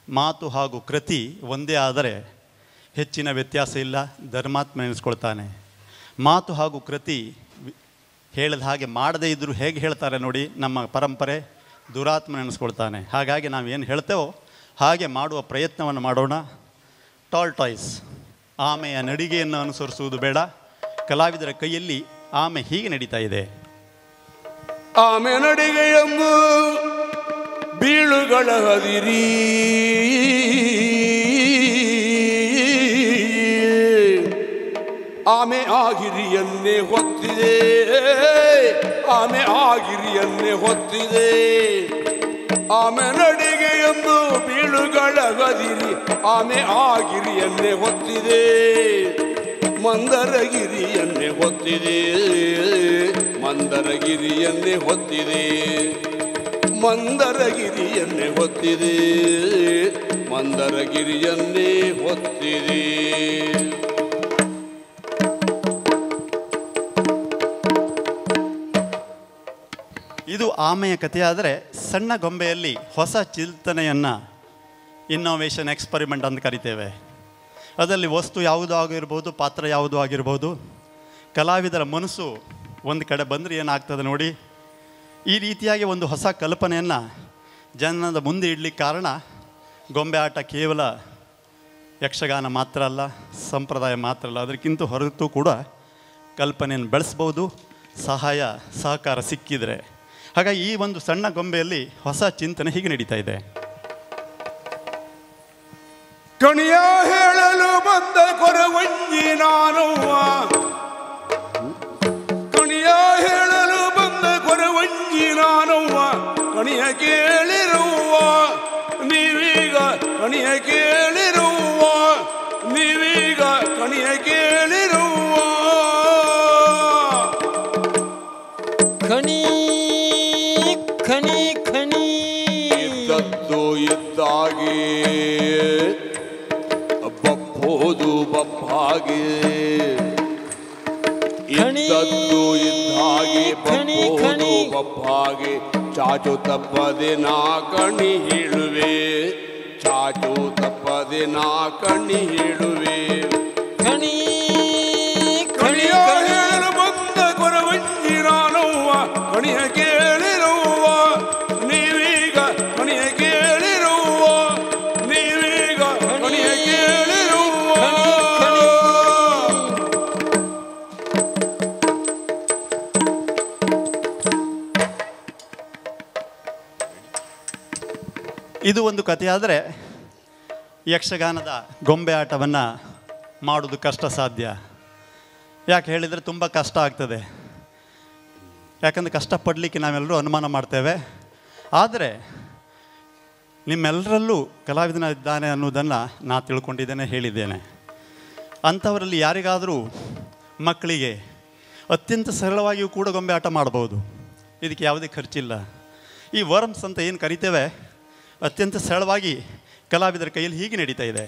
ಮಾತು ಹಾಗೂ ಕೃತಿ ಒಂದೇ ಆದರೆ ಹೆಚ್ಚಿನ ವ್ಯತ್ಯಾಸ ಇಲ್ಲ, ಧರ್ಮಾತ್ಮ ಎನಿಸ್ಕೊಳ್ತಾನೆ. ಮಾತು ಹಾಗೂ ಕೃತಿ ಹೇಳಿದ ಹಾಗೆ ಮಾಡದೇ ಇದ್ದರೂ ಹೇಗೆ ಹೇಳ್ತಾರೆ ನೋಡಿ, ನಮ್ಮ ಪರಂಪರೆ ದುರಾತ್ಮ ನೆನೆಸ್ಕೊಳ್ತಾನೆ. ಹಾಗಾಗಿ ನಾವು ಏನು ಹೇಳ್ತೇವೋ ಹಾಗೆ ಮಾಡುವ ಪ್ರಯತ್ನವನ್ನು ಮಾಡೋಣ. ಟಾಲ್ಟಾಯ್ಸ್, ಆಮೆಯ ನಡಿಗೆಯನ್ನು ಅನುಸರಿಸುವುದು ಬೇಡ. ಕಲಾವಿದರ ಕೈಯಲ್ಲಿ ಆಮೆ ಹೀಗೆ ನಡೀತಾ ಇದೆ. ಆಮೆ ನಡಿಗೆ ಎಂಬು ಬೀಳುಗಳ ಹದಿರಿ, ಆಮೆ ಆಗಿರಿಯನ್ನೇ ಹೊತ್ತಿದೆ, ಆಮೆ ಆಗಿರಿಯನ್ನೇ ಹೊತ್ತಿದೆ. ಆಮೆ ನಡಿಗೆ ಎಂದು ಬೀಳುಗಳ ಗದಿರಿ, ಆಮೆ ಆಗಿರಿಯನ್ನೇ ಹೊತ್ತಿದೆ. ಮಂದರಗಿರಿಯನ್ನೇ ಹೊತ್ತಿದೆ, ಮಂದರಗಿರಿಯನ್ನೇ ಹೊತ್ತಿದೆ, ಮಂದರಗಿರಿಯನ್ನೇ ಹೊತ್ತಿದೆ, ಮಂದರಗಿರಿಯನ್ನೇ ಹೊತ್ತಿದೆ. ಇದು ಆಮೆಯ ಕಥೆಯಾದರೆ, ಸಣ್ಣ ಗೊಂಬೆಯಲ್ಲಿ ಹೊಸ ಚಿಂತನೆಯನ್ನು ಇನ್ನೋವೇಷನ್ ಎಕ್ಸ್ಪರಿಮೆಂಟ್ ಅಂತ ಕರಿತೇವೆ. ಅದರಲ್ಲಿ ವಸ್ತು ಯಾವುದೂ ಆಗಿರ್ಬೋದು, ಪಾತ್ರ ಯಾವುದೂ ಆಗಿರ್ಬೋದು. ಕಲಾವಿದರ ಮನಸ್ಸು ಒಂದು ಕಡೆ ಬಂದರೆ ಏನಾಗ್ತದೆ ನೋಡಿ. ಈ ರೀತಿಯಾಗಿ ಒಂದು ಹೊಸ ಕಲ್ಪನೆಯನ್ನು ಜನದ ಮುಂದೆ ಇಡಲಿಕ್ಕೆ ಕಾರಣ ಗೊಂಬೆ ಆಟ ಕೇವಲ ಯಕ್ಷಗಾನ ಮಾತ್ರ ಅಲ್ಲ, ಸಂಪ್ರದಾಯ ಮಾತ್ರ ಅಲ್ಲ, ಅದಕ್ಕಿಂತ ಹೊರತು ಕೂಡ ಕಲ್ಪನೆಯನ್ನು ಬೆಳೆಸ್ಬೋದು, ಸಹಕಾರ ಸಿಕ್ಕಿದರೆ. ಹಾಗಾಗಿ ಈ ಒಂದು ಸಣ್ಣ ಗೊಂಬೆಯಲ್ಲಿ ಹೊಸ ಚಿಂತನೆ ಹೀಗೆ ನಡೀತಾ ಇದೆ. ಕಣಿಯ ಹೇಳಲು ಬಂದ ಕೊರವಂಜಿ ನಾನವ್ವ, ಕಣಿಯ ಹೇಳಲು ಬಂದ ಕೊರವಂಜಿ ನಾನವ್ವ, ಕಣಿಯ ಕೇಳಿರುವ ನೀವೀಗ, ಕಣಿಯ ಕೇಳಿರುವ ನೀವೀಗ, ಕಣಿಯ ಕೇಳಿರುವ. ಖಣಿ ಖಣಿ ಖಣಿ ಇದ್ದದ್ದು ಇದ್ದಾಗೆ, ಬಪ್ಪೋದು ಬಪ್ಪಾಗೆ, ಇದ್ದದ್ದು ಇದ್ದಾಗೆ, ಬಪ್ಪೋದು ಬಪ್ಪಾಗೆ. ಚಾಚು ತಪ್ಪದೆ ನಾ ಕಣಿ ಹೇಳುವೆ, ಚಾಚು ತಪ್ಪದೆ ನಾ ಕಣಿ ಹೇಳುವೆ. ಖಣಿ ಕಣಿಯ ಹೇಳಲು ಬಂದ ಕೊರವಂಜಿ ನಾನವ್ವ, ಕಣಿಯ ಕೇಳಿರುವ ನೀವೀಗ, ಕಣಿಯ ಕೇಳಿರುವ ನೀವೀಗ, ಕಣಿಯ ಕೇಳಿರುವ. ಇದು ಒಂದು ಕಥೆಯಾದರೆ, ಯಕ್ಷಗಾನದ ಗೊಂಬೆ ಆಟವನ್ನು ಮಾಡೋದು ಕಷ್ಟ ಸಾಧ್ಯ. ಯಾಕೆ ಹೇಳಿದರೆ ತುಂಬ ಕಷ್ಟ ಆಗ್ತದೆ. ಯಾಕಂದರೆ ಕಷ್ಟಪಡಲಿಕ್ಕೆ ನಾವೆಲ್ಲರೂ ಅನುಮಾನ ಮಾಡ್ತೇವೆ. ಆದರೆ ನಿಮ್ಮೆಲ್ಲರಲ್ಲೂ ಕಲಾವಿದನ ಇದ್ದಾನೆ ಅನ್ನೋದನ್ನು ನಾನು ತಿಳ್ಕೊಂಡಿದ್ದೇನೆ, ಹೇಳಿದ್ದೇನೆ. ಅಂಥವರಲ್ಲಿ ಯಾರಿಗಾದರೂ ಮಕ್ಕಳಿಗೆ ಅತ್ಯಂತ ಸರಳವಾಗಿಯೂ ಕೂಡ ಗೊಂಬೆ ಆಟ ಮಾಡ್ಬೋದು. ಇದಕ್ಕೆ ಯಾವುದೇ ಖರ್ಚಿಲ್ಲ. ಈ ವರ್ಮ್ಸ್ ಅಂತ ಏನು ಕರಿತೇವೆ, ಅತ್ಯಂತ ಸರಳವಾಗಿ ಕಲಾವಿದರ ಕೈಯಲ್ಲಿ ಹೀಗೆ ನಡೀತಾ ಇದೆ.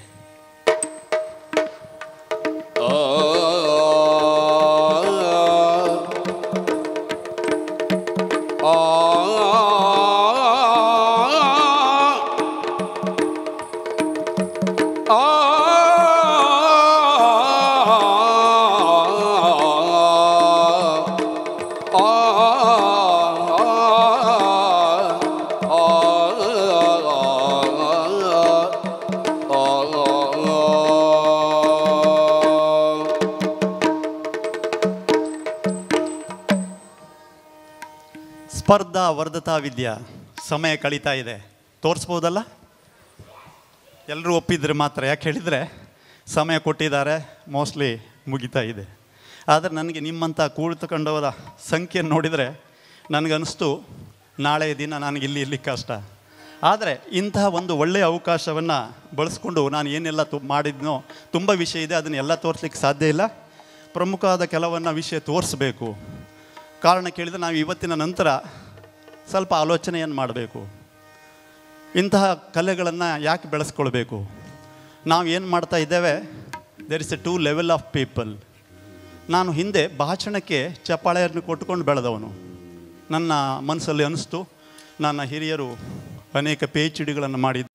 ಸ್ಪರ್ಧಾ ವರ್ಧತಾ ವಿದ್ಯಾ, ಸಮಯ ಕಳೀತಾ ಇದೆ. ತೋರಿಸ್ಬೋದಲ್ಲ? ಎಲ್ಲರೂ ಒಪ್ಪಿದ್ರೆ ಮಾತ್ರ. ಯಾಕೆ ಹೇಳಿದರೆ ಸಮಯ ಕೊಟ್ಟಿದ್ದಾರೆ, ಮೋಸ್ಟ್ಲಿ ಮುಗಿತಾ ಇದೆ. ಆದರೆ ನನಗೆ ನಿಮ್ಮಂಥ ಕುಳಿತುಕೊಂಡವರ ಸಂಖ್ಯೆಯನ್ನು ನೋಡಿದರೆ ನನಗನ್ನಿಸ್ತು ನಾಳೆ ದಿನ ನನಗೆ ಇಲ್ಲಿ ಕಷ್ಟ. ಆದರೆ ಇಂತಹ ಒಂದು ಒಳ್ಳೆಯ ಅವಕಾಶವನ್ನು ಬಳಸ್ಕೊಂಡು ನಾನು ಏನೆಲ್ಲ ಮಾಡಿದ್ನೋ, ತುಂಬ ವಿಷಯ ಇದೆ, ಅದನ್ನೆಲ್ಲ ತೋರಿಸ್ಲಿಕ್ಕೆ ಸಾಧ್ಯ ಇಲ್ಲ. ಪ್ರಮುಖವಾದ ಕೆಲವನ್ನ ವಿಷಯ ತೋರಿಸ್ಬೇಕು. ಕಾರಣ ಕೇಳಿದರೆ ನಾವು ಇವತ್ತಿನ ನಂತರ ಸ್ವಲ್ಪ ಆಲೋಚನೆಯನ್ನು ಮಾಡಬೇಕು. ಇಂತಹ ಕಲೆಗಳನ್ನು ಯಾಕೆ ಬೆಳೆಸ್ಕೊಳ್ಬೇಕು? ನಾವು ಏನು ಮಾಡ್ತಾ ಇದ್ದೇವೆ, there is a 2 level of people. ನಾನು ಹಿಂದೆ ಭಾಷಣಕ್ಕೆ ಚಪ್ಪಾಳೆಯನ್ನು ಕೊಟ್ಟುಕೊಂಡು ಬೆಳೆದವನು. ನನ್ನ ಮನಸ್ಸಲ್ಲಿ ಅನ್ನಿಸ್ತು, ನನ್ನ ಹಿರಿಯರು ಅನೇಕ PhDಗಳನ್ನು ಮಾಡಿದರು,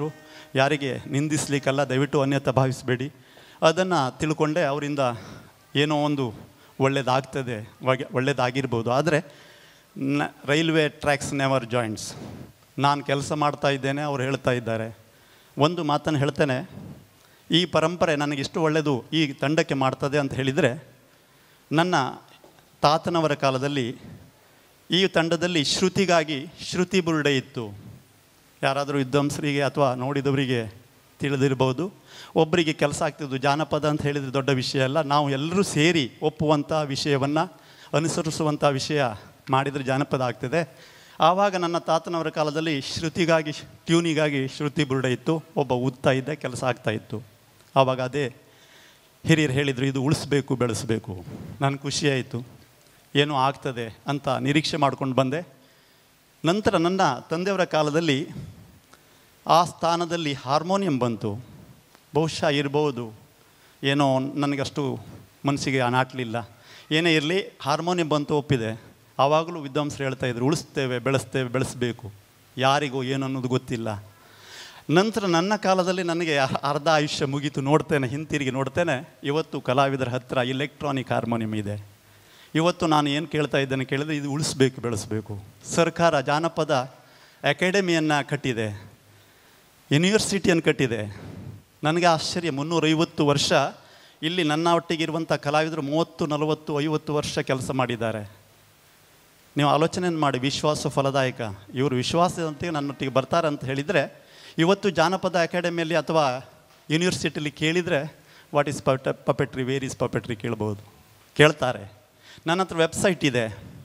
ಯಾರಿಗೆ ನಿಂದಿಸಲಿಕ್ಕಲ್ಲ, ದಯವಿಟ್ಟು ಅನ್ಯತಾ ಭಾವಿಸಬೇಡಿ. ಅದನ್ನು ತಿಳ್ಕೊಂಡೆ ಅವರಿಂದ ಏನೋ ಒಂದು ಒಳ್ಳೆಯದಾಗಿರ್ಬೋದು. ಆದರೆ ರೈಲ್ವೆ ಟ್ರ್ಯಾಕ್ಸ್ ನೆವರ್ ಜಾಯಿಂಟ್ಸ್. ನಾನು ಕೆಲಸ ಮಾಡ್ತಾ ಇದ್ದೇನೆ, ಅವ್ರು ಹೇಳ್ತಾ ಇದ್ದಾರೆ. ಒಂದು ಮಾತನ್ನು ಹೇಳ್ತೇನೆ, ಈ ಪರಂಪರೆ ನನಗಿಷ್ಟು ಒಳ್ಳೆಯದು ಈ ತಂಡಕ್ಕೆ ಮಾಡ್ತದೆ ಅಂತ ಹೇಳಿದರೆ, ನನ್ನ ತಾತನವರ ಕಾಲದಲ್ಲಿ ಈ ತಂಡದಲ್ಲಿ ಶ್ರುತಿಗಾಗಿ ಶ್ರುತಿ ಬುರುಡೆ ಇತ್ತು. ಯಾರಾದರೂ ವಿದ್ವಾಂಸರಿಗೆ ಅಥವಾ ನೋಡಿದವರಿಗೆ ತಿಳಿದಿರ್ಬೋದು. ಒಬ್ಬರಿಗೆ ಕೆಲಸ ಆಗ್ತಿದ್ದು ಜಾನಪದ ಅಂತ ಹೇಳಿದರೆ ದೊಡ್ಡ ವಿಷಯ ಅಲ್ಲ. ನಾವು ಎಲ್ಲರೂ ಸೇರಿ ಒಪ್ಪುವಂಥ ವಿಷಯವನ್ನು ಅನುಸರಿಸುವಂಥ ವಿಷಯ ಮಾಡಿದರೆ ಜಾನಪದ ಆಗ್ತದೆ. ಆವಾಗ ನನ್ನ ತಾತನವರ ಕಾಲದಲ್ಲಿ ಶ್ರುತಿಗಾಗಿ ಟ್ಯೂನಿಗಾಗಿ ಶ್ರುತಿ ಬುರುಡೆ ಇತ್ತು. ಒಬ್ಬ ಓದ್ತಾ ಇದ್ದೆ, ಕೆಲಸ ಆಗ್ತಾಯಿತ್ತು. ಆವಾಗ ಅದೇ ಹಿರಿಯರು ಹೇಳಿದರು, ಇದು ಉಳಿಸ್ಬೇಕು, ಬೆಳೆಸಬೇಕು. ನನಗೆ ಖುಷಿಯಾಯಿತು, ಏನೋ ಆಗ್ತದೆ ಅಂತ ನಿರೀಕ್ಷೆ ಮಾಡ್ಕೊಂಡು ಬಂದೆ. ನಂತರ ನನ್ನ ತಂದೆಯವರ ಕಾಲದಲ್ಲಿ ಆ ಸ್ಥಾನದಲ್ಲಿ ಹಾರ್ಮೋನಿಯಂ ಬಂತು. ಬಹುಶಃ ಇರ್ಬೋದು, ಏನೋ ನನಗಷ್ಟು ಮನಸ್ಸಿಗೆ ನಾಟಲಿಲ್ಲ. ಏನೇ ಇರಲಿ, ಹಾರ್ಮೋನಿಯಂ ಬಂತು, ಒಪ್ಪಿದೆ. ಆವಾಗಲೂ ವಿದ್ವಾಂಸರು ಹೇಳ್ತಾಯಿದ್ರು, ಉಳಿಸ್ತೇವೆ, ಬೆಳೆಸಬೇಕು. ಯಾರಿಗೂ ಏನು ಅನ್ನೋದು ಗೊತ್ತಿಲ್ಲ. ನಂತರ ನನ್ನ ಕಾಲದಲ್ಲಿ ನನಗೆ ಅರ್ಧ ಆಯುಷ್ಯ ಮುಗೀತು. ಹಿಂತಿರುಗಿ ನೋಡ್ತೇನೆ, ಇವತ್ತು ಕಲಾವಿದರ ಹತ್ತಿರ ಇಲೆಕ್ಟ್ರಾನಿಕ್ ಹಾರ್ಮೋನಿಯಂ ಇದೆ. ಇವತ್ತು ನಾನು ಏನು ಕೇಳ್ತಾ ಇದ್ದೇನೆ ಕೇಳಿದರೆ, ಇದು ಉಳಿಸ್ಬೇಕು, ಬೆಳೆಸಬೇಕು. ಸರ್ಕಾರ ಜಾನಪದ ಅಕಾಡೆಮಿಯನ್ನು ಕಟ್ಟಿದೆ, ಯೂನಿವರ್ಸಿಟಿಯನ್ನು ಕಟ್ಟಿದೆ. ನನಗೆ ಆಶ್ಚರ್ಯ, 350 ವರ್ಷ ಇಲ್ಲಿ ನನ್ನ ಒಟ್ಟಿಗಿರುವಂಥ ಕಲಾವಿದರು 30, 40, 50 ವರ್ಷ ಕೆಲಸ ಮಾಡಿದ್ದಾರೆ. ನೀವು ಆಲೋಚನೆ ಮಾಡಿ, ವಿಶ್ವಾಸ ಫಲದಾಯಕ. ಇವರು ವಿಶ್ವಾಸದಂತೆ ನನ್ನೊಟ್ಟಿಗೆ ಬರ್ತಾರೆ ಅಂತ ಹೇಳಿದರೆ, ಇವತ್ತು ಜಾನಪದ ಅಕಾಡೆಮಿಯಲ್ಲಿ ಅಥವಾ ಯೂನಿವರ್ಸಿಟಿಯಲ್ಲಿ ಕೇಳಿದರೆ what is puppetry, where is puppetry ಕೇಳ್ತಾರೆ. ನನ್ನ ಹತ್ರ ವೆಬ್ಸೈಟ್ ಇದೆ,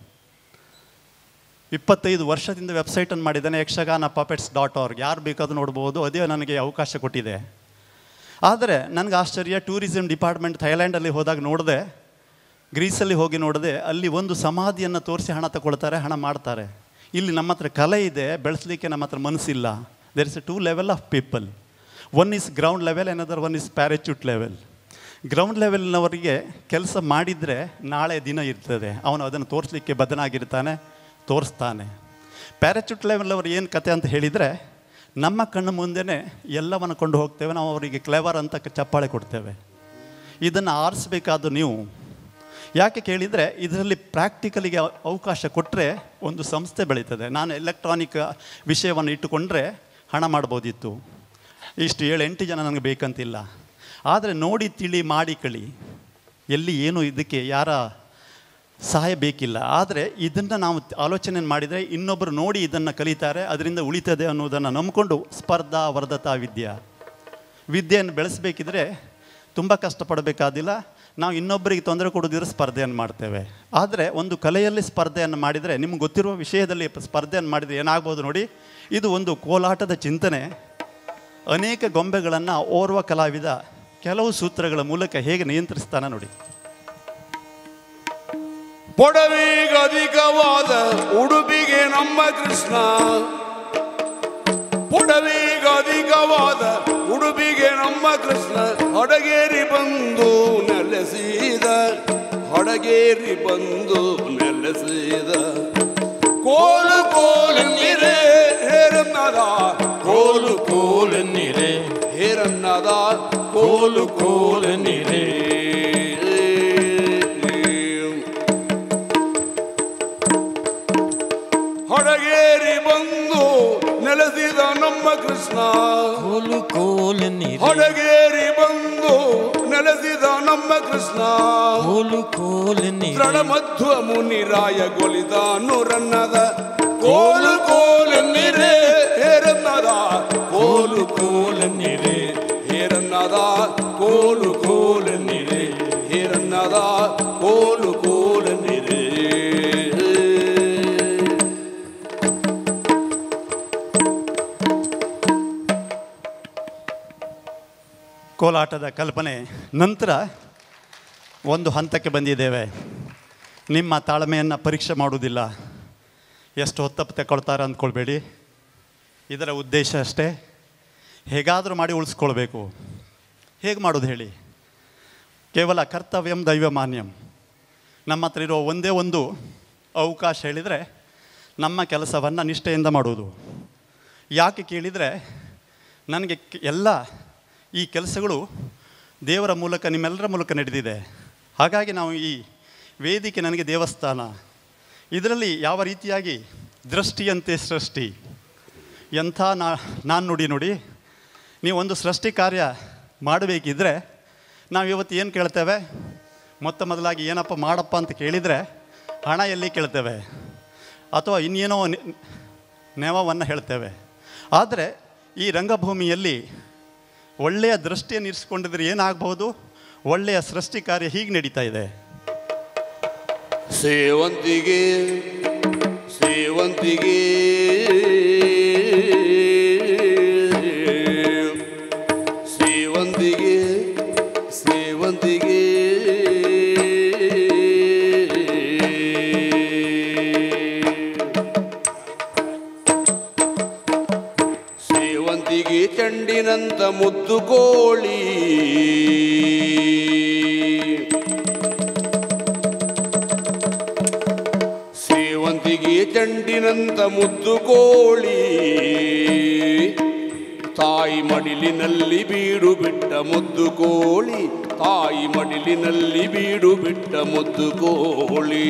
25 ವರ್ಷದಿಂದ ವೆಬ್ಸೈಟನ್ನು ಮಾಡಿದ್ದಾನೆ, ಯಕ್ಷಗಾನ puppets.org. ಯಾರು ಬೇಕಾದರೂ ನೋಡ್ಬೋದು. ಅದೇ ನನಗೆ ಅವಕಾಶ ಕೊಟ್ಟಿದೆ. ಆದರೆ ನನಗೆ ಆಶ್ಚರ್ಯ, ಟೂರಿಸಂ ಡಿಪಾರ್ಟ್ಮೆಂಟ್ ಥೈಲ್ಯಾಂಡಲ್ಲಿ ಹೋದಾಗ ನೋಡಿದೆ, ಗ್ರೀಸಲ್ಲಿ ಹೋಗಿ ನೋಡಿದೆ, ಅಲ್ಲಿ ಒಂದು ಸಮಾಧಿಯನ್ನು ತೋರಿಸಿ ಹಣ ತಗೊಳ್ತಾರೆ, ಹಣ ಮಾಡ್ತಾರೆ. ಇಲ್ಲಿ ನಮ್ಮ ಹತ್ರ ಕಲೆ ಇದೆ, ಬೆಳೆಸಲಿಕ್ಕೆ ನಮ್ಮ ಹತ್ರ ಮನಸ್ಸಿಲ್ಲ. There is 2 level of people. One is ground level, another one is parachute level. Ground ಲೆವೆಲ್ನವರಿಗೆ ಕೆಲಸ ಮಾಡಿದರೆ ನಾಳೆ ದಿನ ಇರ್ತದೆ, ಅವನು ಅದನ್ನು ತೋರಿಸ್ಲಿಕ್ಕೆ ಬದ್ಧನಾಗಿರ್ತಾನೆ, ತೋರಿಸ್ತಾನೆ. ಪ್ಯಾರಾಚೂಟ್ ಲೆವೆಲ್ನವರು ಏನು ಕತೆ ಅಂತ ಹೇಳಿದರೆ, ನಮ್ಮ ಕಣ್ಣು ಮುಂದೆನೇ ಎಲ್ಲವನ್ನು ಕೊಂಡು ಹೋಗ್ತೇವೆ, ನಾವು ಅವರಿಗೆ ಕ್ಲೆವರ್ ಅಂತ ಚಪ್ಪಾಳೆ ಕೊಡ್ತೇವೆ. ಇದನ್ನು ಆರಿಸಬೇಕಾದ್ದು ನೀವು. ಯಾಕೆ ಕೇಳಿದರೆ, ಇದರಲ್ಲಿ ಪ್ರಾಕ್ಟಿಕಲಿಗೆ ಅವಕಾಶ ಕೊಟ್ಟರೆ ಒಂದು ಸಂಸ್ಥೆ ಬೆಳೀತದೆ. ನಾನು ಎಲೆಕ್ಟ್ರಾನಿಕ್ ವಿಷಯವನ್ನು ಇಟ್ಟುಕೊಂಡ್ರೆ ಹಣ ಮಾಡ್ಬೋದಿತ್ತು. ಇಷ್ಟು 7-8 ಜನ ನನಗೆ ಬೇಕಂತಿಲ್ಲ. ಆದರೆ ನೋಡಿ ತಿಳಿ ಮಾಡಿ ಕಳಿ, ಎಲ್ಲಿ ಏನು ಇದಕ್ಕೆ ಯಾರ ಸಹಾಯ ಬೇಕಿಲ್ಲ. ಆದರೆ ಇದನ್ನು ನಾವು ಆಲೋಚನೆ ಮಾಡಿದರೆ ಇನ್ನೊಬ್ಬರು ನೋಡಿ ಇದನ್ನು ಕಲಿತಾರೆ, ಅದರಿಂದ ಉಳಿತದೆ ಅನ್ನೋದನ್ನು ನಂಬಿಕೊಂಡು ಸ್ಪರ್ಧಾ ವರ್ಧತಾ ವಿದ್ಯೆಯನ್ನು ಬೆಳೆಸಬೇಕಿದ್ರೆ ತುಂಬ ಕಷ್ಟಪಡಬೇಕಾದಿಲ್ಲ. ನಾವು ಇನ್ನೊಬ್ಬರಿಗೆ ತೊಂದರೆ ಕೊಡೋದಿದ್ರೆ ಸ್ಪರ್ಧೆಯನ್ನು ಮಾಡ್ತೇವೆ. ಆದರೆ ಒಂದು ಕಲೆಯಲ್ಲಿ ಸ್ಪರ್ಧೆಯನ್ನು ಮಾಡಿದರೆ, ನಿಮ್ಗೆ ಗೊತ್ತಿರುವ ವಿಷಯದಲ್ಲಿ ಸ್ಪರ್ಧೆಯನ್ನು ಮಾಡಿದರೆ ಏನಾಗ್ಬೋದು ನೋಡಿ. ಇದು ಒಂದು ಕೋಲಾಟದ ಚಿಂತನೆ. ಅನೇಕ ಗೊಂಬೆಗಳನ್ನು ಓರ್ವ ಕಲಾವಿದ ಕೆಲವು ಸೂತ್ರಗಳ ಮೂಲಕ ಹೇಗೆ ನಿಯಂತ್ರಿಸ್ತಾನೆ ನೋಡಿ. ಪೊಡವಿಗಧಿಕವಾದ ಉಡುಪಿಗೆ ನಮ್ಮ ಕೃಷ್ಣ, ಪೊಡವಿಗಧಿಕವಾದ ಉಡುಪಿಗೆ ನಮ್ಮ ಕೃಷ್ಣ, ಹಡಗೇರಿ ಬಂದು ನೆಲೆಸಿದ, ಹಡಗೇರಿ ಬಂದು ನೆಲೆಸಿದ. ಕೋಲು ಕೋಲೆನ್ನಿರೆ ಹೇರನ್ನದ, ಕೋಲು ಕೋಲೆನ್ನಿರೆ ಹೇರನ್ನದ, ಕೋಲು ಕೋಲೆನ್ನಿರೆ. ಹಡಗೇರಿ ಬಂದು ನೆಲೆಸಿದ ನಮ್ಮ ಕೃಷ್ಣ, ಕೋಲು ಕೋಲೆನ್ನಿರೆ. ಹಡಗೇರಿ ಬಂದು ನೆಲೆಸಿದ ನಮ್ಮ ಕೃಷ್ಣ, ಕೋಲು ಕೋಲೆನ್ನಿರೆ. ದೃಢ ಮಧ್ವ ಮುನಿರಾಯ ಗೊಲಿದಾನು ರನ್ನದ, ಕೋಲು ಕೋಲೆನ್ನಿರೆ ಹೇರನ್ನದ, ಕೋಲು ಕೋಲೆನ್ನಿರೆ ಹೇರನ್ನದ, ಕೋಲು ಕೋಲೆನ್ನಿರೆ ಹೇರನ್ನದ, ಕೋಲು ಕೋಲೆನ್ನಿರೆ. ಕೋಲಾಟದ ಕಲ್ಪನೆ ನಂತರ ಒಂದು ಹಂತಕ್ಕೆ ಬಂದಿದ್ದೇವೆ. ನಿಮ್ಮ ತಾಳ್ಮೆಯನ್ನು ಪರೀಕ್ಷೆ ಮಾಡುವುದಿಲ್ಲ, ಎಷ್ಟು ಹೊತ್ತು ತಗೊಳ್ತಾರೆ ಅಂದ್ಕೊಳ್ಬೇಡಿ. ಇದರ ಉದ್ದೇಶ ಅಷ್ಟೇ, ಹೇಗಾದರೂ ಮಾಡಿ ಉಳಿಸ್ಕೊಳ್ಬೇಕು. ಹೇಗೆ ಮಾಡೋದು ಹೇಳಿ? ಕೇವಲ ಕರ್ತವ್ಯಂ ದೈವಮಾನ್ಯಂ. ನಮ್ಮ ಹತ್ರ ಇರೋ ಒಂದೇ ಒಂದು ಅವಕಾಶ ಹೇಳಿದರೆ ನಮ್ಮ ಕೆಲಸವನ್ನು ನಿಷ್ಠೆಯಿಂದ ಮಾಡುವುದು. ಯಾಕೆ ಕೇಳಿದರೆ, ನನಗೆ ಎಲ್ಲ ಈ ಕೆಲಸಗಳು ದೇವರ ಮೂಲಕ ನಿಮ್ಮೆಲ್ಲರ ಮೂಲಕ ನಡೆದಿದೆ. ಹಾಗಾಗಿ ನಾವು ಈ ವೇದಿಕೆ ನನಗೆ ದೇವಸ್ಥಾನ. ಇದರಲ್ಲಿ ಯಾವ ರೀತಿಯಾಗಿ ದೃಷ್ಟಿಯಂತೆ ಸೃಷ್ಟಿ ಎಂಥ ನಾನು ನುಡಿ ನೀವು ಒಂದು ಸೃಷ್ಟಿ ಕಾರ್ಯ ಮಾಡಬೇಕಿದ್ರೆ ನಾವು ಇವತ್ತು ಏನು ಕೇಳ್ತೇವೆ? ಮೊದಲಾಗಿ ಏನಪ್ಪ ಮಾಡಪ್ಪ ಅಂತ ಕೇಳಿದರೆ ಹಣ ಎಲ್ಲಿ ಕೇಳ್ತೇವೆ ಅಥವಾ ಇನ್ನೇನೋ ನೆವವನ್ನು ಹೇಳ್ತೇವೆ. ಆದರೆ ಈ ರಂಗಭೂಮಿಯಲ್ಲಿ ಒಳ್ಳೆಯ ದೃಷ್ಟಿಯನ್ನು ಇರಿಸಿಕೊಂಡಿದ್ರೆ ಏನಾಗಬಹುದು? ಒಳ್ಳೆಯ ಸೃಷ್ಟಿ ಕಾರ್ಯ ಹೀಗೆ ನಡೀತಾ ಇದೆ. ಸೇವಂತಿಗೆ ಸೇವಂತಿಗೆ ಸೇವಂತಿಗೆ ಸೇವಂತಿಗೆ ಸೇವಂತಿಗೆ ಚೆಂಡಿನಂತ ಮುದ್ದು ಕೋಳಿ ಸೇವಂತಿಗೆ ಚೆಂಡಿನಂತ ಮುದ್ದು ಕೋಳಿ ತಾಯಿ ಮಡಿಲಿನಲ್ಲಿ ಬೀಡು ಬಿಟ್ಟ ಮುದ್ದು ಕೋಳಿ ತಾಯಿ ಮಡಿಲಿನಲ್ಲಿ ಬೀಡು ಬಿಟ್ಟ ಮುದ್ದು ಕೋಳಿ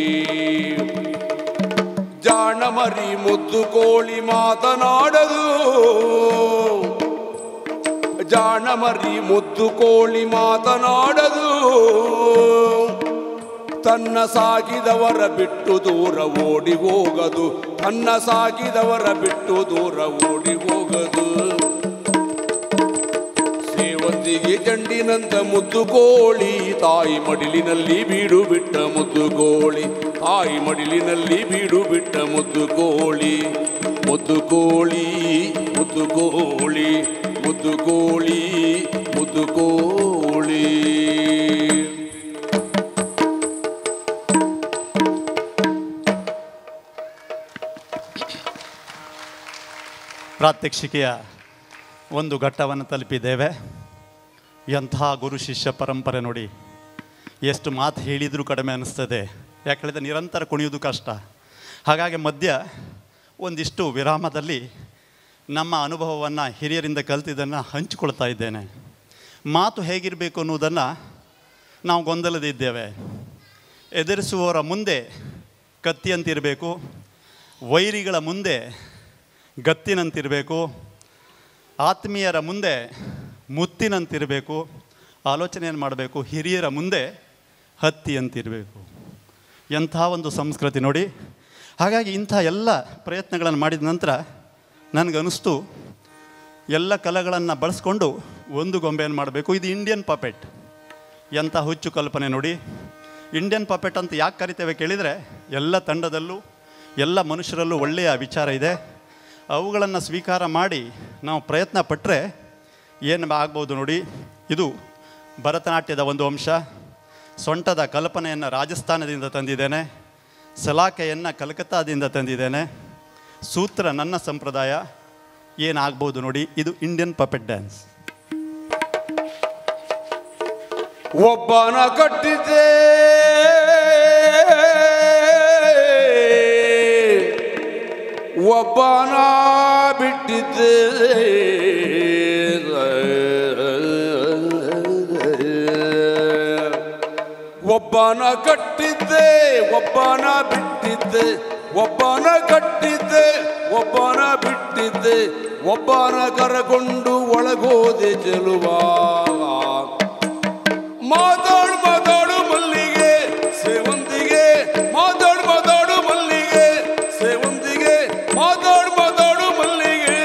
ಜಾಣ ಮರಿ ಮುದ್ದು ಕೋಳಿ ಮಾತನಾಡದು ಜಾಣ ಮರಿ ಮುದ್ದು ಕೋಳಿ ಮಾತನಾಡದು ತನ್ನ ಸಾಕಿದವರ ಬಿಟ್ಟು ದೂರ ಓಡಿ ಹೋಗದು ತನ್ನ ಸಾಕಿದವರ ಬಿಟ್ಟು ದೂರ ಓಡಿ ಹೋಗದು ಸೇವಂತಿಗೆ ಚೆಂಡಿನಂತ ಮುದ್ದು ಕೋಳಿ ತಾಯಿ ಮಡಿಲಿನಲ್ಲಿ ಬೀಡು ಬಿಟ್ಟ ಮುದ್ದು ಕೋಳಿ ತಾಯಿ ಮಡಿಲಿನಲ್ಲಿ ಬೀಡು ಬಿಟ್ಟ ಮುದ್ದು ಕೋಳಿ ಮುದ್ದು ಕೋಳಿ ಮುದ್ದು ಕೋಳಿ ಮುದ್ದು ಕೋಳಿ ಮುದ್ದು ಕೋಳಿ. ಪ್ರಾತ್ಯಕ್ಷಿಕೆಯ ಒಂದು ಘಟ್ಟವನ್ನು ತಲುಪಿದ್ದೇವೆ. ಎಂತಹ ಗುರು ಶಿಷ್ಯ ಪರಂಪರೆ ನೋಡಿ. ಎಷ್ಟು ಮಾತು ಹೇಳಿದರೂ ಕಡಿಮೆ ಅನ್ನಿಸ್ತದೆ. ಯಾಕೆ ಹೇಳಿದ್ರೆ ನಿರಂತರ ಕುಣಿಯೋದು ಕಷ್ಟ. ಹಾಗಾಗಿ ಮಧ್ಯ ಒಂದಿಷ್ಟು ವಿರಾಮದಲ್ಲಿ ನಮ್ಮ ಅನುಭವವನ್ನು ಹಿರಿಯರಿಂದ ಕಲಿತಿದ್ದನ್ನು ಹಂಚಿಕೊಳ್ತಾ ಇದ್ದೇನೆ. ಮಾತು ಹೇಗಿರಬೇಕು ಅನ್ನೋದನ್ನು ನಾವು ಗೊಂದಲದಿದ್ದೇವೆ. ಎದುರಿಸುವವರ ಮುಂದೆ ಕತ್ತಿಯಂತಿರಬೇಕು, ವೈರಿಗಳ ಮುಂದೆ ಗತ್ತಿನಂತಿರಬೇಕು, ಆತ್ಮೀಯರ ಮುಂದೆ ಮುತ್ತಿನಂತಿರಬೇಕು, ಆಲೋಚನೆಯನ್ನು ಮಾಡಬೇಕು, ಹಿರಿಯರ ಮುಂದೆ ಹತ್ತಿಯಂತಿರಬೇಕು. ಎಂಥ ಒಂದು ಸಂಸ್ಕೃತಿ ನೋಡಿ. ಹಾಗಾಗಿ ಇಂಥ ಎಲ್ಲ ಪ್ರಯತ್ನಗಳನ್ನು ಮಾಡಿದ ನಂತರ ನನಗನ್ನಿಸ್ತು ಎಲ್ಲ ಕಲೆಗಳನ್ನು ಬಳಸ್ಕೊಂಡು ಒಂದು ಗೊಂಬೆಯನ್ನು ಮಾಡಬೇಕು. ಇದು ಇಂಡಿಯನ್ ಪಪೆಟ್. ಎಂಥ ಹುಚ್ಚು ಕಲ್ಪನೆ ನೋಡಿ. ಇಂಡಿಯನ್ ಪಪೆಟ್ ಅಂತ ಯಾಕೆ ಕರಿತೇವೆ ಕೇಳಿದರೆ ಎಲ್ಲ ತಂಡದಲ್ಲೂ ಎಲ್ಲ ಮನುಷ್ಯರಲ್ಲೂ ಒಳ್ಳೆಯ ವಿಚಾರ ಇದೆ. ಅವುಗಳನ್ನು ಸ್ವೀಕಾರ ಮಾಡಿ ನಾವು ಪ್ರಯತ್ನ ಪಟ್ಟರೆ ಏನು ಆಗ್ಬೋದು ನೋಡಿ. ಇದು ಭರತನಾಟ್ಯದ ಒಂದು ಅಂಶ. ಸೊಂಟದ ಕಲ್ಪನೆಯನ್ನು ರಾಜಸ್ಥಾನದಿಂದ ತಂದಿದ್ದೇನೆ, ಸಲಾಕೆಯನ್ನು ಕಲ್ಕತ್ತಾದಿಂದ ತಂದಿದ್ದೇನೆ, ಸೂತ್ರ ನನ್ನ ಸಂಪ್ರದಾಯ. ಏನಾಗ್ಬೋದು ನೋಡಿ. ಇದು ಇಂಡಿಯನ್ ಪಪೆಟ್ ಡ್ಯಾನ್ಸ್. ಒಬ್ಬನ ಕಟ್ಟಿದೆ ಒಬ್ಬನ ಬಿಟ್ಟಿದ್ದೆ ಒಬ್ಬನ ಕಟ್ಟಿದ್ದೆ ಒಬ್ಬನ ಬಿಟ್ಟಿದ್ದೆ ಒಬ್ಬನ ಕಟ್ಟಿದ್ದೆ ಒಬ್ಬನ ಬಿಟ್ಟಿದ್ದೆ ಒಬ್ಬನ ಕರಕೊಂಡು ಒಳಗೋದೆ ಚೆಲುವ ಮಾತಾಡು ಮಾತಾಡು ಮಲ್ಲಿಗೆ ಸೇವಂತಿಗೆ ಮಾತಾಡು ಮಾತಾಡು ಮಲ್ಲಿಗೆ ಸೇವಂತಿಗೆ ಮಾತಾಡು ಮಾತಾಡು ಮಲ್ಲಿಗೆ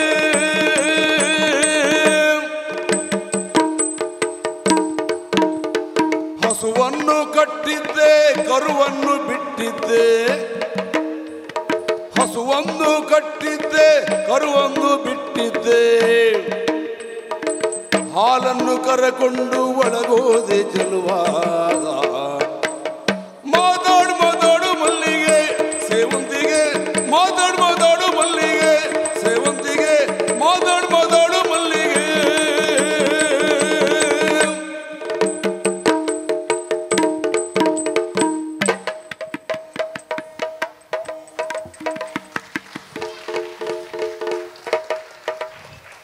ಹಸುವನ್ನು ಕಟ್ಟಿದ್ದೆ ಕರುವನ್ನು ಬಿಟ್ಟಿದ್ದೆ ಹಸುವನ್ನು ಕಟ್ಟಿದ್ದೆ ಕರುವನ್ನು ಬಿಟ್ಟಿದ್ದೆ ಹಾಲನ್ನು ಕರಕೊಂಡು ಒಳಗೋದೆ ಚೆಲುವಾಗ ಮಾತಾಡು ಮಾತಾಡು ಮಲ್ಲಿಗೆ ಸೇವಂತಿಗೆ ಮಾತಾಡು ಮಾತಾಡು ಮಲ್ಲಿಗೆ ಸೇವಂತಿಗೆ ಮಾತಾಡು ಮಾತಾಡು ಮಲ್ಲಿಗೆ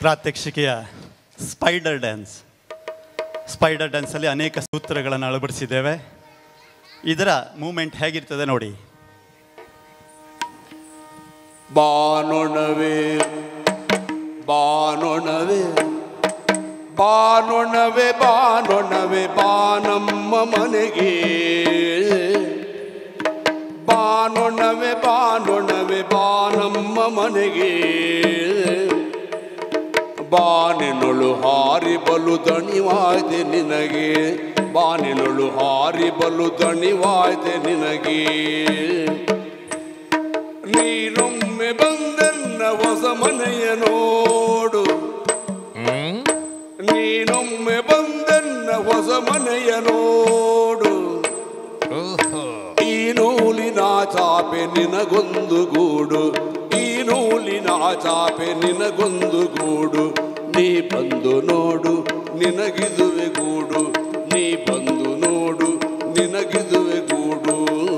ಪ್ರಾತ್ಯಕ್ಷಿಕೆಯ ಸ್ಪೈಡರ್ ಡ್ಯಾನ್ಸಲ್ಲಿ ಅನೇಕ ಸೂತ್ರಗಳನ್ನು ಅಳವಡಿಸಿದ್ದೇವೆ. ಇದರ ಮೂಮೆಂಟ್ ಹೇಗಿರ್ತದೆ ನೋಡಿ. ಬಾನೊಣವೆ ಬಾನೊಣವೆ ಬಾನೊಣವೆ ಬಾನೊಣವೆ ಬಾನಮ್ಮ ಮನೆಗೆ, ಬಾನೊಣವೆ ಬಾನೊಣವೆ ಬಾನಮ್ಮ ಮನೆಗೆ, ಬಾನಿನೊಳು ಹಾರಿ ಬಲು ದಣಿವಾಯ್ತೆ ನಿನಗೆ, ಬಾನಿನೊಳು ಹಾರಿ ಬಲು ದಣಿವಾಯ್ತೆ ನಿನಗೆ. ನೀನೊಮ್ಮೆ ಬಂದೆನ್ನ ಹೊಸ ಮನೆಯ ನೋಡು, ನೀನೊಮ್ಮೆ ಬಂದೆನ್ನ ಹೊಸ ಮನೆಯ ನೋಡು, ಈ ನೂಲಿನ ಚಾಪೆ ನಿನಗೊಂದು ಗೂಡು, ಈ ನೂಲಿನ ಚಾಪೆ ನಿನಗೊಂದು ಗೂಡು, ನೀ ಬಂದು ನೋಡು ನಿನಗಿದುವೆ ಗೂಡು, ನೀ ಬಂದು ನೋಡು ನಿನಗಿದುವೆ ಗೂಡು.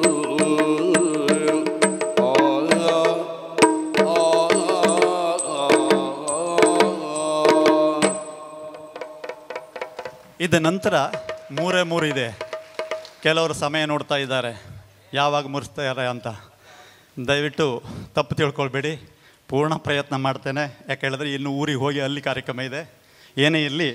ಇದ ನಂತರ ಮೂರೇ ಇದೆ. ಕೆಲವರು ಸಮಯ ನೋಡ್ತಾ ಇದ್ದಾರೆ ಯಾವಾಗ ಮುರಿಸ್ತಾರೆ ಅಂತ. ದಯವಿಟ್ಟು ತಪ್ಪು ತಿಳ್ಕೊಳ್ಬೇಡಿ, ಪೂರ್ಣ ಪ್ರಯತ್ನ ಮಾಡ್ತೇನೆ. ಯಾಕೆ ಹೇಳಿದ್ರೆ ಇನ್ನು ಊರಿಗೆ ಹೋಗಿ ಅಲ್ಲಿ ಕಾರ್ಯಕ್ರಮ ಇದೆ. ಏನೇ ಇರಲಿ,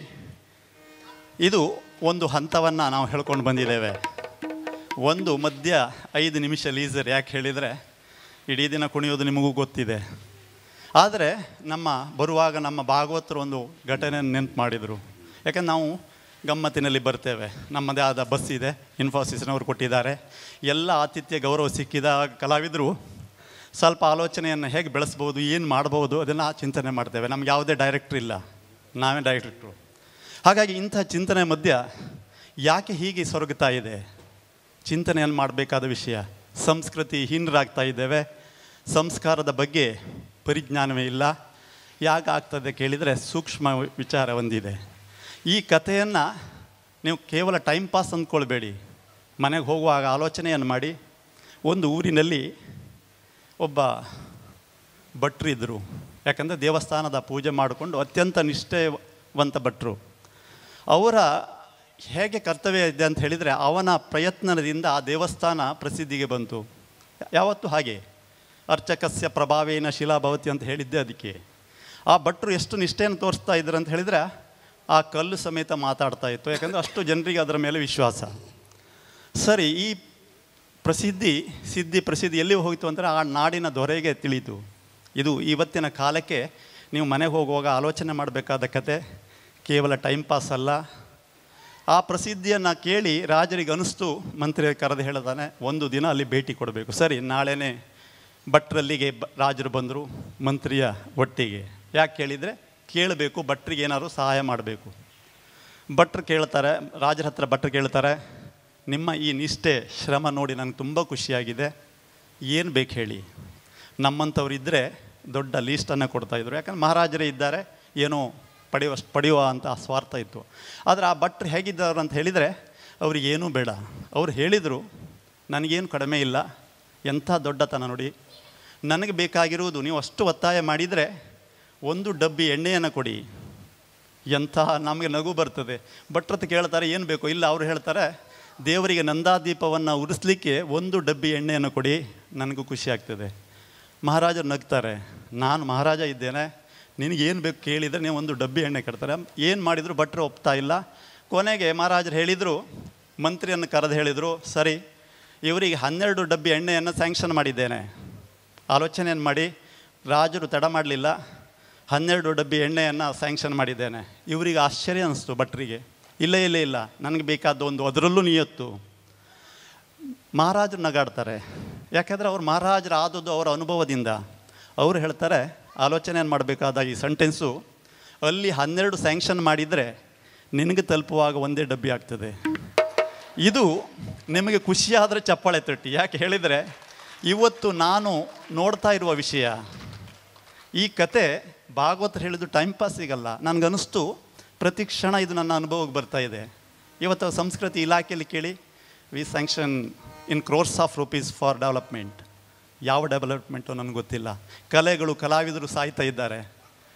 ಇದು ಒಂದು ಹಂತವನ್ನು ನಾವು ಹೇಳ್ಕೊಂಡು ಬಂದಿದ್ದೇವೆ. ಒಂದು ಮಧ್ಯ 5 ನಿಮಿಷ ಲೀಸರ್. ಯಾಕೆ ಹೇಳಿದರೆ ಇಡೀ ದಿನ ಕುಣಿಯೋದು ನಿಮಗೂ ಗೊತ್ತಿದೆ. ಆದರೆ ಬರುವಾಗ ನಮ್ಮ ಭಾಗವತರು ಒಂದು ಘಟನೆಯನ್ನು ನೆನಪು ಮಾಡಿದರು. ಯಾಕಂದ್ರೆ ನಾವು ಗಮ್ಮತ್ತಿನಲ್ಲಿ ಬರ್ತೇವೆ. ನಮ್ಮದೇ ಆದ ಬಸ್ ಇದೆ, ಇನ್ಫೋಸಿಸ್ನವರು ಕೊಟ್ಟಿದ್ದಾರೆ. ಎಲ್ಲ ಆತಿಥ್ಯ ಗೌರವ ಸಿಕ್ಕಿದ ಕಲಾವಿದರು ಸ್ವಲ್ಪ ಆಲೋಚನೆಯನ್ನು ಹೇಗೆ ಬೆಳೆಸ್ಬೋದು, ಏನು ಮಾಡ್ಬೋದು ಅದನ್ನು ಚಿಂತನೆ ಮಾಡ್ತೇವೆ. ನಮ್ಗೆ ಯಾವುದೇ ಡೈರೆಕ್ಟ್ರ್ ಇಲ್ಲ, ನಾವೇ ಡೈರೆಕ್ಟ್ರು. ಹಾಗಾಗಿ ಇಂಥ ಚಿಂತನೆ ಮಧ್ಯ ಯಾಕೆ ಹೀಗೆ ಸೊರಗುತ್ತಾ ಇದೆ, ಚಿಂತನೆಯನ್ನು ಮಾಡಬೇಕಾದ ವಿಷಯ. ಸಂಸ್ಕೃತಿ ಹೀನರಾಗ್ತಾ ಇದ್ದೇವೆ, ಸಂಸ್ಕಾರದ ಬಗ್ಗೆ ಪರಿಜ್ಞಾನವೇ ಇಲ್ಲ. ಯಾಕೆ ಆಗ್ತದೆ ಕೇಳಿದರೆ ಸೂಕ್ಷ್ಮ ವಿಚಾರ ಒಂದಿದೆ. ಈ ಕಥೆಯನ್ನು ನೀವು ಕೇವಲ ಟೈಮ್ ಪಾಸ್ ಅಂದ್ಕೊಳ್ಬೇಡಿ. ಮನೆಗೆ ಹೋಗುವಾಗ ಆಲೋಚನೆಯನ್ನು ಮಾಡಿ. ಒಂದು ಊರಿನಲ್ಲಿ ಒಬ್ಬ ಭಟ್ರು ಇದ್ದರು. ಯಾಕಂದರೆ ದೇವಸ್ಥಾನದ ಪೂಜೆ ಮಾಡಿಕೊಂಡು ಅತ್ಯಂತ ನಿಷ್ಠೆವಂತ ಭಟ್ರು. ಅವರ ಹೇಗೆ ಕರ್ತವ್ಯ ಇದೆ ಅಂತ ಹೇಳಿದರೆ, ಅವನ ಪ್ರಯತ್ನದಿಂದ ಆ ದೇವಸ್ಥಾನ ಪ್ರಸಿದ್ಧಿಗೆ ಬಂತು. ಯಾವತ್ತೂ ಹಾಗೆ ಅರ್ಚಕಸ್ಯ ಪ್ರಭಾವೇನ ಶಿಲಾಭವತಿ ಅಂತ ಹೇಳಿದ್ದೆ ಅದಕ್ಕೆ. ಆ ಭಟ್ರು ಎಷ್ಟು ನಿಷ್ಠೆಯನ್ನು ತೋರಿಸ್ತಾ ಇದ್ರು ಅಂತ ಹೇಳಿದರೆ, ಆ ಕಲ್ಲು ಸಮೇತ ಮಾತಾಡ್ತಾ ಇತ್ತು. ಯಾಕಂದರೆ ಅಷ್ಟು ಜನರಿಗೆ ಅದರ ಮೇಲೆ ವಿಶ್ವಾಸ. ಸರಿ, ಈ ಪ್ರಸಿದ್ಧಿ ಎಲ್ಲಿ ಹೋಯಿತು ಅಂದರೆ ಆ ನಾಡಿನ ದೊರೆಗೆ ತಿಳಿಯಿತು. ಇದು ಇವತ್ತಿನ ಕಾಲಕ್ಕೆ ನೀವು ಮನೆಗೆ ಹೋಗುವಾಗ ಆಲೋಚನೆ ಮಾಡಬೇಕಾದ ಕತೆ, ಕೇವಲ ಟೈಮ್ ಪಾಸ್ ಅಲ್ಲ. ಆ ಪ್ರಸಿದ್ಧಿಯನ್ನು ಕೇಳಿ ರಾಜರಿಗೆ ಅನಿಸ್ತು. ಮಂತ್ರಿ ಕರೆದು ಹೇಳ್ತಾನೆ, ಒಂದು ದಿನ ಅಲ್ಲಿ ಭೇಟಿ ಕೊಡಬೇಕು. ಸರಿ, ನಾಳೆನೇ ಭಟ್ರಲ್ಲಿಗೆ ರಾಜರು ಬಂದರು ಮಂತ್ರಿಯ ಒಟ್ಟಿಗೆ. ಯಾಕೆ ಕೇಳಿದರೆ, ಕೇಳಬೇಕು, ಭಟ್ರಿಗೆ ಏನಾದ್ರು ಸಹಾಯ ಮಾಡಬೇಕು. ಭಟ್ರು ಕೇಳ್ತಾರೆ, ರಾಜರ ಹತ್ರ ಭಟ್ರು ಕೇಳ್ತಾರೆ, ನಿಮ್ಮ ಈ ನಿಷ್ಠೆ ಶ್ರಮ ನೋಡಿ ನನಗೆ ತುಂಬ ಖುಷಿಯಾಗಿದೆ, ಏನು ಬೇಕು ಹೇಳಿ. ನಮ್ಮಂಥವ್ರು ಇದ್ದರೆ ದೊಡ್ಡ ಲೀಸ್ಟನ್ನು ಕೊಡ್ತಾಯಿದ್ರು. ಯಾಕಂದ್ರೆ ಮಹಾರಾಜರೇ ಇದ್ದಾರೆ, ಏನೋ ಪಡೆಯುವ ಅಂತ ಸ್ವಾರ್ಥ ಇತ್ತು. ಆದರೆ ಆ ಭಟ್ರು ಹೇಗಿದ್ದಾರೆ ಅಂತ ಹೇಳಿದರೆ, ಅವ್ರಿಗೇನೂ ಬೇಡ. ಅವ್ರು ಹೇಳಿದರು, ನನಗೇನು ಕಡಿಮೆ ಇಲ್ಲ, ಎಂಥ ದೊಡ್ಡತನ ನೋಡಿ, ನನಗೆ ಬೇಕಾಗಿರುವುದು ನೀವು ಅಷ್ಟು ಒತ್ತಾಯ ಮಾಡಿದರೆ 1 ಡಬ್ಬಿ ಎಣ್ಣೆಯನ್ನು ಕೊಡಿ. ಎಂಥ ನಮಗೆ ನಗು ಬರ್ತದೆ. ಭಟ್ರತ್ತು ಕೇಳ್ತಾರೆ, ಏನು ಬೇಕು? ಇಲ್ಲ, ಅವರು ಹೇಳ್ತಾರೆ, ದೇವರಿಗೆ ನಂದಾದೀಪವನ್ನು ಉರಿಸ್ಲಿಕ್ಕೆ 1 ಡಬ್ಬಿ ಎಣ್ಣೆಯನ್ನು ಕೊಡಿ, ನನಗೂ ಖುಷಿ ಆಗ್ತದೆ. ಮಹಾರಾಜರು ನಗ್ತಾರೆ, ನಾನು ಮಹಾರಾಜ ಇದ್ದೇನೆ, ನಿನಗೇನು ಬೇಕು ಕೇಳಿದರೆ ನೀವು 1 ಡಬ್ಬಿ ಎಣ್ಣೆ ಕೊಡ್ತಾರೆ. ಏನು ಮಾಡಿದ್ರು ಭಟ್ರು ಒಪ್ತಾ ಇಲ್ಲ. ಕೊನೆಗೆ ಮಹಾರಾಜರು ಹೇಳಿದರು, ಮಂತ್ರಿಯನ್ನು ಕರೆದು ಹೇಳಿದರು, ಸರಿ, ಇವರಿಗೆ 12 ಡಬ್ಬಿ ಎಣ್ಣೆಯನ್ನು ಸ್ಯಾಂಕ್ಷನ್ ಮಾಡಿದ್ದೇನೆ. ಆಲೋಚನೆಯನ್ನು ಮಾಡಿ. ರಾಜರು ತಡ ಮಾಡಲಿಲ್ಲ, 12 ಡಬ್ಬಿ ಎಣ್ಣೆಯನ್ನು ಸ್ಯಾಂಕ್ಷನ್ ಮಾಡಿದ್ದೇನೆ. ಇವರಿಗೆ ಆಶ್ಚರ್ಯ ಅನ್ನಿಸ್ತು ಭಟ್ರಿಗೆ. ಇಲ್ಲ, ನನಗೆ ಬೇಕಾದ ಒಂದು, ಅದರಲ್ಲೂ ನಿಯತ್ತು. ಮಹಾರಾಜರು ನಗಾಡ್ತಾರೆ. ಯಾಕೆಂದರೆ ಅವ್ರು ಮಹಾರಾಜರು ಆದದ್ದು ಅವರ ಅನುಭವದಿಂದ. ಅವರು ಹೇಳ್ತಾರೆ, ಆಲೋಚನೆಯನ್ನು ಮಾಡಬೇಕಾದ ಈ ಸೆಂಟೆನ್ಸು, ಅಲ್ಲಿ 12 ಸ್ಯಾಂಕ್ಷನ್ ಮಾಡಿದರೆ ನಿನಗೆ ತಲುಪುವಾಗ 1 ಡಬ್ಬಿ ಆಗ್ತದೆ. ಇದು ನಿಮಗೆ ಖುಷಿಯಾದರೆ ಚಪ್ಪಾಳೆ ತಟ್ಟಿ. ಯಾಕೆ ಹೇಳಿದರೆ, ಇವತ್ತು ನಾನು ನೋಡ್ತಾ ಇರುವ ವಿಷಯ, ಈ ಕತೆ ಭಾಗವತರು ಹೇಳಿದ್ದು ಟೈಮ್ ಪಾಸ್ ಸಿಗಲ್ಲ. ನನಗನ್ನಿಸ್ತು ಪ್ರತಿ ಕ್ಷಣ ಇದು ನನ್ನ ಅನುಭವಕ್ಕೆ ಬರ್ತಾ ಇದೆ. ಇವತ್ತು ಸಂಸ್ಕೃತಿ ಇಲಾಖೆಯಲ್ಲಿ ಕೇಳಿ, we sanction in crores of rupees for development. ಯಾವ ಡೆವಲಪ್ಮೆಂಟು ನನಗೆ ಗೊತ್ತಿಲ್ಲ. ಕಲೆಗಳು, ಕಲಾವಿದರು ಸಾಯ್ತಾ ಇದ್ದಾರೆ.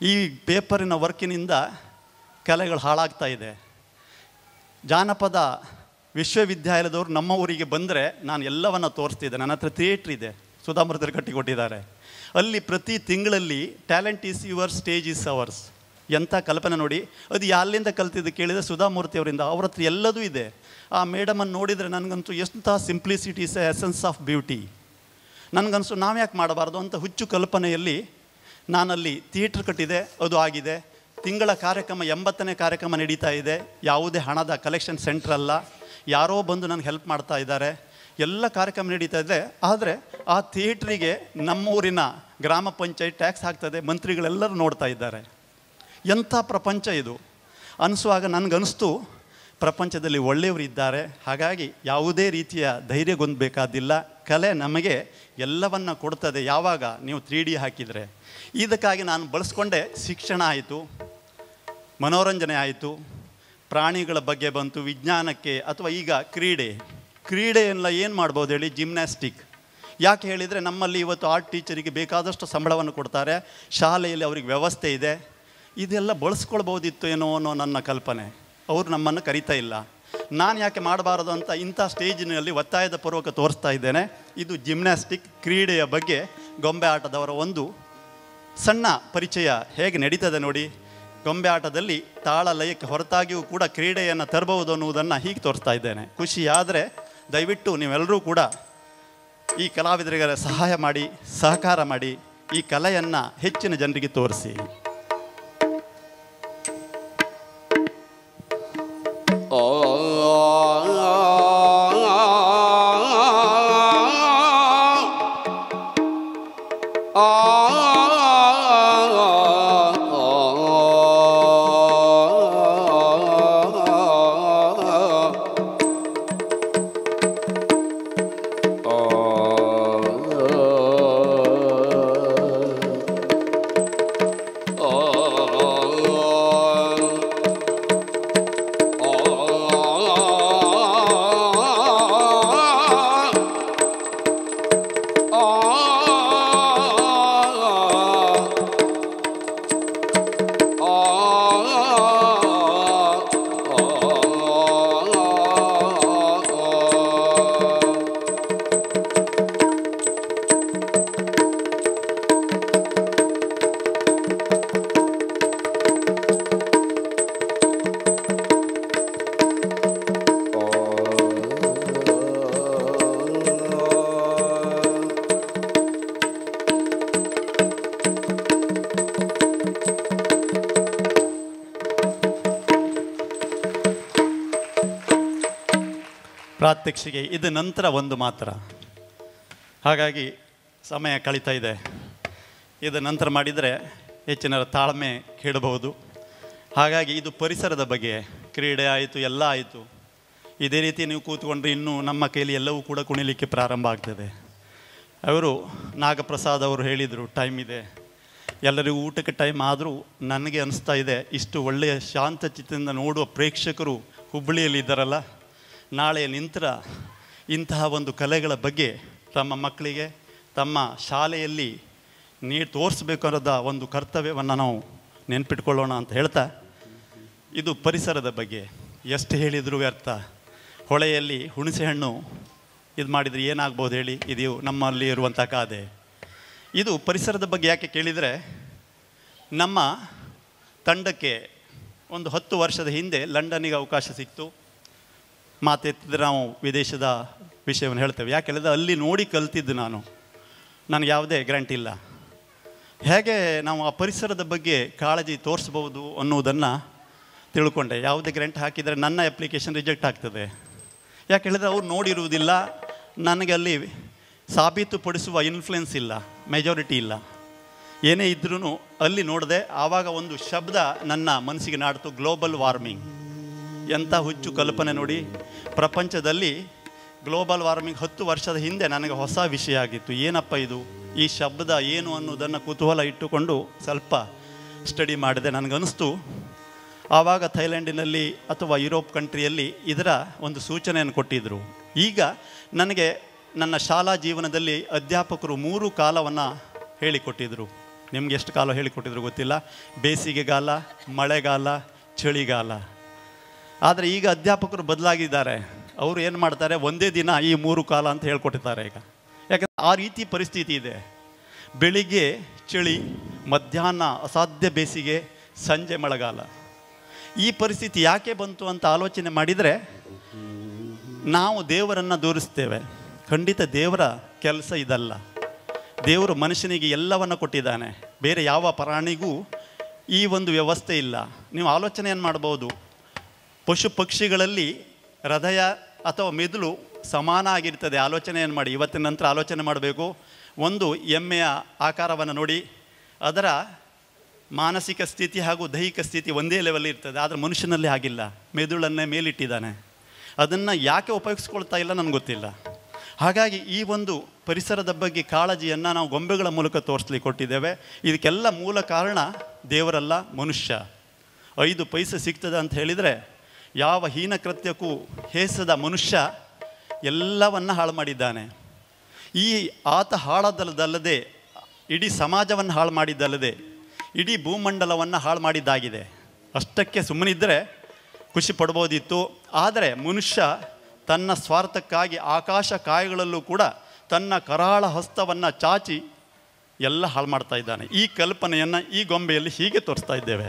ಈ ಪೇಪರಿನ ವರ್ಕಿನಿಂದ ಕಲೆಗಳು ಹಾಳಾಗ್ತಾ ಇದೆ. ಜಾನಪದ ವಿಶ್ವವಿದ್ಯಾಲಯದವರು ನಮ್ಮ ಊರಿಗೆ ಬಂದರೆ ನಾನು ಎಲ್ಲವನ್ನು ತೋರಿಸ್ತಿದ್ದೆ. ನನ್ನ ಹತ್ರ ಥಿಯೇಟ್ರ್ ಇದೆ, ಸುಧಾಮೂರ್ತಿಯವರು ಕಟ್ಟಿಕೊಟ್ಟಿದ್ದಾರೆ. ಅಲ್ಲಿ ಪ್ರತಿ ತಿಂಗಳಲ್ಲಿ talent is your, stage is ours. ಎಂಥ ಕಲ್ಪನೆ ನೋಡಿ. ಅದು ಎಲ್ಲಿಂದ ಕಲ್ತಿದ್ದು ಕೇಳಿದರೆ ಸುಧಾಮೂರ್ತಿಯವರಿಂದ. ಅವ್ರ ಹತ್ರ ಎಲ್ಲದೂ ಇದೆ. ಆ ಮೇಡಮನ್ನು ನೋಡಿದರೆ ನನಗಂತೂ ಎಂಥ simplicity is essence of beauty. ನನಗನ್ಸು ನಾವು ಯಾಕೆ ಮಾಡಬಾರ್ದು ಅಂತ ಹುಚ್ಚು ಕಲ್ಪನೆಯಲ್ಲಿ ನಾನಲ್ಲಿ ಥಿಯೇಟ್ರ್ ಕಟ್ಟಿದೆ. ಅದು ಆಗಿದೆ. ತಿಂಗಳ ಕಾರ್ಯಕ್ರಮ 80ನೇ ಕಾರ್ಯಕ್ರಮ ನಡೀತಾ ಇದೆ. ಯಾವುದೇ ಹಣದ ಕಲೆಕ್ಷನ್ ಸೆಂಟ್ರ್ ಅಲ್ಲ. ಯಾರೋ ಬಂದು ನನಗೆ ಹೆಲ್ಪ್ ಮಾಡ್ತಾ ಇದ್ದಾರೆ. ಎಲ್ಲ ಕಾರ್ಯಕ್ರಮ ನಡೀತಾ ಇದೆ. ಆದರೆ ಆ ಥಿಯೇಟ್ರಿಗೆ ನಮ್ಮೂರಿನ ಗ್ರಾಮ ಪಂಚಾಯತ್ ಟ್ಯಾಕ್ಸ್ ಹಾಕ್ತದೆ. ಮಂತ್ರಿಗಳೆಲ್ಲರೂ ನೋಡ್ತಾ ಇದ್ದಾರೆ. ಎಂಥ ಪ್ರಪಂಚ ಇದು ಅನಿಸುವಾಗ ನನಗನ್ನಿಸ್ತು, ಪ್ರಪಂಚದಲ್ಲಿ ಒಳ್ಳೆಯವರಿದ್ದಾರೆ. ಹಾಗಾಗಿ ಯಾವುದೇ ರೀತಿಯ ಧೈರ್ಯಗೊಂದಬೇಕಾದಿಲ್ಲ. ಕಲೆ ನಮಗೆ ಎಲ್ಲವನ್ನ ಕೊಡ್ತದೆ. ಯಾವಾಗ ನೀವು 3D ಹಾಕಿದರೆ. ಇದಕ್ಕಾಗಿ ನಾನು ಬಳಸ್ಕೊಂಡೆ. ಶಿಕ್ಷಣ ಆಯಿತು, ಮನೋರಂಜನೆ ಆಯಿತು, ಪ್ರಾಣಿಗಳ ಬಗ್ಗೆ ಬಂತು, ವಿಜ್ಞಾನಕ್ಕೆ, ಅಥವಾ ಈಗ ಕ್ರೀಡೆಯೆಲ್ಲ ಏನು ಮಾಡ್ಬೋದು ಹೇಳಿ, ಜಿಮ್ನಾಸ್ಟಿಕ್. ಯಾಕೆ ಹೇಳಿದರೆ ನಮ್ಮಲ್ಲಿ ಇವತ್ತು ಆರ್ಟ್ ಟೀಚರಿಗೆ ಬೇಕಾದಷ್ಟು ಸಂಬಳವನ್ನು ಕೊಡ್ತಾರೆ. ಶಾಲೆಯಲ್ಲಿ ಅವ್ರಿಗೆ ವ್ಯವಸ್ಥೆ ಇದೆ. ಇದೆಲ್ಲ ಬಳಸ್ಕೊಳ್ಬೋದಿತ್ತು ಏನೋ ಅನ್ನೋ ನನ್ನ ಕಲ್ಪನೆ. ಅವರು ನಮ್ಮನ್ನು ಕರೀತಾ ಇಲ್ಲ. ನಾನು ಯಾಕೆ ಮಾಡಬಾರದು ಅಂತ ಇಂಥ ಸ್ಟೇಜಿನಲ್ಲಿ ಒತ್ತಾಯದ ಪೂರ್ವಕ ತೋರಿಸ್ತಾ ಇದ್ದೇನೆ. ಇದು ಜಿಮ್ನಾಸ್ಟಿಕ್ ಕ್ರೀಡೆಯ ಬಗ್ಗೆ ಗೊಂಬೆ ಆಟದವರ ಒಂದು ಸಣ್ಣ ಪರಿಚಯ ಹೇಗೆ ನಡೀತದೆ ನೋಡಿ. ಗೊಂಬೆ ಆಟದಲ್ಲಿ ತಾಳ ಲಯಕ್ಕೆ ಹೊರತಾಗಿಯೂ ಕೂಡ ಕ್ರೀಡೆಯನ್ನು ತರಬಹುದು ಅನ್ನುವುದನ್ನು ಹೀಗೆ ತೋರಿಸ್ತಾ ಇದ್ದೇನೆ. ಖುಷಿಯಾದರೆ ದಯವಿಟ್ಟು ನೀವೆಲ್ಲರೂ ಕೂಡ ಈ ಕಲಾವಿದರಿಗೆ ಸಹಾಯ ಮಾಡಿ, ಸಹಕಾರ ಮಾಡಿ, ಈ ಕಲೆಯನ್ನು ಹೆಚ್ಚಿನ ಜನರಿಗೆ ತೋರಿಸಿ. ಪ್ರಾತ್ಯಕ್ಷಿಕೆ ಇದು ನಂತರ ಒಂದು ಮಾತ್ರ. ಹಾಗಾಗಿ ಸಮಯ ಕಳೀತಾ ಇದೆ. ಇದು ನಂತರ ಮಾಡಿದರೆ ಹೆಚ್ಚಿನ ತಾಳ್ಮೆ ಕೇಳಬಹುದು. ಹಾಗಾಗಿ ಇದು ಪರಿಸರದ ಬಗ್ಗೆ. ಕ್ರೀಡೆ ಆಯಿತು, ಎಲ್ಲ ಆಯಿತು. ಇದೇ ರೀತಿ ನೀವು ಕೂತ್ಕೊಂಡ್ರೆ ಇನ್ನೂ ನಮ್ಮ ಕೈಲಿ ಎಲ್ಲವೂ ಕೂಡ ಕುಣಿಲಿಕ್ಕೆ ಪ್ರಾರಂಭ ಆಗ್ತದೆ. ಅವರು ನಾಗಪ್ರಸಾದ್ ಅವರು ಹೇಳಿದರು, ಟೈಮ್ ಇದೆ, ಎಲ್ಲರಿಗೂ ಊಟಕ್ಕೆ ಟೈಮ್. ಆದರೂ ನನಗೆ ಅನಿಸ್ತಾ ಇದೆ, ಇಷ್ಟು ಒಳ್ಳೆಯ ಶಾಂತ ಚಿತ್ತದಿಂದ ನೋಡುವ ಪ್ರೇಕ್ಷಕರು ಹುಬ್ಬಳ್ಳಿಯಲ್ಲಿ ಇದ್ದಾರಲ್ಲ, ನಾಳೆ ನಿಂತರ ಇಂತಹ ಒಂದು ಕಲೆಗಳ ಬಗ್ಗೆ ತಮ್ಮ ಮಕ್ಕಳಿಗೆ ತಮ್ಮ ಶಾಲೆಯಲ್ಲಿ ತೋರಿಸ್ಬೇಕು ಅನ್ನೋದ ಒಂದು ಕರ್ತವ್ಯವನ್ನು ನಾವು ನೆನ್ಪಿಟ್ಕೊಳ್ಳೋಣ ಅಂತ ಹೇಳ್ತಾ, ಇದು ಪರಿಸರದ ಬಗ್ಗೆ ಎಷ್ಟು ಹೇಳಿದರೂ ವ್ಯರ್ಥ. ಹೊಳೆಯಲ್ಲಿ ಹುಣಸೆ ಹಣ್ಣು ಇದು ಮಾಡಿದರೆ ಏನಾಗ್ಬೋದು ಹೇಳಿ? ಇದು ನಮ್ಮಲ್ಲಿ ಇರುವಂಥ ಕಾದೆ. ಇದು ಪರಿಸರದ ಬಗ್ಗೆ ಯಾಕೆ ಕೇಳಿದರೆ, ನಮ್ಮ ತಂಡಕ್ಕೆ ಒಂದು 10 ವರ್ಷದ ಹಿಂದೆ ಲಂಡನ್ನಿಗೆ ಅವಕಾಶ ಸಿಕ್ತು. ಮಾತೆತ್ತಿದ್ರೆ ನಾವು ವಿದೇಶದ ವಿಷಯವನ್ನು ಹೇಳ್ತೇವೆ. ಯಾಕೆ ಹೇಳಿದ್ರೆ ಅಲ್ಲಿ ನೋಡಿ ಕಲ್ತಿದ್ದು ನಾನು. ನನಗೆ ಯಾವುದೇ ಗ್ಯಾರಂಟಿ ಇಲ್ಲ. ಹೇಗೆ ನಾವು ಆ ಪರಿಸರದ ಬಗ್ಗೆ ಕಾಳಜಿ ತೋರಿಸ್ಬೋದು ಅನ್ನೋದನ್ನು ತಿಳ್ಕೊಂಡೆ. ಯಾವುದೇ ಗ್ಯಾರಂಟಿ ಹಾಕಿದರೆ ನನ್ನ ಅಪ್ಲಿಕೇಶನ್ ರಿಜೆಕ್ಟ್ ಆಗ್ತದೆ. ಯಾಕೆ ಹೇಳಿದ್ರೆ ಅವ್ರು ನೋಡಿರುವುದಿಲ್ಲ. ನನಗೆ ಅಲ್ಲಿ ಸಾಬೀತುಪಡಿಸುವ ಇನ್ಫ್ಲುಯೆನ್ಸ್ ಇಲ್ಲ, ಮೆಜಾರಿಟಿ ಇಲ್ಲ. ಏನೇ ಇದ್ರೂ ಅಲ್ಲಿ ನೋಡಿದೆ. ಆವಾಗ ಒಂದು ಶಬ್ದ ನನ್ನ ಮನಸ್ಸಿಗೆ ನಾಡ್ತು, ಗ್ಲೋಬಲ್ ವಾರ್ಮಿಂಗ್. ಎಂಥ ಹುಚ್ಚು ಕಲ್ಪನೆ ನೋಡಿ. ಪ್ರಪಂಚದಲ್ಲಿ ಗ್ಲೋಬಲ್ ವಾರ್ಮಿಂಗ್ 10 ವರ್ಷದ ಹಿಂದೆ ನನಗೆ ಹೊಸ ವಿಷಯ ಆಗಿತ್ತು. ಏನಪ್ಪ ಇದು, ಈ ಶಬ್ದ ಏನು ಅನ್ನೋದನ್ನು ಕುತೂಹಲ ಇಟ್ಟುಕೊಂಡು ಸ್ವಲ್ಪ ಸ್ಟಡಿ ಮಾಡಿದೆ. ನನಗನ್ನಿಸ್ತು ಆವಾಗ ಥೈಲ್ಯಾಂಡಿನಲ್ಲಿ ಅಥವಾ ಯುರೋಪ್ ಕಂಟ್ರಿಯಲ್ಲಿ ಇದರ ಒಂದು ಸೂಚನೆಯನ್ನು ಕೊಟ್ಟಿದ್ದರು. ಈಗ ನನಗೆ ನನ್ನ ಶಾಲಾ ಜೀವನದಲ್ಲಿ ಅಧ್ಯಾಪಕರು 3 ಕಾಲವನ್ನು ಹೇಳಿಕೊಟ್ಟಿದ್ದರು. ನಿಮ್ಗೆ ಎಷ್ಟು ಕಾಲ ಹೇಳಿಕೊಟ್ಟಿದ್ರು ಗೊತ್ತಿಲ್ಲ, ಬೇಸಿಗೆಗಾಲ, ಮಳೆಗಾಲ, ಚಳಿಗಾಲ. ಆದರೆ ಈಗ ಅಧ್ಯಾಪಕರು ಬದಲಾಗಿದ್ದಾರೆ. ಅವರು ಏನು ಮಾಡ್ತಾರೆ, ಒಂದೇ ದಿನ ಈ 3 ಕಾಲ ಅಂತ ಹೇಳ್ಕೊಟ್ಟಿದ್ದಾರೆ ಈಗ. ಯಾಕಂದರೆ ಆ ರೀತಿ ಪರಿಸ್ಥಿತಿ ಇದೆ. ಬೆಳಿಗ್ಗೆ ಚಳಿ, ಮಧ್ಯಾಹ್ನ ಅಸಾಧ್ಯ ಬೇಸಿಗೆ, ಸಂಜೆ ಮಳೆಗಾಲ. ಈ ಪರಿಸ್ಥಿತಿ ಯಾಕೆ ಬಂತು ಅಂತ ಆಲೋಚನೆ ಮಾಡಿದರೆ ನಾವು ದೇವರನ್ನು ದೂರಿಸ್ತೇವೆ. ಖಂಡಿತ ದೇವರ ಕೆಲಸ ಇದಲ್ಲ. ದೇವರು ಮನುಷ್ಯನಿಗೆ ಎಲ್ಲವನ್ನು ಕೊಟ್ಟಿದ್ದಾನೆ. ಬೇರೆ ಯಾವ ಪ್ರಾಣಿಗೂ ಈ ಒಂದು ವ್ಯವಸ್ಥೆ ಇಲ್ಲ. ನೀವು ಆಲೋಚನೆಯನ್ನು ಮಾಡ್ಬೋದು, ಪಶು ಪಕ್ಷಿಗಳಲ್ಲಿ ಹೃದಯ ಅಥವಾ ಮೆದುಳು ಸಮಾನ ಆಗಿರ್ತದೆ. ಆಲೋಚನೆಯನ್ನು ಮಾಡಿ, ಇವತ್ತಿನ ನಂತರ ಆಲೋಚನೆ ಮಾಡಬೇಕು. ಒಂದು ಎಮ್ಮೆಯ ಆಕಾರವನ್ನು ನೋಡಿ, ಅದರ ಮಾನಸಿಕ ಸ್ಥಿತಿ ಹಾಗೂ ದೈಹಿಕ ಸ್ಥಿತಿ ಒಂದೇ ಲೆವೆಲ್ ಇರ್ತದೆ. ಆದರೆ ಮನುಷ್ಯನಲ್ಲಿ ಹಾಗಿಲ್ಲ. ಮೆದುಳನ್ನೇ ಮೇಲಿಟ್ಟಿದ್ದಾನೆ. ಅದನ್ನು ಯಾಕೆ ಉಪಯೋಗಿಸ್ಕೊಳ್ತಾ ಇಲ್ಲ ನನಗೆ ಗೊತ್ತಿಲ್ಲ. ಹಾಗಾಗಿ ಈ ಒಂದು ಪರಿಸರದ ಬಗ್ಗೆ ಕಾಳಜಿಯನ್ನು ನಾವು ಗೊಂಬೆಗಳ ಮೂಲಕ ತೋರಿಸ್ಲಿಕ್ಕೆ ಕೊಟ್ಟಿದ್ದೇವೆ. ಇದಕ್ಕೆಲ್ಲ ಮೂಲ ಕಾರಣ ದೇವರಲ್ಲ, ಮನುಷ್ಯ. 5 ಪೈಸೆ ಸಿಗ್ತದೆ ಅಂತ ಹೇಳಿದರೆ ಯಾವ ಹೀನ ಕೃತ್ಯಕ್ಕೂ ಹೇಸದ ಮನುಷ್ಯ ಎಲ್ಲವನ್ನ ಹಾಳು ಮಾಡಿದ್ದಾನೆ. ಈ ಆತ ಹಾಳದಲ್ಲದೆ ಇಡೀ ಸಮಾಜವನ್ನು ಹಾಳು ಮಾಡಿದ್ದಲ್ಲದೆ ಇಡೀ ಭೂಮಂಡಲವನ್ನು ಹಾಳು ಮಾಡಿದ್ದಾಗಿದೆ. ಅಷ್ಟಕ್ಕೆ ಸುಮ್ಮನಿದ್ದರೆ ಖುಷಿ ಪಡ್ಬೋದಿತ್ತು. ಆದರೆ ಮನುಷ್ಯ ತನ್ನ ಸ್ವಾರ್ಥಕ್ಕಾಗಿ ಆಕಾಶ ಕಾಯಗಳಲ್ಲೂ ಕೂಡ ತನ್ನ ಕರಾಳ ಹಸ್ತವನ್ನು ಚಾಚಿ ಎಲ್ಲ ಹಾಳು ಮಾಡ್ತಾ ಇದ್ದಾನೆ. ಈ ಕಲ್ಪನೆಯನ್ನು ಈ ಗೊಂಬೆಯಲ್ಲಿ ಹೀಗೆ ತೋರಿಸ್ತಾ ಇದ್ದೇವೆ.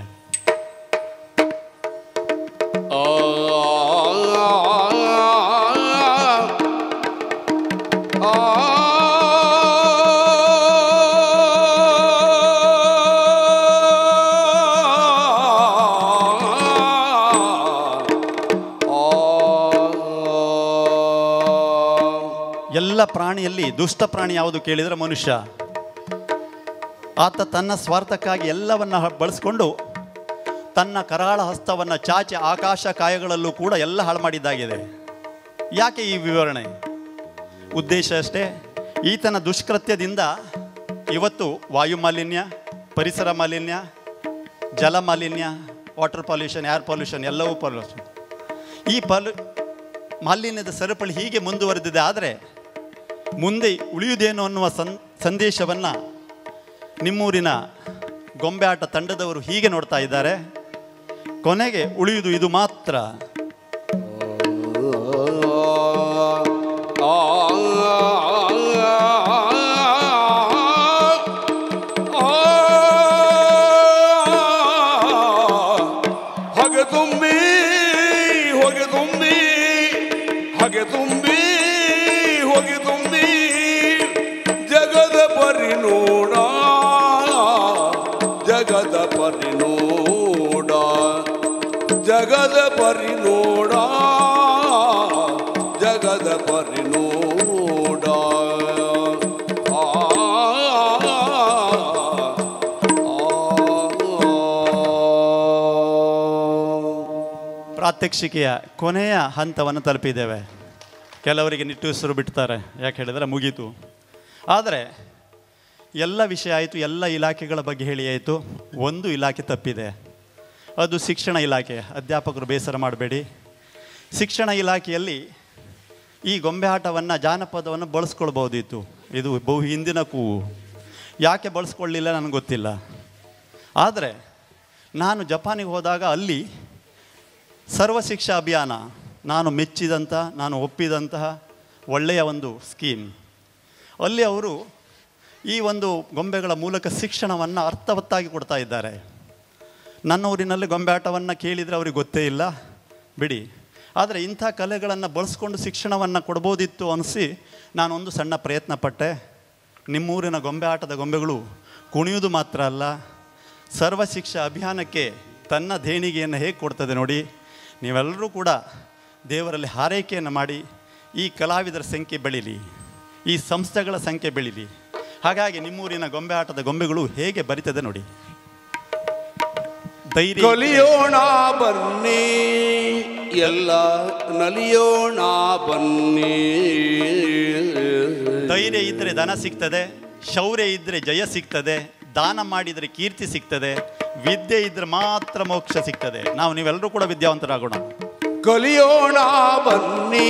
ಎಲ್ಲ ಪ್ರಾಣಿಯಲ್ಲಿ ದುಷ್ಟ ಪ್ರಾಣಿ ಯಾವುದು ಕೇಳಿದರೆ ಮನುಷ್ಯ. ಆತ ತನ್ನ ಸ್ವಾರ್ಥಕ್ಕಾಗಿ ಎಲ್ಲವನ್ನು ಬಳಸ್ಕೊಂಡು ತನ್ನ ಕರಾಳ ಹಸ್ತವನ್ನು ಚಾಚಿ ಆಕಾಶ ಕಾಯಗಳಲ್ಲೂ ಕೂಡ ಎಲ್ಲ ಹಾಳು ಮಾಡಿದ್ದಾಗಿದೆ. ಯಾಕೆ ಈ ವಿವರಣೆ? ಉದ್ದೇಶ ಅಷ್ಟೇ. ಈತನ ದುಷ್ಕೃತ್ಯದಿಂದ ಇವತ್ತು ವಾಯು ಮಾಲಿನ್ಯ, ಪರಿಸರ ಮಾಲಿನ್ಯ, ಜಲ ಮಾಲಿನ್ಯ, ವಾಟರ್ ಪೊಲ್ಯೂಷನ್, ಏರ್ ಪೊಲ್ಯೂಷನ್, ಎಲ್ಲವೂ ಪೊಲ್ಯೂಷನ್. ಈ ಮಾಲಿನ್ಯದ ಸರಪಳಿ ಹೀಗೆ ಮುಂದುವರೆದಿದೆ. ಆದರೆ ಮುಂದೆ ಉಳಿಯುವುದೇನು ಅನ್ನುವ ಸಂದೇಶವನ್ನು ನಿಮ್ಮೂರಿನ ಗೊಂಬೆ ಆಟ ತಂಡದವರು ಹೀಗೆ ನೋಡ್ತಾ ಇದ್ದಾರೆ. ಕೊನೆಗೆ ಉಳಿಯುವುದು ಇದು ಮಾತ್ರ. ಜಗದ ಪರಿನೋಡ, ಜಗದ ಪರಿನೋಡ. ಪ್ರಾತ್ಯಕ್ಷಿಕೆಯ ಕೊನೆಯ ಹಂತವನ್ನು ತಲುಪಿದ್ದೇವೆ. ಕೆಲವರಿಗೆ ನಿಟ್ಟುಸಿರು ಬಿಡ್ತಾರೆ, ಯಾಕೆ ಹೇಳಿದರೆ ಮುಗೀತು. ಆದರೆ ಎಲ್ಲ ವಿಷಯ ಆಯಿತು, ಎಲ್ಲ ಇಲಾಖೆಗಳ ಬಗ್ಗೆ ಹೇಳಿ ಆಯಿತು. ಒಂದು ಇಲಾಖೆ ತಪ್ಪಿದೆ, ಅದು ಶಿಕ್ಷಣ ಇಲಾಖೆ. ಅಧ್ಯಾಪಕರು ಬೇಸರ ಮಾಡಬೇಡಿ. ಶಿಕ್ಷಣ ಇಲಾಖೆಯಲ್ಲಿ ಈ ಗೊಂಬೆ ಆಟವನ್ನು, ಜಾನಪದವನ್ನು ಬಳಸ್ಕೊಳ್ಬೋದಿತ್ತು. ಇದು ಬಹು ಹಿಂದಿನ ಕೂಗು. ಯಾಕೆ ಬಳಸ್ಕೊಳ್ಳಿಲ್ಲ ನನಗೆ ಗೊತ್ತಿಲ್ಲ. ಆದರೆ ನಾನು ಜಪಾನಿಗೆ ಹೋದಾಗ ಅಲ್ಲಿ ಸರ್ವ ಶಿಕ್ಷಾ ಅಭಿಯಾನ ನಾನು ಮೆಚ್ಚಿದಂಥ, ನಾನು ಒಪ್ಪಿದಂತಹ ಒಳ್ಳೆಯ ಒಂದು ಸ್ಕೀಮ್. ಅಲ್ಲಿ ಅವರು ಈ ಒಂದು ಗೊಂಬೆಗಳ ಮೂಲಕ ಶಿಕ್ಷಣವನ್ನು ಅರ್ಥವತ್ತಾಗಿ ಕೊಡ್ತಾ ಇದ್ದಾರೆ. ನನ್ನ ಊರಿನಲ್ಲಿ ಗೊಂಬೆ ಆಟವನ್ನು ಕೇಳಿದರೆ ಅವ್ರಿಗೆ ಗೊತ್ತೇ ಇಲ್ಲ, ಬಿಡಿ. ಆದರೆ ಇಂಥ ಕಲೆಗಳನ್ನು ಬಳಸ್ಕೊಂಡು ಶಿಕ್ಷಣವನ್ನು ಕೊಡ್ಬೋದಿತ್ತು ಅನಿಸಿ ನಾನೊಂದು ಸಣ್ಣ ಪ್ರಯತ್ನ ಪಟ್ಟೆ. ನಿಮ್ಮೂರಿನ ಗೊಂಬೆ ಆಟದ ಗೊಂಬೆಗಳು ಕುಣಿಯುವುದು ಮಾತ್ರ ಅಲ್ಲ, ಸರ್ವ ಶಿಕ್ಷಾ ಅಭಿಯಾನಕ್ಕೆ ತನ್ನ ದೇಣಿಗೆಯನ್ನು ಹೇಗೆ ಕೊಡ್ತದೆ ನೋಡಿ. ನೀವೆಲ್ಲರೂ ಕೂಡ ದೇವರಲ್ಲಿ ಹಾರೈಕೆಯನ್ನು ಮಾಡಿ ಈ ಕಲಾವಿದರ ಸಂಖ್ಯೆ ಬೆಳೀಲಿ, ಈ ಸಂಸ್ಥೆಗಳ ಸಂಖ್ಯೆ ಬೆಳೀಲಿ. ಹಾಗಾಗಿ ನಿಮ್ಮೂರಿನ ಗೊಂಬೆ ಆಟದ ಗೊಂಬೆಗಳು ಹೇಗೆ ಬರಿತದೆ ನೋಡಿ. ಧೈರ್ಯ ಕಲಿಯೋಣ ಬನ್ನಿ, ಎಲ್ಲ ನಲಿಯೋಣ ಬನ್ನಿ. ಧೈರ್ಯ ಇದ್ದರೆ ಧನ ಸಿಗ್ತದೆ, ಶೌರ್ಯ ಇದ್ದರೆ ಜಯ ಸಿಗ್ತದೆ, ದಾನ ಮಾಡಿದರೆ ಕೀರ್ತಿ ಸಿಗ್ತದೆ, ವಿದ್ಯೆ ಇದ್ದರೆ ಮಾತ್ರ ಮೋಕ್ಷ ಸಿಗ್ತದೆ. ನೀವೆಲ್ಲರೂ ಕೂಡ ವಿದ್ಯಾವಂತರಾಗೋಣ. ಕಲಿಯೋಣ ಬನ್ನಿ,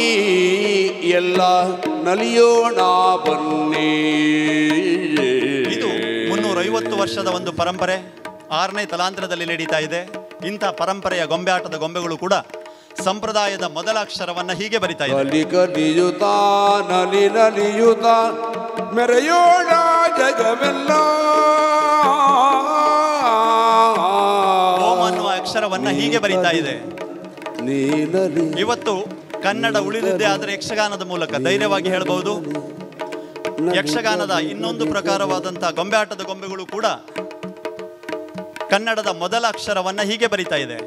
ಎಲ್ಲ ನಲಿಯೋಣ ಬನ್ನಿ. ಇದು 150 ವರ್ಷದ ಒಂದು ಪರಂಪರೆ 6ನೇ ತಲಾಂತರದಲ್ಲಿ ನಡೀತಾ ಇದೆ. ಇಂಥ ಪರಂಪರೆಯ ಗೊಂಬೆ ಆಟದ ಗೊಂಬೆಗಳು ಕೂಡ ಸಂಪ್ರದಾಯದ ಮೊದಲ ಅಕ್ಷರವನ್ನ ಹೀಗೆ ಬರಿತಾ ಇದೆ. ಮೆರೆಯೋಣ ಜಗವೆಲ್ಲ ಓಂ ಅನ್ನುವ ಅಕ್ಷರವನ್ನ ಹೀಗೆ ಬರಿತಾ ಇದೆ. ಇವತ್ತು ಕನ್ನಡ ಉಳಿದಿದ್ದೇ ಆದರೆ ಯಕ್ಷಗಾನದ ಮೂಲಕ ಧೈರ್ಯವಾಗಿ ಹೇಳಬಹುದು. ಯಕ್ಷಗಾನದ ಇನ್ನೊಂದು ಪ್ರಕಾರವಾದಂತಹ ಗೊಂಬೆ ಆಟದ ಗೊಂಬೆಗಳು ಕೂಡ ಕನ್ನಡದ ಮೊದಲ ಅಕ್ಷರವನ್ನ ಹೀಗೆ ಬರಿತಾ ಇದೆ.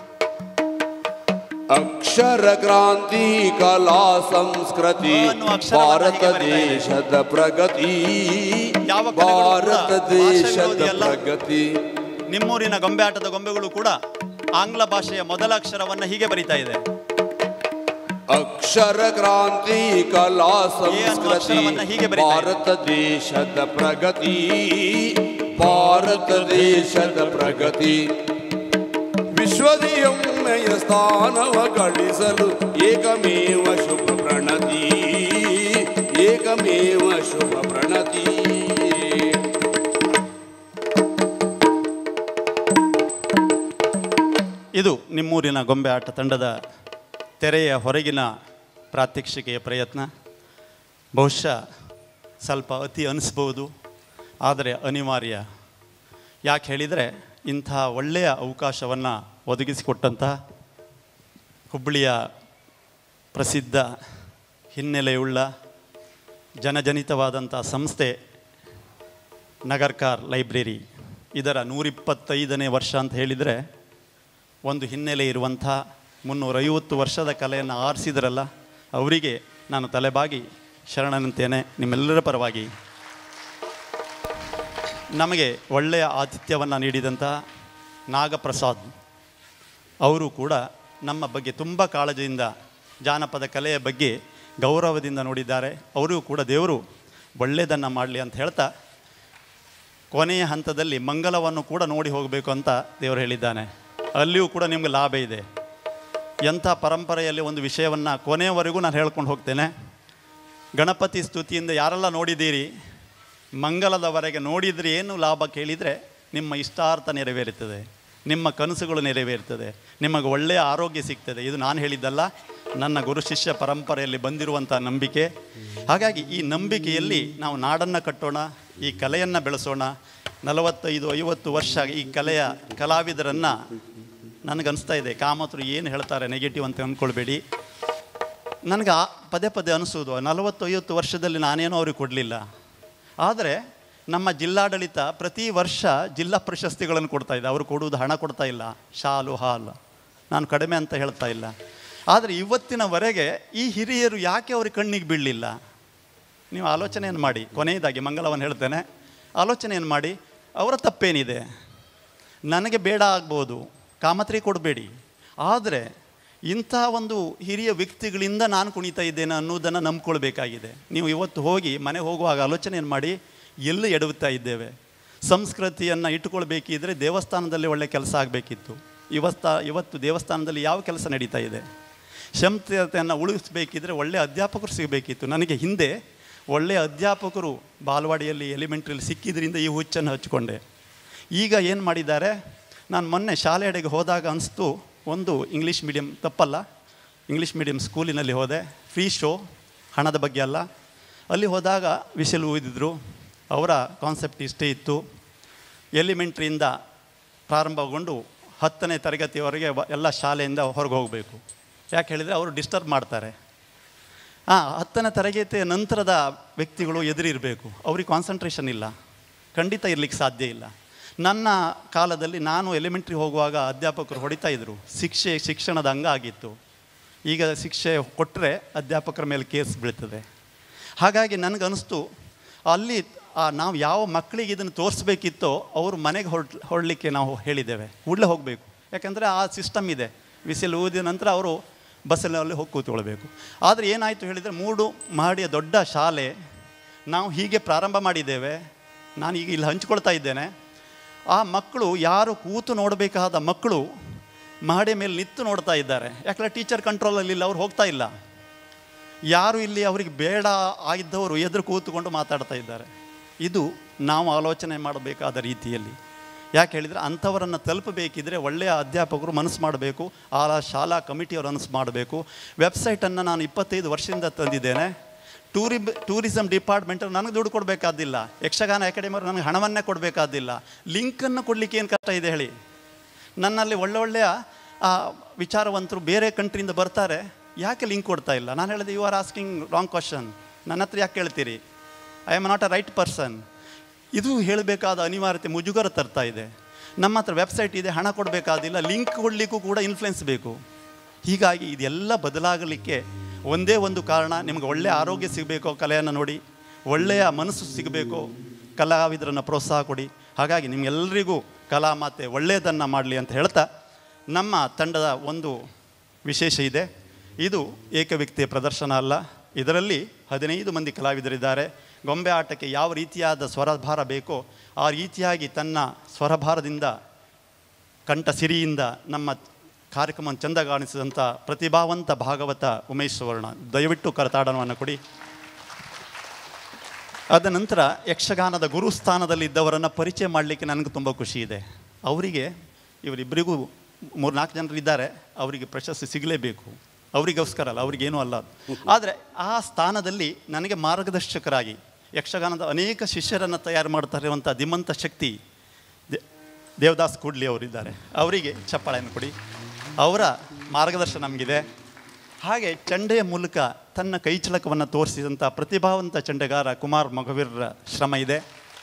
ಅಕ್ಷರ ಕ್ರಾಂತಿ ಕಲಾ ಸಂಸ್ಕೃತಿ ಭಾರತ ದೇಶದ ಪ್ರಗತಿ, ಭಾರತ ದೇಶದ ಪ್ರಗತಿ. ನಿಮ್ಮೂರಿನ ಗೊಂಬೆ ಆಟದ ಗೊಂಬೆಗಳು ಕೂಡ ಆಂಗ್ಲ ಭಾಷೆಯ ಮೊದಲ ಅಕ್ಷರವನ್ನ ಹೀಗೆ ಬರಿತಾ ಇದೆ. ಅಕ್ಷರ ಕ್ರಾಂತಿ ಕಲಾ ಸಂಸ್ಕೃತಿ ಭಾರತ ದೇಶದ ಪ್ರಗತಿ, ಭಾರತ ದೇಶದ ಪ್ರಗತಿ. ವಿಶ್ವದಿ ಹೆಮ್ಮೆಯ ಸ್ಥಾನವ ಗಳಿಸಲು ಏಕಮೇವ ಶುಭ ಪ್ರಣತಿ, ಏಕಮೇವ ಶುಭ ಪ್ರಣತಿ. ಇದು ನಿಮ್ಮೂರಿನ ಗೊಂಬೆ ಆಟ ತಂಡದ ತೆರೆಯ ಹೊರಗಿನ ಪ್ರಾತ್ಯಕ್ಷಿಕೆಯ ಪ್ರಯತ್ನ. ಬಹುಶಃ ಸ್ವಲ್ಪ ಅತಿ ಅನಿಸ್ಬೋದು, ಆದರೆ ಅನಿವಾರ್ಯ. ಯಾಕೆ ಹೇಳಿದರೆ ಇಂಥ ಒಳ್ಳೆಯ ಅವಕಾಶವನ್ನು ಒದಗಿಸಿಕೊಟ್ಟಂಥ ಹುಬ್ಬಳ್ಳಿಯ ಪ್ರಸಿದ್ಧ ಹಿನ್ನೆಲೆಯುಳ್ಳ ಜನಜನಿತವಾದಂಥ ಸಂಸ್ಥೆ ನಗರ್ಕಾರ್ ಲೈಬ್ರರಿ, ಇದರ 125ನೇ ವರ್ಷ ಅಂತ ಹೇಳಿದರೆ ಒಂದು ಹಿನ್ನೆಲೆ ಇರುವಂಥ 350 ವರ್ಷದ ಕಲೆಯನ್ನು ಆರಿಸಿದ್ರಲ್ಲ, ಅವರಿಗೆ ನಾನು ತಲೆಬಾಗಿ ಶರಣನಂತೇನೆ ನಿಮ್ಮೆಲ್ಲರ ಪರವಾಗಿ. ನಮಗೆ ಒಳ್ಳೆಯ ಆತಿಥ್ಯವನ್ನು ನೀಡಿದಂಥ ನಾಗಪ್ರಸಾದ್ ಅವರು ಕೂಡ ನಮ್ಮ ಬಗ್ಗೆ ತುಂಬ ಕಾಳಜಿಯಿಂದ ಜಾನಪದ ಕಲೆಯ ಬಗ್ಗೆ ಗೌರವದಿಂದ ನೋಡಿದ್ದಾರೆ. ಅವರಿಗೂ ಕೂಡ ದೇವರು ಒಳ್ಳೆಯದನ್ನು ಮಾಡಲಿ ಅಂತ ಹೇಳ್ತಾ, ಕೊನೆಯ ಹಂತದಲ್ಲಿ ಮಂಗಲವನ್ನು ಕೂಡ ನೋಡಿ ಹೋಗಬೇಕು ಅಂತ ದೇವರು ಹೇಳಿದ್ದಾನೆ. ಅಲ್ಲಿಯೂ ಕೂಡ ನಿಮಗೆ ಲಾಭ ಇದೆ. ಎಂಥ ಪರಂಪರೆಯಲ್ಲಿ ಒಂದು ವಿಷಯವನ್ನು ಕೊನೆಯವರೆಗೂ ನಾನು ಹೇಳ್ಕೊಂಡು ಹೋಗ್ತೇನೆ. ಗಣಪತಿ ಸ್ತುತಿಯಿಂದ ಯಾರೆಲ್ಲ ನೋಡಿದ್ದೀರಿ, ಮಂಗಲದವರೆಗೆ ನೋಡಿದರೆ ಏನು ಲಾಭ ಕೇಳಿದರೆ ನಿಮ್ಮ ಇಷ್ಟಾರ್ಥ ನೆರವೇರುತ್ತದೆ, ನಿಮ್ಮ ಕನಸುಗಳು ನೆರವೇರ್ತದೆ, ನಿಮಗೆ ಒಳ್ಳೆಯ ಆರೋಗ್ಯ ಸಿಗ್ತದೆ. ಇದು ನಾನು ಹೇಳಿದ್ದಲ್ಲ, ನನ್ನ ಗುರು ಶಿಷ್ಯ ಪರಂಪರೆಯಲ್ಲಿ ಬಂದಿರುವಂಥ ನಂಬಿಕೆ. ಹಾಗಾಗಿ ಈ ನಂಬಿಕೆಯಲ್ಲಿ ನಾವು ನಾಡನ್ನು ಕಟ್ಟೋಣ, ಈ ಕಲೆಯನ್ನು ಬೆಳೆಸೋಣ. 45-50 ವರ್ಷ ಈ ಕಲೆಯ ಕಲಾವಿದರನ್ನು ನನಗನ್ನಿಸ್ತಾ ಇದೆ, ಕಾಮತ್ರು ಏನು ಹೇಳ್ತಾರೆ ನೆಗೆಟಿವ್ ಅಂತ ಅಂದ್ಕೊಳ್ಬೇಡಿ. ನನಗೆ ಪದೇ ಪದೇ ಅನಿಸೋದು 40-50 ವರ್ಷದಲ್ಲಿ ನಾನೇನೋ ಅವ್ರಿಗೆ ಕೊಡಲಿಲ್ಲ. ಆದರೆ ನಮ್ಮ ಜಿಲ್ಲಾಡಳಿತ ಪ್ರತಿ ವರ್ಷ ಜಿಲ್ಲಾ ಪ್ರಶಸ್ತಿಗಳನ್ನು ಕೊಡ್ತಾಯಿದೆ. ಅವರು ಕೊಡುವುದು ಹಣ ಕೊಡ್ತಾ ಇಲ್ಲ, ಶಾಲು ಹಾಲು. ನಾನು ಕಡಿಮೆ ಅಂತ ಹೇಳ್ತಾ ಇಲ್ಲ. ಆದರೆ ಇವತ್ತಿನವರೆಗೆ ಈ ಹಿರಿಯರು ಯಾಕೆ ಅವ್ರಿಗೆ ಕಣ್ಣಿಗೆ ಬೀಳಲಿಲ್ಲ? ನೀವು ಆಲೋಚನೆಯನ್ನು ಮಾಡಿ. ಕೊನೆಯದಾಗಿ ಮಂಗಲವನ್ನು ಹೇಳ್ತೇನೆ, ಆಲೋಚನೆಯನ್ನು ಮಾಡಿ. ಅವರ ತಪ್ಪೇನಿದೆ? ನನಗೆ ಬೇಡ ಆಗ್ಬೋದು, ಕಾಮತ್ರಿ ಕೊಡಬೇಡಿ. ಆದರೆ ಇಂಥ ಒಂದು ಹಿರಿಯ ವ್ಯಕ್ತಿಗಳಿಂದ ನಾನು ಕುಣಿತಾ ಇದ್ದೇನೆ ಅನ್ನೋದನ್ನು ನಂಬ್ಕೊಳ್ಬೇಕಾಗಿದೆ. ನೀವು ಇವತ್ತು ಹೋಗಿ ಮನೆ ಹೋಗುವಾಗ ಆಲೋಚನೆಯನ್ನು ಮಾಡಿ, ಎಲ್ಲಿ ಎಡವುತ್ತಾ ಇದ್ದೇವೆ? ಸಂಸ್ಕೃತಿಯನ್ನು ಇಟ್ಟುಕೊಳ್ಬೇಕಿದ್ರೆ ದೇವಸ್ಥಾನದಲ್ಲಿ ಒಳ್ಳೆಯ ಕೆಲಸ ಆಗಬೇಕಿತ್ತು. ಇವತ್ತು ದೇವಸ್ಥಾನದಲ್ಲಿ ಯಾವ ಕೆಲಸ ನಡೀತಾ ಇದೆ? ಸಂಸ್ಕೃತಿಯನ್ನು ಉಳಿಸಬೇಕಿದ್ರೆ ಒಳ್ಳೆಯ ಅಧ್ಯಾಪಕರು ಸಿಗಬೇಕಿತ್ತು. ನನಗೆ ಹಿಂದೆ ಒಳ್ಳೆಯ ಅಧ್ಯಾಪಕರು ಬಾಲವಾಡಿಯಲ್ಲಿ ಎಲಿಮೆಂಟ್ರಿಯಲ್ಲಿ ಸಿಕ್ಕಿದ್ರಿಂದ ಈ ಹುಚ್ಚನ್ನು ಹಚ್ಕೊಂಡೆ. ಈಗ ಏನು ಮಾಡಿದ್ದಾರೆ? ನಾನು ಮೊನ್ನೆ ಶಾಲೆಯಡೆಗೆ ಹೋದಾಗ ಅನಿಸ್ತು, ಒಂದು ಇಂಗ್ಲೀಷ್ ಮೀಡಿಯಮ್, ತಪ್ಪಲ್ಲ, ಇಂಗ್ಲೀಷ್ ಮೀಡಿಯಮ್ ಸ್ಕೂಲಿನಲ್ಲಿ ಹೋದೆ. ಫ್ರೀ ಶೋ, ಹಣದ ಬಗ್ಗೆ ಅಲ್ಲ. ಅಲ್ಲಿ ಹೋದಾಗ ವಿಷಲ್ ಊದಿದ್ರು. ಅವರ ಕಾನ್ಸೆಪ್ಟ್ ಇಷ್ಟೇ ಇತ್ತು, ಎಲಿಮೆಂಟ್ರಿಯಿಂದ ಪ್ರಾರಂಭಗೊಂಡು 10ನೇ ತರಗತಿಯವರೆಗೆ ಎಲ್ಲ ಶಾಲೆಯಿಂದ ಹೊರಗೆ ಹೋಗಬೇಕು. ಯಾಕೆ ಹೇಳಿದರೆ ಅವರು ಡಿಸ್ಟರ್ಬ್ ಮಾಡ್ತಾರೆ. 10ನೇ ತರಗತಿಯ ನಂತರದ ವ್ಯಕ್ತಿಗಳು ಎದುರಿರಬೇಕು, ಅವ್ರಿಗೆ ಕಾನ್ಸಂಟ್ರೇಷನ್ ಇಲ್ಲ, ಖಂಡಿತ ಇರಲಿಕ್ಕೆ ಸಾಧ್ಯ ಇಲ್ಲ. ನನ್ನ ಕಾಲದಲ್ಲಿ ನಾನು ಎಲಿಮೆಂಟ್ರಿ ಹೋಗುವಾಗ ಅಧ್ಯಾಪಕರು ಹೊಡಿತಾ ಇದ್ದರು. ಶಿಕ್ಷಣದ ಅಂಗ ಆಗಿತ್ತು. ಈಗ ಶಿಕ್ಷೆ ಕೊಟ್ಟರೆ ಅಧ್ಯಾಪಕರ ಮೇಲೆ ಕೇಸ್ ಬೀಳ್ತದೆ. ಹಾಗಾಗಿ ನನಗನ್ನಿಸ್ತು, ಅಲ್ಲಿ ನಾವು ಯಾವ ಮಕ್ಕಳಿಗೆ ಇದನ್ನು ತೋರಿಸ್ಬೇಕಿತ್ತೋ ಅವರು ಮನೆಗೆ ಹೊರಡಲಿಕ್ಕೆ ನಾವು ಹೇಳಿದ್ದೇವೆ, ಕೂಡಲೇ ಹೋಗಬೇಕು. ಯಾಕಂದರೆ ಆ ಸಿಸ್ಟಮ್ ಇದೆ. ವಿಸಿಲ್ ಊದಿದ ನಂತರ ಅವರು ಬಸ್ಸಲ್ಲಿ ಹೋಗಿ ಕೂತ್ಕೊಳ್ಬೇಕು. ಆದರೆ ಏನಾಯಿತು ಹೇಳಿದರೆ, 3 ಮಹಡಿಯ ದೊಡ್ಡ ಶಾಲೆ ನಾವು ಹೀಗೆ ಪ್ರಾರಂಭ ಮಾಡಿದ್ದೇವೆ. ನಾನು ಈಗ ಇಲ್ಲಿ ಹಂಚ್ಕೊಳ್ತಾ ಇದ್ದೇನೆ. ಆ ಮಕ್ಕಳು, ಯಾರು ಕೂತು ನೋಡಬೇಕಾದ ಮಕ್ಕಳು ಮಹಡಿ ಮೇಲೆ ನಿಂತು ನೋಡ್ತಾ ಇದ್ದಾರೆ. ಯಾಕಂದರೆ ಟೀಚರ್ ಕಂಟ್ರೋಲಲ್ಲಿಲ್ಲ, ಅವ್ರು ಹೋಗ್ತಾ ಇಲ್ಲ. ಯಾರು ಇಲ್ಲಿ ಅವ್ರಿಗೆ ಬೇಡ ಆಗಿದ್ದವರು ಎದುರು ಕೂತ್ಕೊಂಡು ಮಾತಾಡ್ತಾ ಇದ್ದಾರೆ. ಇದು ನಾವು ಆಲೋಚನೆ ಮಾಡಬೇಕಾದ ರೀತಿಯಲ್ಲಿ. ಯಾಕೆ ಹೇಳಿದರೆ ಅಂಥವರನ್ನು ತಲುಪಬೇಕಿದ್ರೆ ಒಳ್ಳೆಯ ಅಧ್ಯಾಪಕರು ಮನಸ್ಸು ಮಾಡಬೇಕು, ಆ ಶಾಲಾ ಕಮಿಟಿಯವರು ಮನಸ್ಸು ಮಾಡಬೇಕು. ವೆಬ್ಸೈಟನ್ನು ನಾನು 25 ವರ್ಷದಿಂದ ತಂದಿದ್ದೇನೆ. ಟೂರಿಸಮ್ ಡಿಪಾರ್ಟ್ಮೆಂಟಲ್ಲಿ ನನಗೆ ದುಡ್ಡು ಕೊಡಬೇಕಾದಿಲ್ಲ, ಯಕ್ಷಗಾನ ಅಕಾಡೆಮಿಯವರು ನನಗೆ ಹಣವನ್ನೇ ಕೊಡಬೇಕಾದಿಲ್ಲ. ಲಿಂಕನ್ನು ಕೊಡಲಿಕ್ಕೆ ಏನು ಕಷ್ಟ ಇದೆ ಹೇಳಿ? ನನ್ನಲ್ಲಿ ಒಳ್ಳೊಳ್ಳೆಯ ವಿಚಾರವಂತರು ಬೇರೆ ಕಂಟ್ರಿಯಿಂದ ಬರ್ತಾರೆ, ಯಾಕೆ ಲಿಂಕ್ ಕೊಡ್ತಾ ಇಲ್ಲ? ನಾನು ಹೇಳಿದೆ, you are asking wrong question, ನನ್ನ ಹತ್ರ ಯಾಕೆ ಕೇಳ್ತೀರಿ? I am not a right person. ಇದು ಹೇಳಬೇಕಾದ ಅನಿವಾರ್ಯತೆ ಮುಜುಗರ ತರ್ತಾ ಇದೆ. ನಮ್ಮ ಹತ್ರ ವೆಬ್ಸೈಟ್ ಇದೆ, ಹಣ ಕೊಡಬೇಕಾದಿಲ್ಲ, ಲಿಂಕ್ ಕೊಡಲಿಕ್ಕೂ ಕೂಡ ಇನ್ಫ್ಲುಯೆನ್ಸ್ ಬೇಕು. ಹೀಗಾಗಿ ಇದೆಲ್ಲ ಬದಲಾಗಲಿಕ್ಕೆ ಒಂದೇ ಒಂದು ಕಾರಣ, ನಿಮಗೆ ಒಳ್ಳೆಯ ಆರೋಗ್ಯ ಸಿಗಬೇಕು, ಕಲೆಯನ್ನು ನೋಡಿ, ಒಳ್ಳೆಯ ಮನಸ್ಸು ಸಿಗಬೇಕು, ಕಲಾವಿದರನ್ನು ಪ್ರೋತ್ಸಾಹ ಕೊಡಿ. ಹಾಗಾಗಿ ನಿಮಗೆಲ್ಲರಿಗೂ ಕಲಾ ಮಾತೆ ಒಳ್ಳೆಯದನ್ನು ಮಾಡಲಿ ಅಂತ ಹೇಳ್ತಾ, ನಮ್ಮ ತಂಡದ ಒಂದು ವಿಶೇಷ ಇದೆ. ಇದು ಏಕವ್ಯಕ್ತಿಯ ಪ್ರದರ್ಶನ ಅಲ್ಲ, ಇದರಲ್ಲಿ 15 ಮಂದಿ ಕಲಾವಿದರಿದ್ದಾರೆ. ಗೊಂಬೆ ಆಟಕ್ಕೆ ಯಾವ ರೀತಿಯಾದ ಸ್ವರಭಾರ ಬೇಕೋ ಆ ರೀತಿಯಾಗಿ ತನ್ನ ಸ್ವರಭಾರದಿಂದ, ಕಂಠ ಸಿರಿಯಿಂದ ನಮ್ಮ ಕಾರ್ಯಕ್ರಮವನ್ನು ಚೆಂದಗಾಣಿಸಿದಂಥ ಪ್ರತಿಭಾವಂತ ಭಾಗವತ ಉಮೇಶ್ ಸುವರ್ಣ, ದಯವಿಟ್ಟು ಕರತಾಡನವನ್ನು ಕೊಡಿ. ಅದ ನಂತರ ಯಕ್ಷಗಾನದ ಗುರುಸ್ಥಾನದಲ್ಲಿದ್ದವರನ್ನು ಪರಿಚಯ ಮಾಡಲಿಕ್ಕೆ ನನಗೆ ತುಂಬ ಖುಷಿ ಇದೆ. ಅವರಿಗೆ, ಇವರಿಬ್ಬರಿಗೂ 3-4 ಜನರು ಇದ್ದಾರೆ, ಅವರಿಗೆ ಪ್ರಶಸ್ತಿ ಸಿಗಲೇಬೇಕು. ಅವರಿಗೋಸ್ಕರ ಅಲ್ಲ, ಅವ್ರಿಗೇನೂ ಅಲ್ಲ. ಆದರೆ ಆ ಸ್ಥಾನದಲ್ಲಿ ನನಗೆ ಮಾರ್ಗದರ್ಶಕರಾಗಿ ಯಕ್ಷಗಾನದ ಅನೇಕ ಶಿಷ್ಯರನ್ನು ತಯಾರು ಮಾಡ್ತಾ ಇರುವಂಥ ಧೀಮಂತ ಶಕ್ತಿ ದೇವದಾಸ್ ಕೂಡ್ಲಿ ಅವರಿದ್ದಾರೆ. ಅವರಿಗೆ ಚಪ್ಪಾಳೆಯನ್ನು ಕೊಡಿ. ಅವರ ಮಾರ್ಗದರ್ಶನ ನಮಗಿದೆ. ಹಾಗೆ ಚಂಡೆಯ ಮೂಲಕ ತನ್ನ ಕೈಚಳಕವನ್ನು ತೋರಿಸಿದಂಥ ಪ್ರತಿಭಾವಂತ ಚಂಡೆಗಾರ ಕುಮಾರ್ ಮಗವೀರರ ಶ್ರಮ ಇದೆ.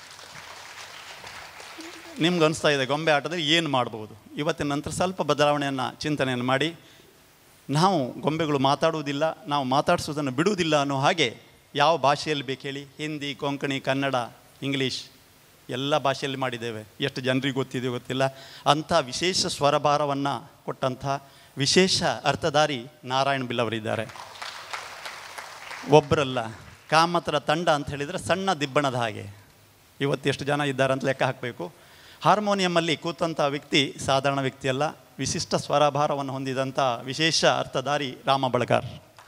ನಿಮ್ಗೆ ಅನಿಸ್ತಾ ಇದೆ ಗೊಂಬೆ ಆಟದಲ್ಲಿ ಏನು ಮಾಡ್ಬೋದು? ಇವತ್ತಿನ ನಂತರ ಸ್ವಲ್ಪ ಬದಲಾವಣೆಯನ್ನು ಚಿಂತನೆಯನ್ನು ಮಾಡಿ, ನಾವು ಗೊಂಬೆಗಳು ಮಾತಾಡುವುದಿಲ್ಲ, ನಾವು ಮಾತಾಡಿಸೋದನ್ನು ಬಿಡುವುದಿಲ್ಲ ಅನ್ನೋ ಹಾಗೆ ಯಾವ ಭಾಷೆಯಲ್ಲಿ ಬೇಕು ಹೇಳಿ, ಹಿಂದಿ, ಕೊಂಕಣಿ, ಕನ್ನಡ, ಇಂಗ್ಲೀಷ್ ಎಲ್ಲ ಭಾಷೆಯಲ್ಲಿ ಮಾಡಿದ್ದೇವೆ. ಎಷ್ಟು ಜನರಿಗೆ ಗೊತ್ತಿದೆಯೋ ಗೊತ್ತಿಲ್ಲ. ಅಂಥ ವಿಶೇಷ ಸ್ವರಭಾರವನ್ನು ಕೊಟ್ಟಂಥ ವಿಶೇಷ ಅರ್ಥಧಾರಿ ನಾರಾಯಣ ಬಿಲ್ ಅವರಿದ್ದಾರೆ. ಒಬ್ಬರಲ್ಲ, ಕಾಮತರ ತಂಡ ಅಂತ ಹೇಳಿದರೆ ಸಣ್ಣ ದಿಬ್ಬಣದ ಹಾಗೆ. ಇವತ್ತು ಎಷ್ಟು ಜನ ಇದ್ದಾರೆ ಅಂತ ಲೆಕ್ಕ ಹಾಕಬೇಕು. ಹಾರ್ಮೋನಿಯಮಲ್ಲಿ ಕೂತಂಥ ವ್ಯಕ್ತಿ ಸಾಧಾರಣ ವ್ಯಕ್ತಿಯಲ್ಲ, ವಿಶಿಷ್ಟ ಸ್ವರಭಾರವನ್ನು ಹೊಂದಿದಂಥ ವಿಶೇಷ ಅರ್ಥಧಾರಿ ರಾಮ ಬಳಗಾರ್.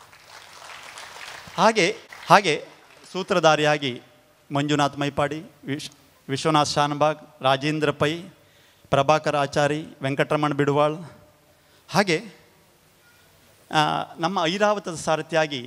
ಹಾಗೆ ಸೂತ್ರಧಾರಿಯಾಗಿ ಮಂಜುನಾಥ್ ಮೈಪಾಡಿ, ವಿಶ್ವನಾಥ್ ಶಾನಬಾಗ್, ರಾಜೇಂದ್ರ ಪೈ, ಪ್ರಭಾಕರ್ ಆಚಾರಿ, ವೆಂಕಟರಮಣ ಬಿಡುವಾಳ್. ಹಾಗೆ ನಮ್ಮ ಐರಾವತದ ಸಾರಥಿಯಾಗಿ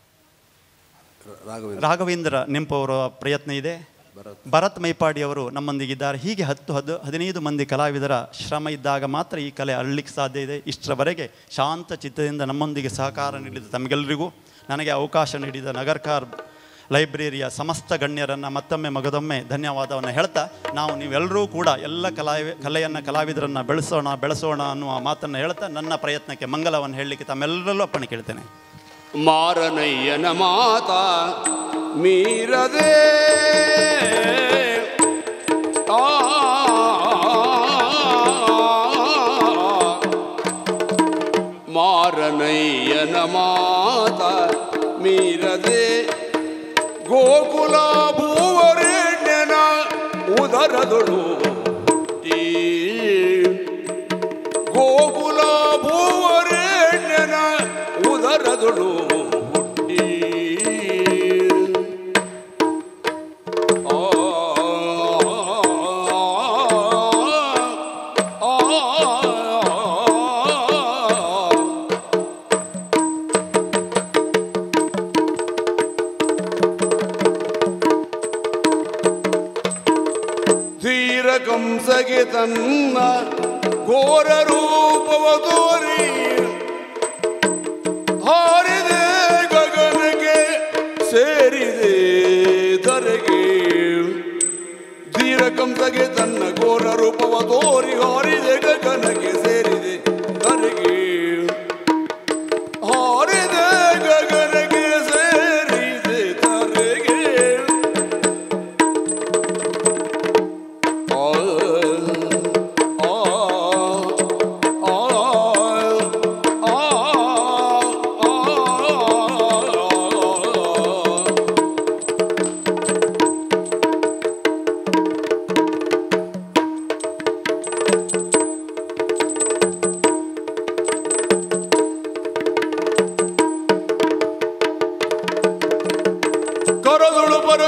ರಾಘವೇಂದ್ರ ನೆಂಪವರ ಪ್ರಯತ್ನ ಇದೆ. ಭರತ್ ಮೈಪಾಡಿ ಅವರು ನಮ್ಮೊಂದಿಗಿದ್ದಾರೆ. ಹೀಗೆ 10-15 ಮಂದಿ ಕಲಾವಿದರ ಶ್ರಮ ಇದ್ದಾಗ ಮಾತ್ರ ಈ ಕಲೆ ಅರಳಲಿಕ್ಕೆ ಸಾಧ್ಯ ಇದೆ. ಇಷ್ಟರವರೆಗೆ ಶಾಂತ ಚಿತ್ತದಿಂದ ನಮ್ಮೊಂದಿಗೆ ಸಹಕಾರ ನೀಡಿದ ತಮಗೆಲ್ಲರಿಗೂ, ನನಗೆ ಅವಕಾಶ ನೀಡಿದ ನಗರ್ಕಾರ್ ಲೈಬ್ರರಿಯ ಸಮಸ್ತ ಗಣ್ಯರನ್ನು ಮತ್ತೊಮ್ಮೆ ಮಗದೊಮ್ಮೆ ಧನ್ಯವಾದವನ್ನು ಹೇಳ್ತಾ, ನಾವು ನೀವೆಲ್ಲರೂ ಕೂಡ ಎಲ್ಲ ಕಲೆಯನ್ನು ಕಲಾವಿದರನ್ನು ಬೆಳೆಸೋಣ ಅನ್ನುವ ಮಾತನ್ನು ಹೇಳ್ತಾ ನನ್ನ ಪ್ರಯತ್ನಕ್ಕೆ ಮಂಗಲವನ್ನು ಹೇಳಲಿಕ್ಕೆ ತಮ್ಮೆಲ್ಲರಲ್ಲೂ ಅಪ್ಪಣೆ ಕೇಳ್ತೇನೆ. ಮಾರನಯ್ಯನ ಮಾತ ಮೀರದೆ ಮಾರನಯ್ಯನ ಮಾತ ಮೀರದೆ ಗೋಕುಲ ಭೂವರೆಣ್ಯನ ಉದರದೊಳು ಗೋಕುಲ ಭೂವರೆಣ್ಯನ ಉದರದೊಳು ಹುಟ್ಟಿ ಕಂಸಗೆ ತನ್ನ ಘೋರ ರೂಪವ ತೋರಿ ಹಾರಿದೆ ಗಗನಕ್ಕೆ ಸೇರಿದೆ ಧರೆಗೆ. ಧೀರ ಕಂಸಗೆ ತನ್ನ ಘೋರ ರೂಪವ ತೋರಿ ಹಾರಿದೆ ಗಗನಕ್ಕೆ ಸೇರಿದೆ ಧರೆಗೆ. ಹಾರಿದೆ ಗಗನಕ್ಕೆ ಸೇರಿದೆ ಧರೆಗೆ.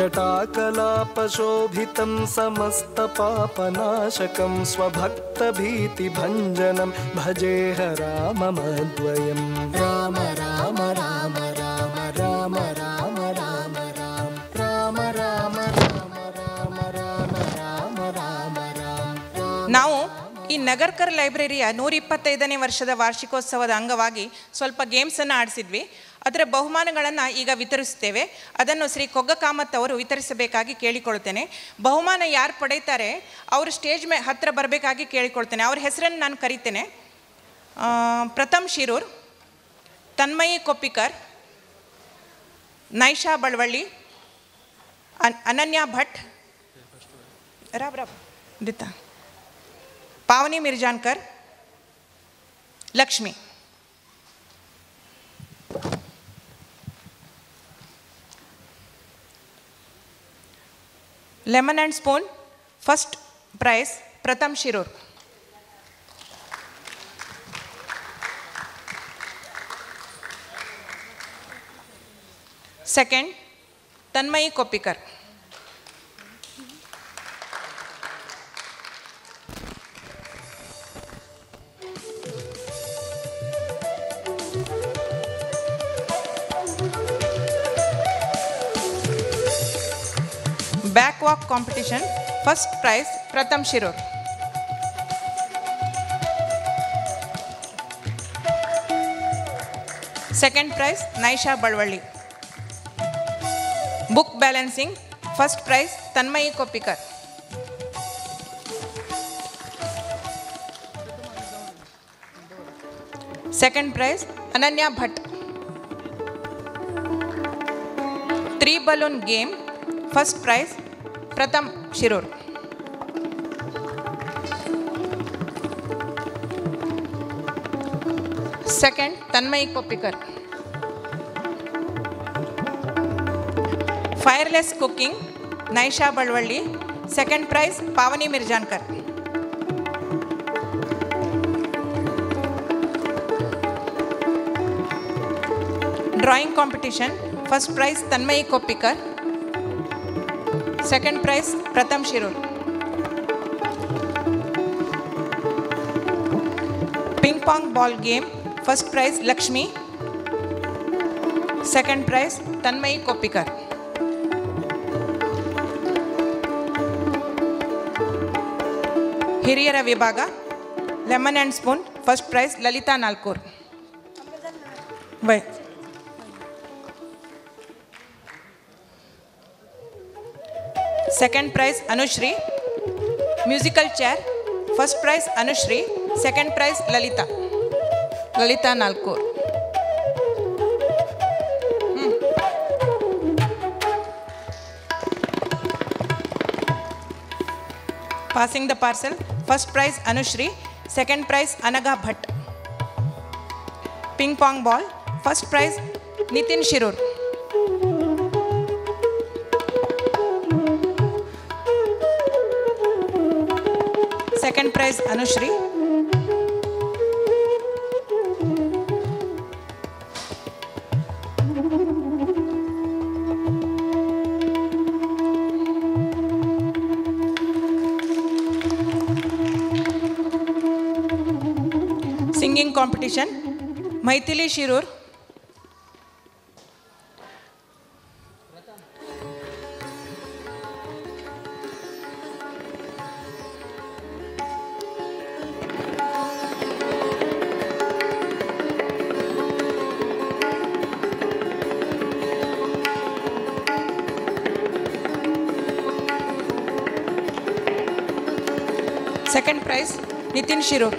जटाकलापशोभितं समस्तपापनाशकं स्वभक्तभीतिभञ्जनं भजेह राममद्वयम् राम राम राम राम राम राम राम राम राम राम राम राम राम राम राम. ನಾವು ಈ ನಗರ್ಕರ್ ಲೈಬ್ರರಿಯ 125ನೇ ವರ್ಷದ ವಾರ್ಷಿಕೋತ್ಸವದ ಅಂಗವಾಗಿ ಸ್ವಲ್ಪ ಗೇಮ್ಸನ್ನು ಆಡಿಸಿದ್ವಿ. ಅದರ ಬಹುಮಾನಗಳನ್ನು ಈಗ ವಿತರಿಸುತ್ತೇವೆ. ಅದನ್ನು ಶ್ರೀ ಕೊಗ್ಗ ಕಾಮತ್ ಅವರು ವಿತರಿಸಬೇಕಾಗಿ ಕೇಳಿಕೊಳ್ತೇನೆ. ಬಹುಮಾನ ಯಾರು ಪಡೆಯುತ್ತಾರೆ ಅವರು ಸ್ಟೇಜ್ ಹತ್ತಿರ ಬರಬೇಕಾಗಿ ಕೇಳಿಕೊಳ್ತೇನೆ. ಅವ್ರ ಹೆಸರನ್ನು ನಾನು ಕರಿತೇನೆ. ಪ್ರಥಮ್ Shirur, Tanmayi Koppikar, Naisha Balvalli, Ananya Bhat, Dita, Pavani Mirjankar, Lakshmi. Lemon and spoon, first prize Pratham Shirur. Second Tanmayi Koppikar. Backwalk competition, first prize Pratham Shirur. Second prize Naisha Balwalli. Book balancing, first prize Tanmayi Koppikar. Second prize Ananya Bhatt. 3 balloon game, first prize Pratham Shirur. Second Tanmayi Koppikar. Fireless cooking Naisha Balwalli. Second prize Pavani Mirjankar. Drawing competition, first prize Tanmayi Koppikar. Second prize Pratham Shirur. Ping pong ball game, first prize Lakshmi. Second prize Tanmayi Koppikar. ಹಿರಿಯರ ವಿಭಾಗ lemon and spoon, first prize Lalita Nalkur. Second prize Anushri, musical chair, first prize Anushri, second prize Lalita Nalkur. Passing the parcel, first prize Anushri, second prize Anaga Bhatt. Ping pong ball, first prize Nitin Shirur. Second prize Anushri. Singing competition Maithili Shirur. Second prize Nitin Shirur.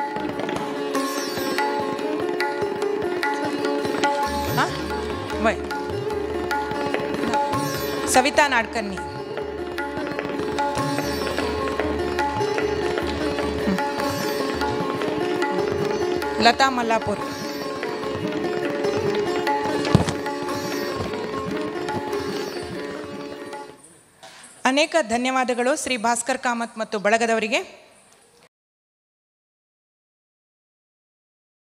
Savita Nadkarni. Lata Mallapur. ಅನೇಕ ಧನ್ಯವಾದಗಳು ಶ್ರೀ ಭಾಸ್ಕರ್ ಕಾಮತ್ ಮತ್ತು ಬಳಗದವರಿಗೆ.